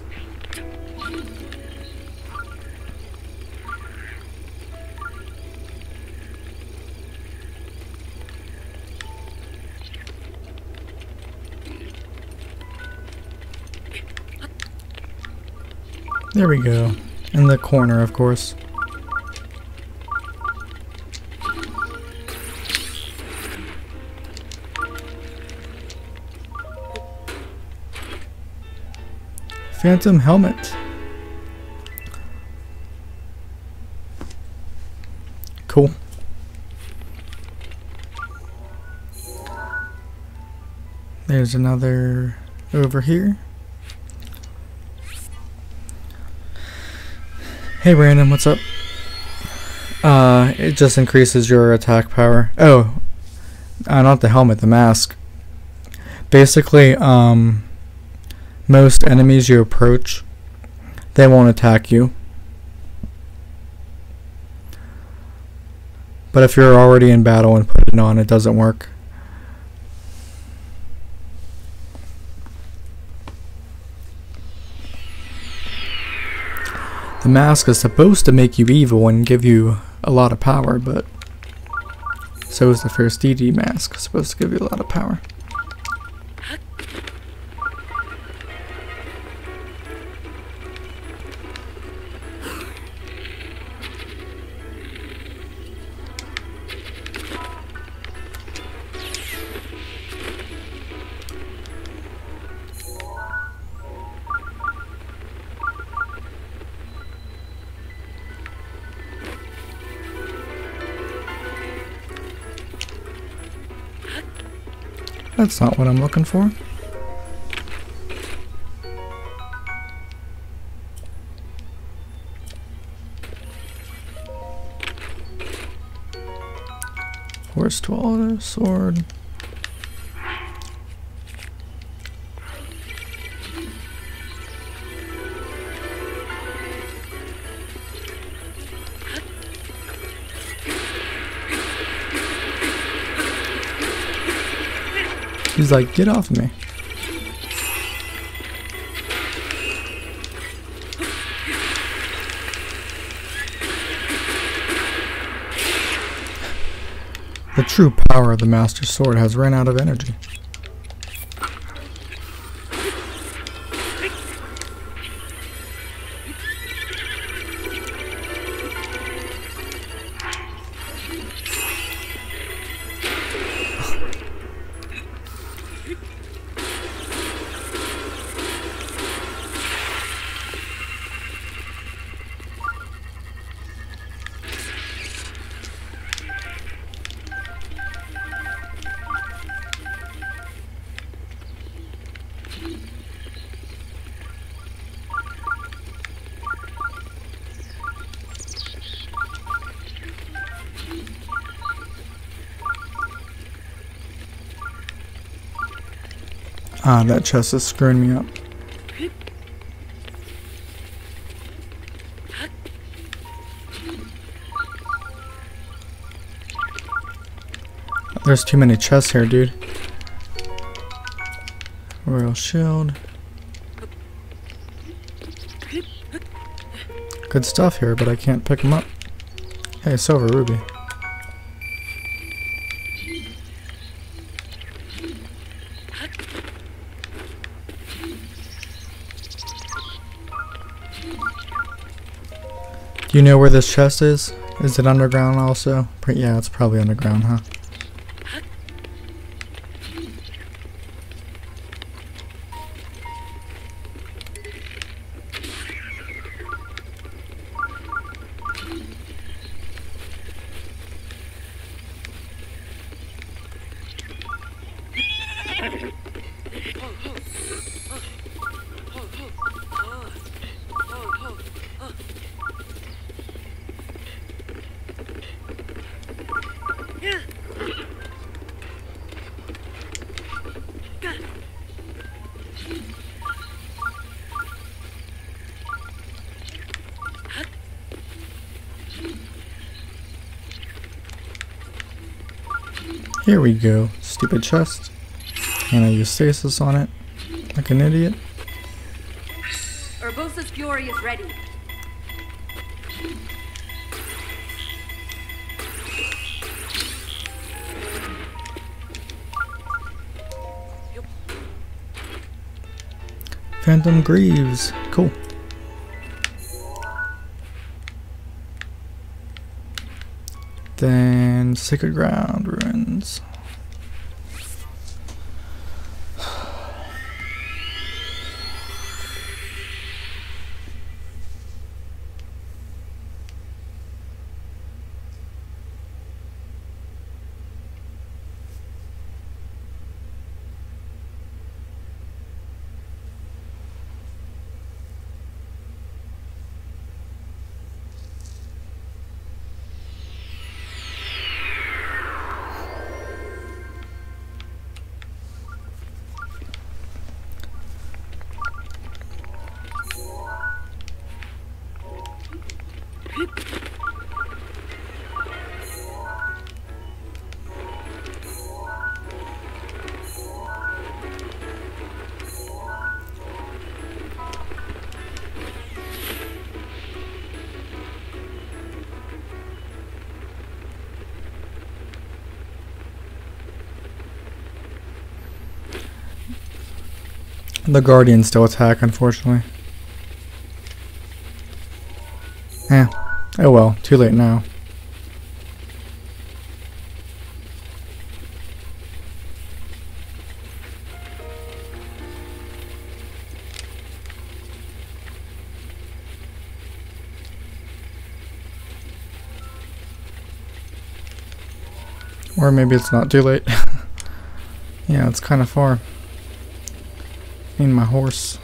There we go. In the corner, of course. Phantom helmet. Cool. There's another over here. Hey Brandon, what's up? Uh, it just increases your attack power. Oh, uh, not the helmet, the mask. Basically, um, most enemies you approach, they won't attack you. But if you're already in battle and put it on, it doesn't work. The mask is supposed to make you evil and give you a lot of power, but so is the First D D mask, supposed to give you a lot of power. That's not what I'm looking for. Horse Dweller sword. He's like, get off of me. The true power of the Master Sword has run out of energy. Ah, that chest is screwing me up. There's too many chests here, dude. Royal shield. Good stuff here, but I can't pick them up. Hey, silver ruby. Do you know where this chest is? Is it underground also? Yeah, it's probably underground, huh? Here we go. Stupid chest. And I use stasis on it. Like an idiot. Urbosa's Fury is ready. Phantom Greaves. Cool. Then Sacred Ground Ruins. The Guardians still attack, unfortunately. Eh. Oh well, too late now. Or maybe it's not too late. Yeah, it's kind of far. I mean, my horse.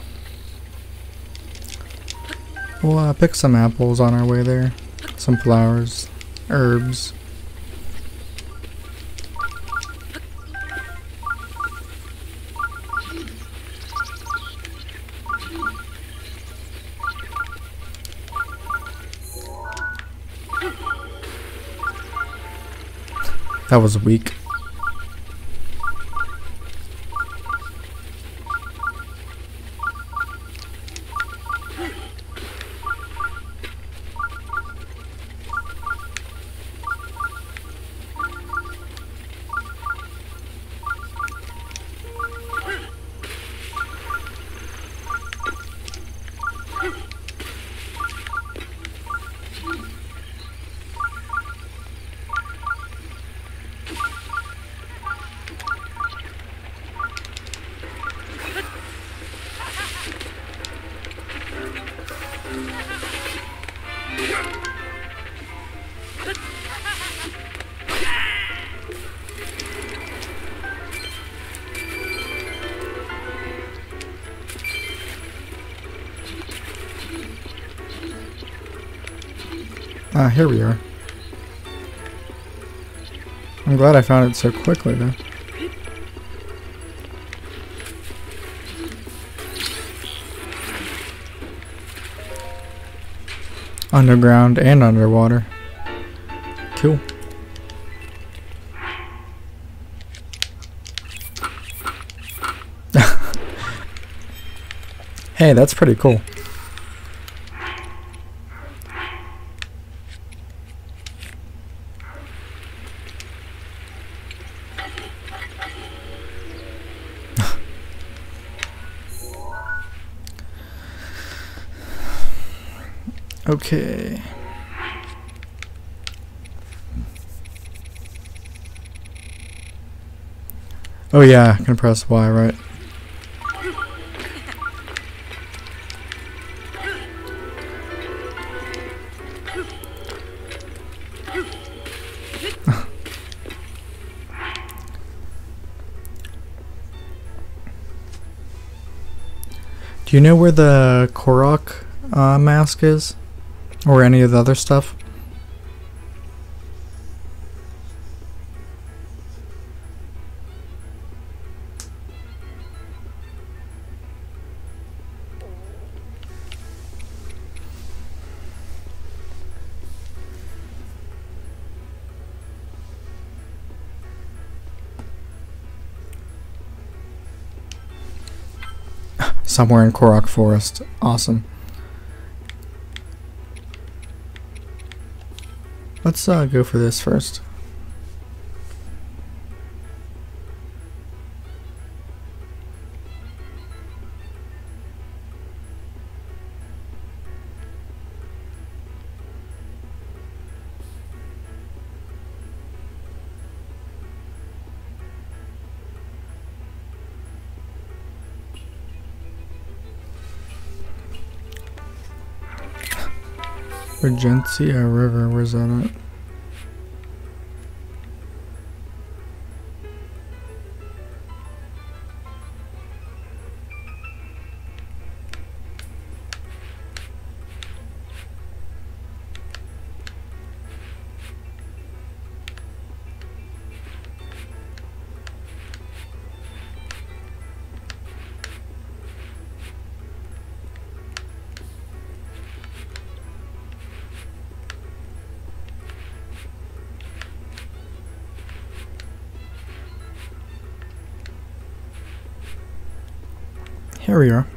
We'll uh, pick some apples on our way there. Some flowers. Herbs. That was weak. Ah, here we are. I'm glad I found it so quickly, though. Underground and underwater. Cool. Hey, that's pretty cool. Okay. Oh yeah, I can press Y, right? Do you know where the Korok uh, mask is? Or any of the other stuff? Somewhere in Korok Forest. Awesome. Let's uh, go for this first. Regencia River, where's that at? Here we are.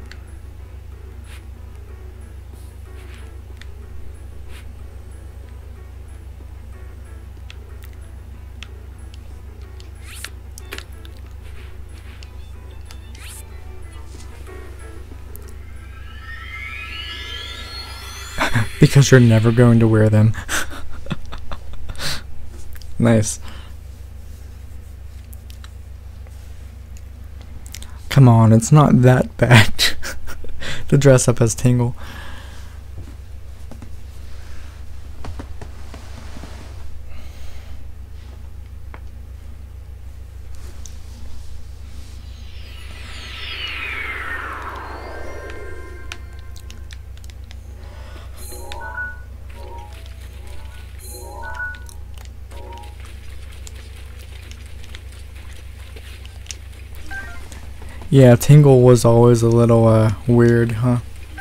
Because you're never going to wear them. Nice. Come on, it's not that bad to dress up as Tingle. Yeah, Tingle was always a little uh, weird, huh?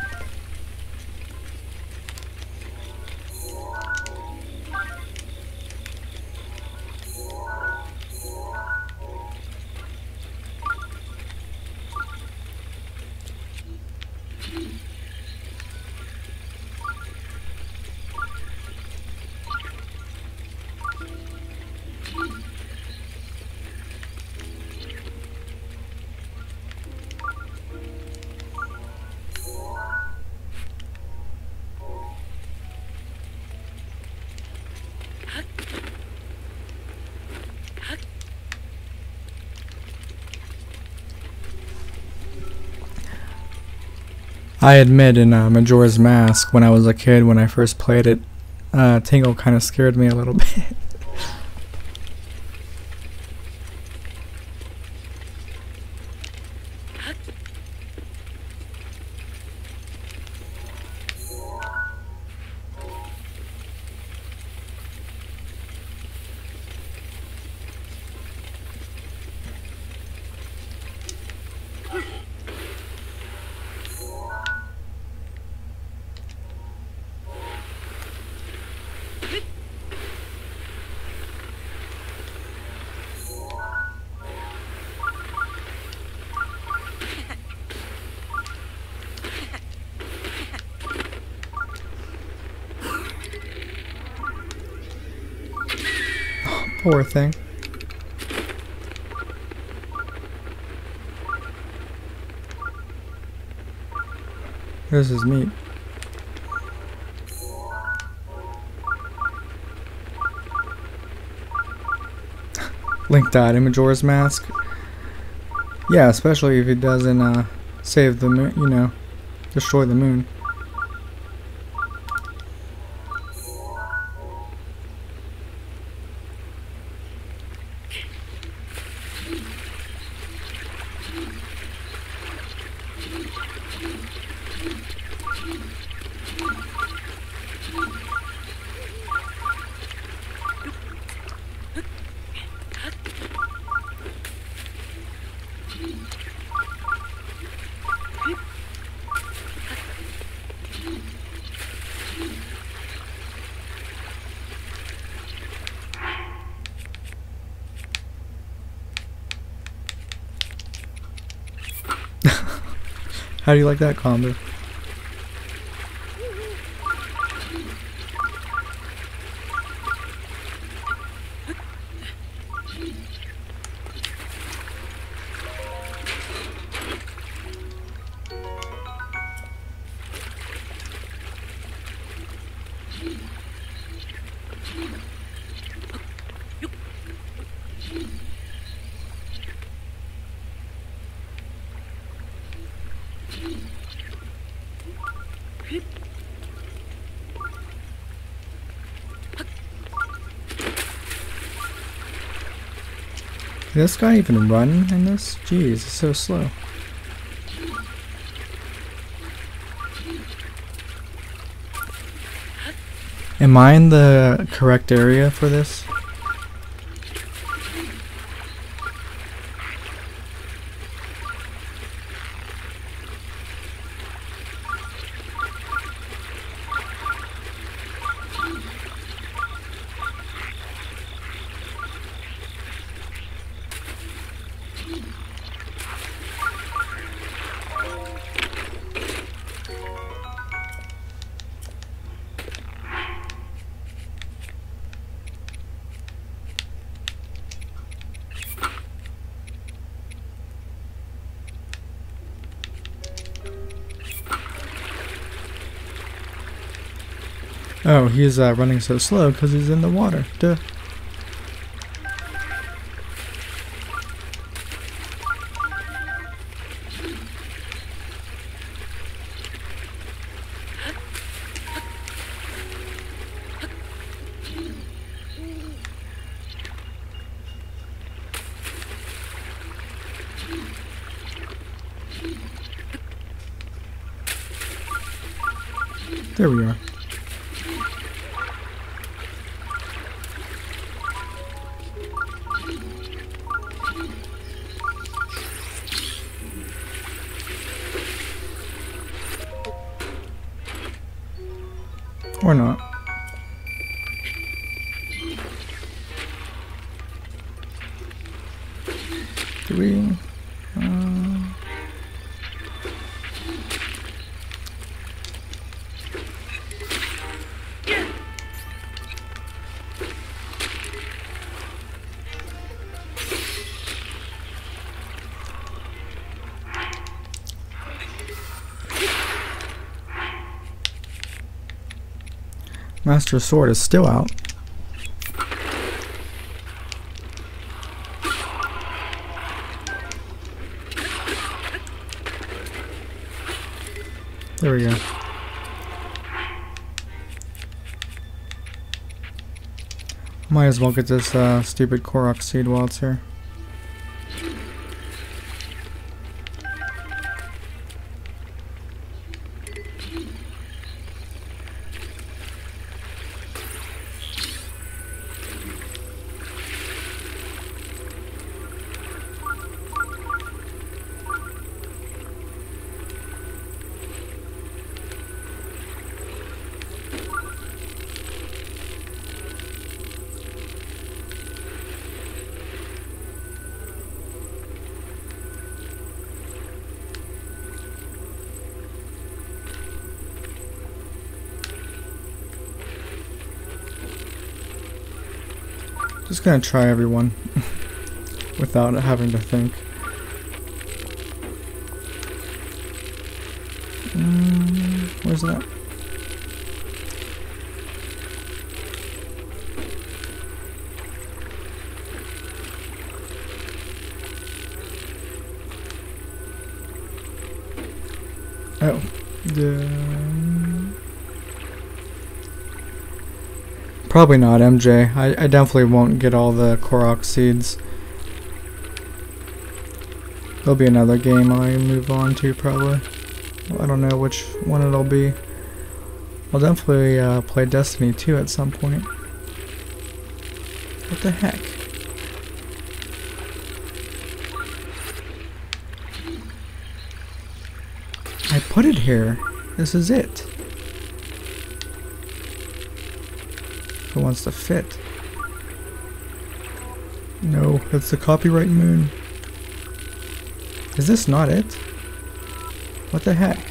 I admit in uh, Majora's Mask, when I was a kid, when I first played it, uh, Tingle kind of scared me a little bit. Poor thing. Here's his meat. Link died in Majora's Mask. Yeah, especially if he doesn't uh, save the moon, you know, destroy the moon. How do you like that combo? Can this guy even run in this? Jeez, it's so slow. Am I in the correct area for this? Oh, he's uh, running so slow because he's in the water. Duh. There we are. Or not. Do we? Uh... Master Sword is still out. There we go. Might as well get this uh, stupid Korok seed while it's here. Just gonna try everyone without having to think. Mm, where's that? Oh, yeah. Probably not M J. I, I definitely won't get all the Korok seeds. There'll be another game I move on to probably. Well, I don't know which one it'll be. I'll definitely uh, play Destiny two at some point. What the heck? I put it here. This is it. If it wants to fit. No, that's the copyright moon. Is this not it? What the heck?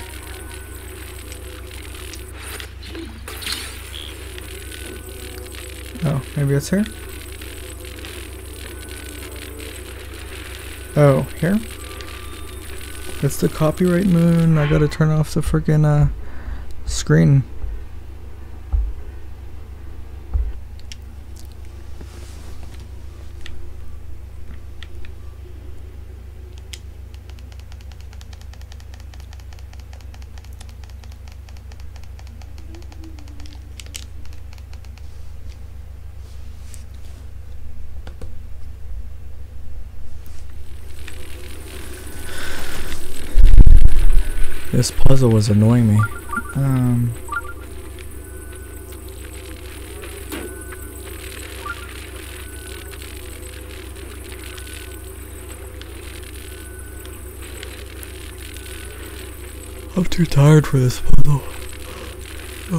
Oh, maybe it's here? Oh, here? It's the copyright moon. I gotta turn off the freaking uh, screen. This puzzle was annoying me. Um, I'm too tired for this puzzle. Oh.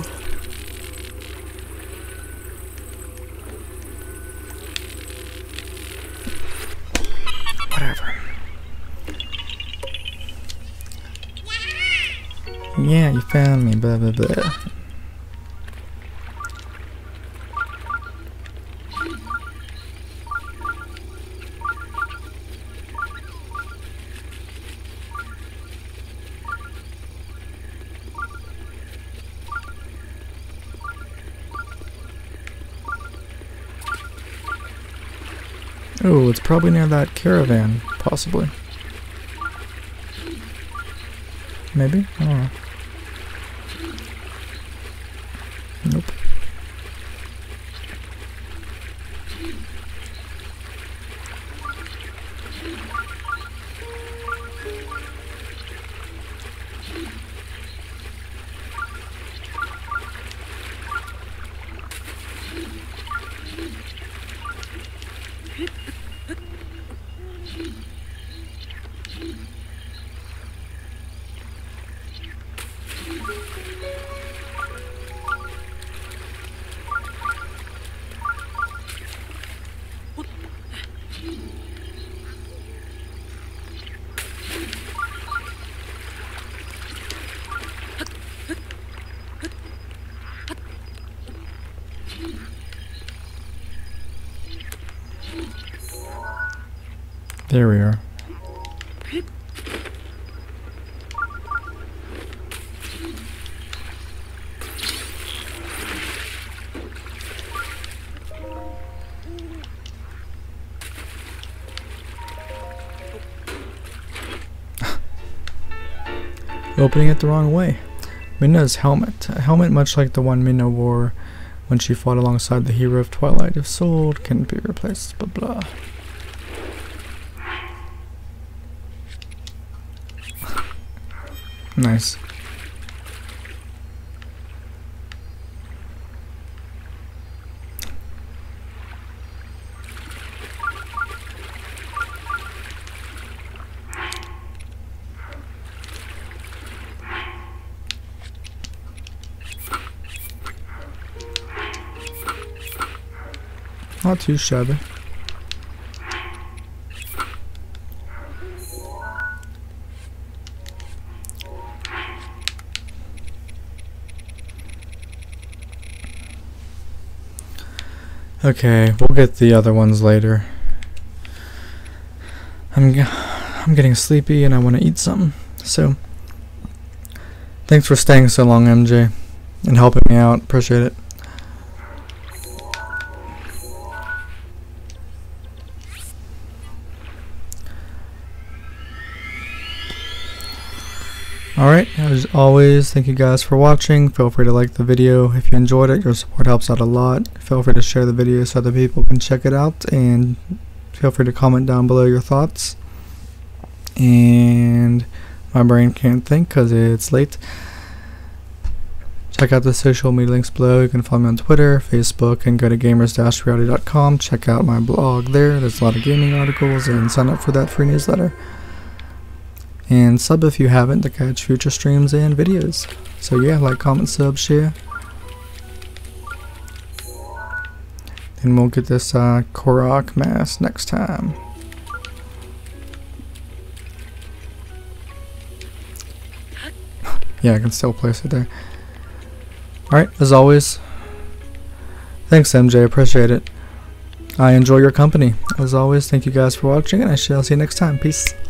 Whatever. Yeah, you found me, blah blah blah. Oh, it's probably near that caravan, possibly. Maybe? I don't know. Nope. There we are. Opening it the wrong way. Minna's helmet. A helmet much like the one Minna wore when she fought alongside the hero of Twilight. If sold, can be replaced. Blah blah. Nice. Not too shabby. Okay, we'll get the other ones later. I'm, g I'm getting sleepy and I want to eat something. So, thanks for staying so long, M J, and helping me out. Appreciate it. Alright, as always, thank you guys for watching. Feel free to like the video if you enjoyed it. Your support helps out a lot. Feel free to share the video so other people can check it out, and feel free to comment down below your thoughts. And my brain can't think because it's late. Check out the social media links below. You can follow me on Twitter, Facebook, and go to gamers dash reality dot com. Check out my blog there. There's a lot of gaming articles, and sign up for that free newsletter. And sub if you haven't to catch future streams and videos. So yeah, like, comment, sub, share. And we'll get this uh, Korok mask next time. Yeah, I can still place it there. Alright, as always, thanks M J, appreciate it. I enjoy your company. As always, thank you guys for watching, and I shall see you next time. Peace.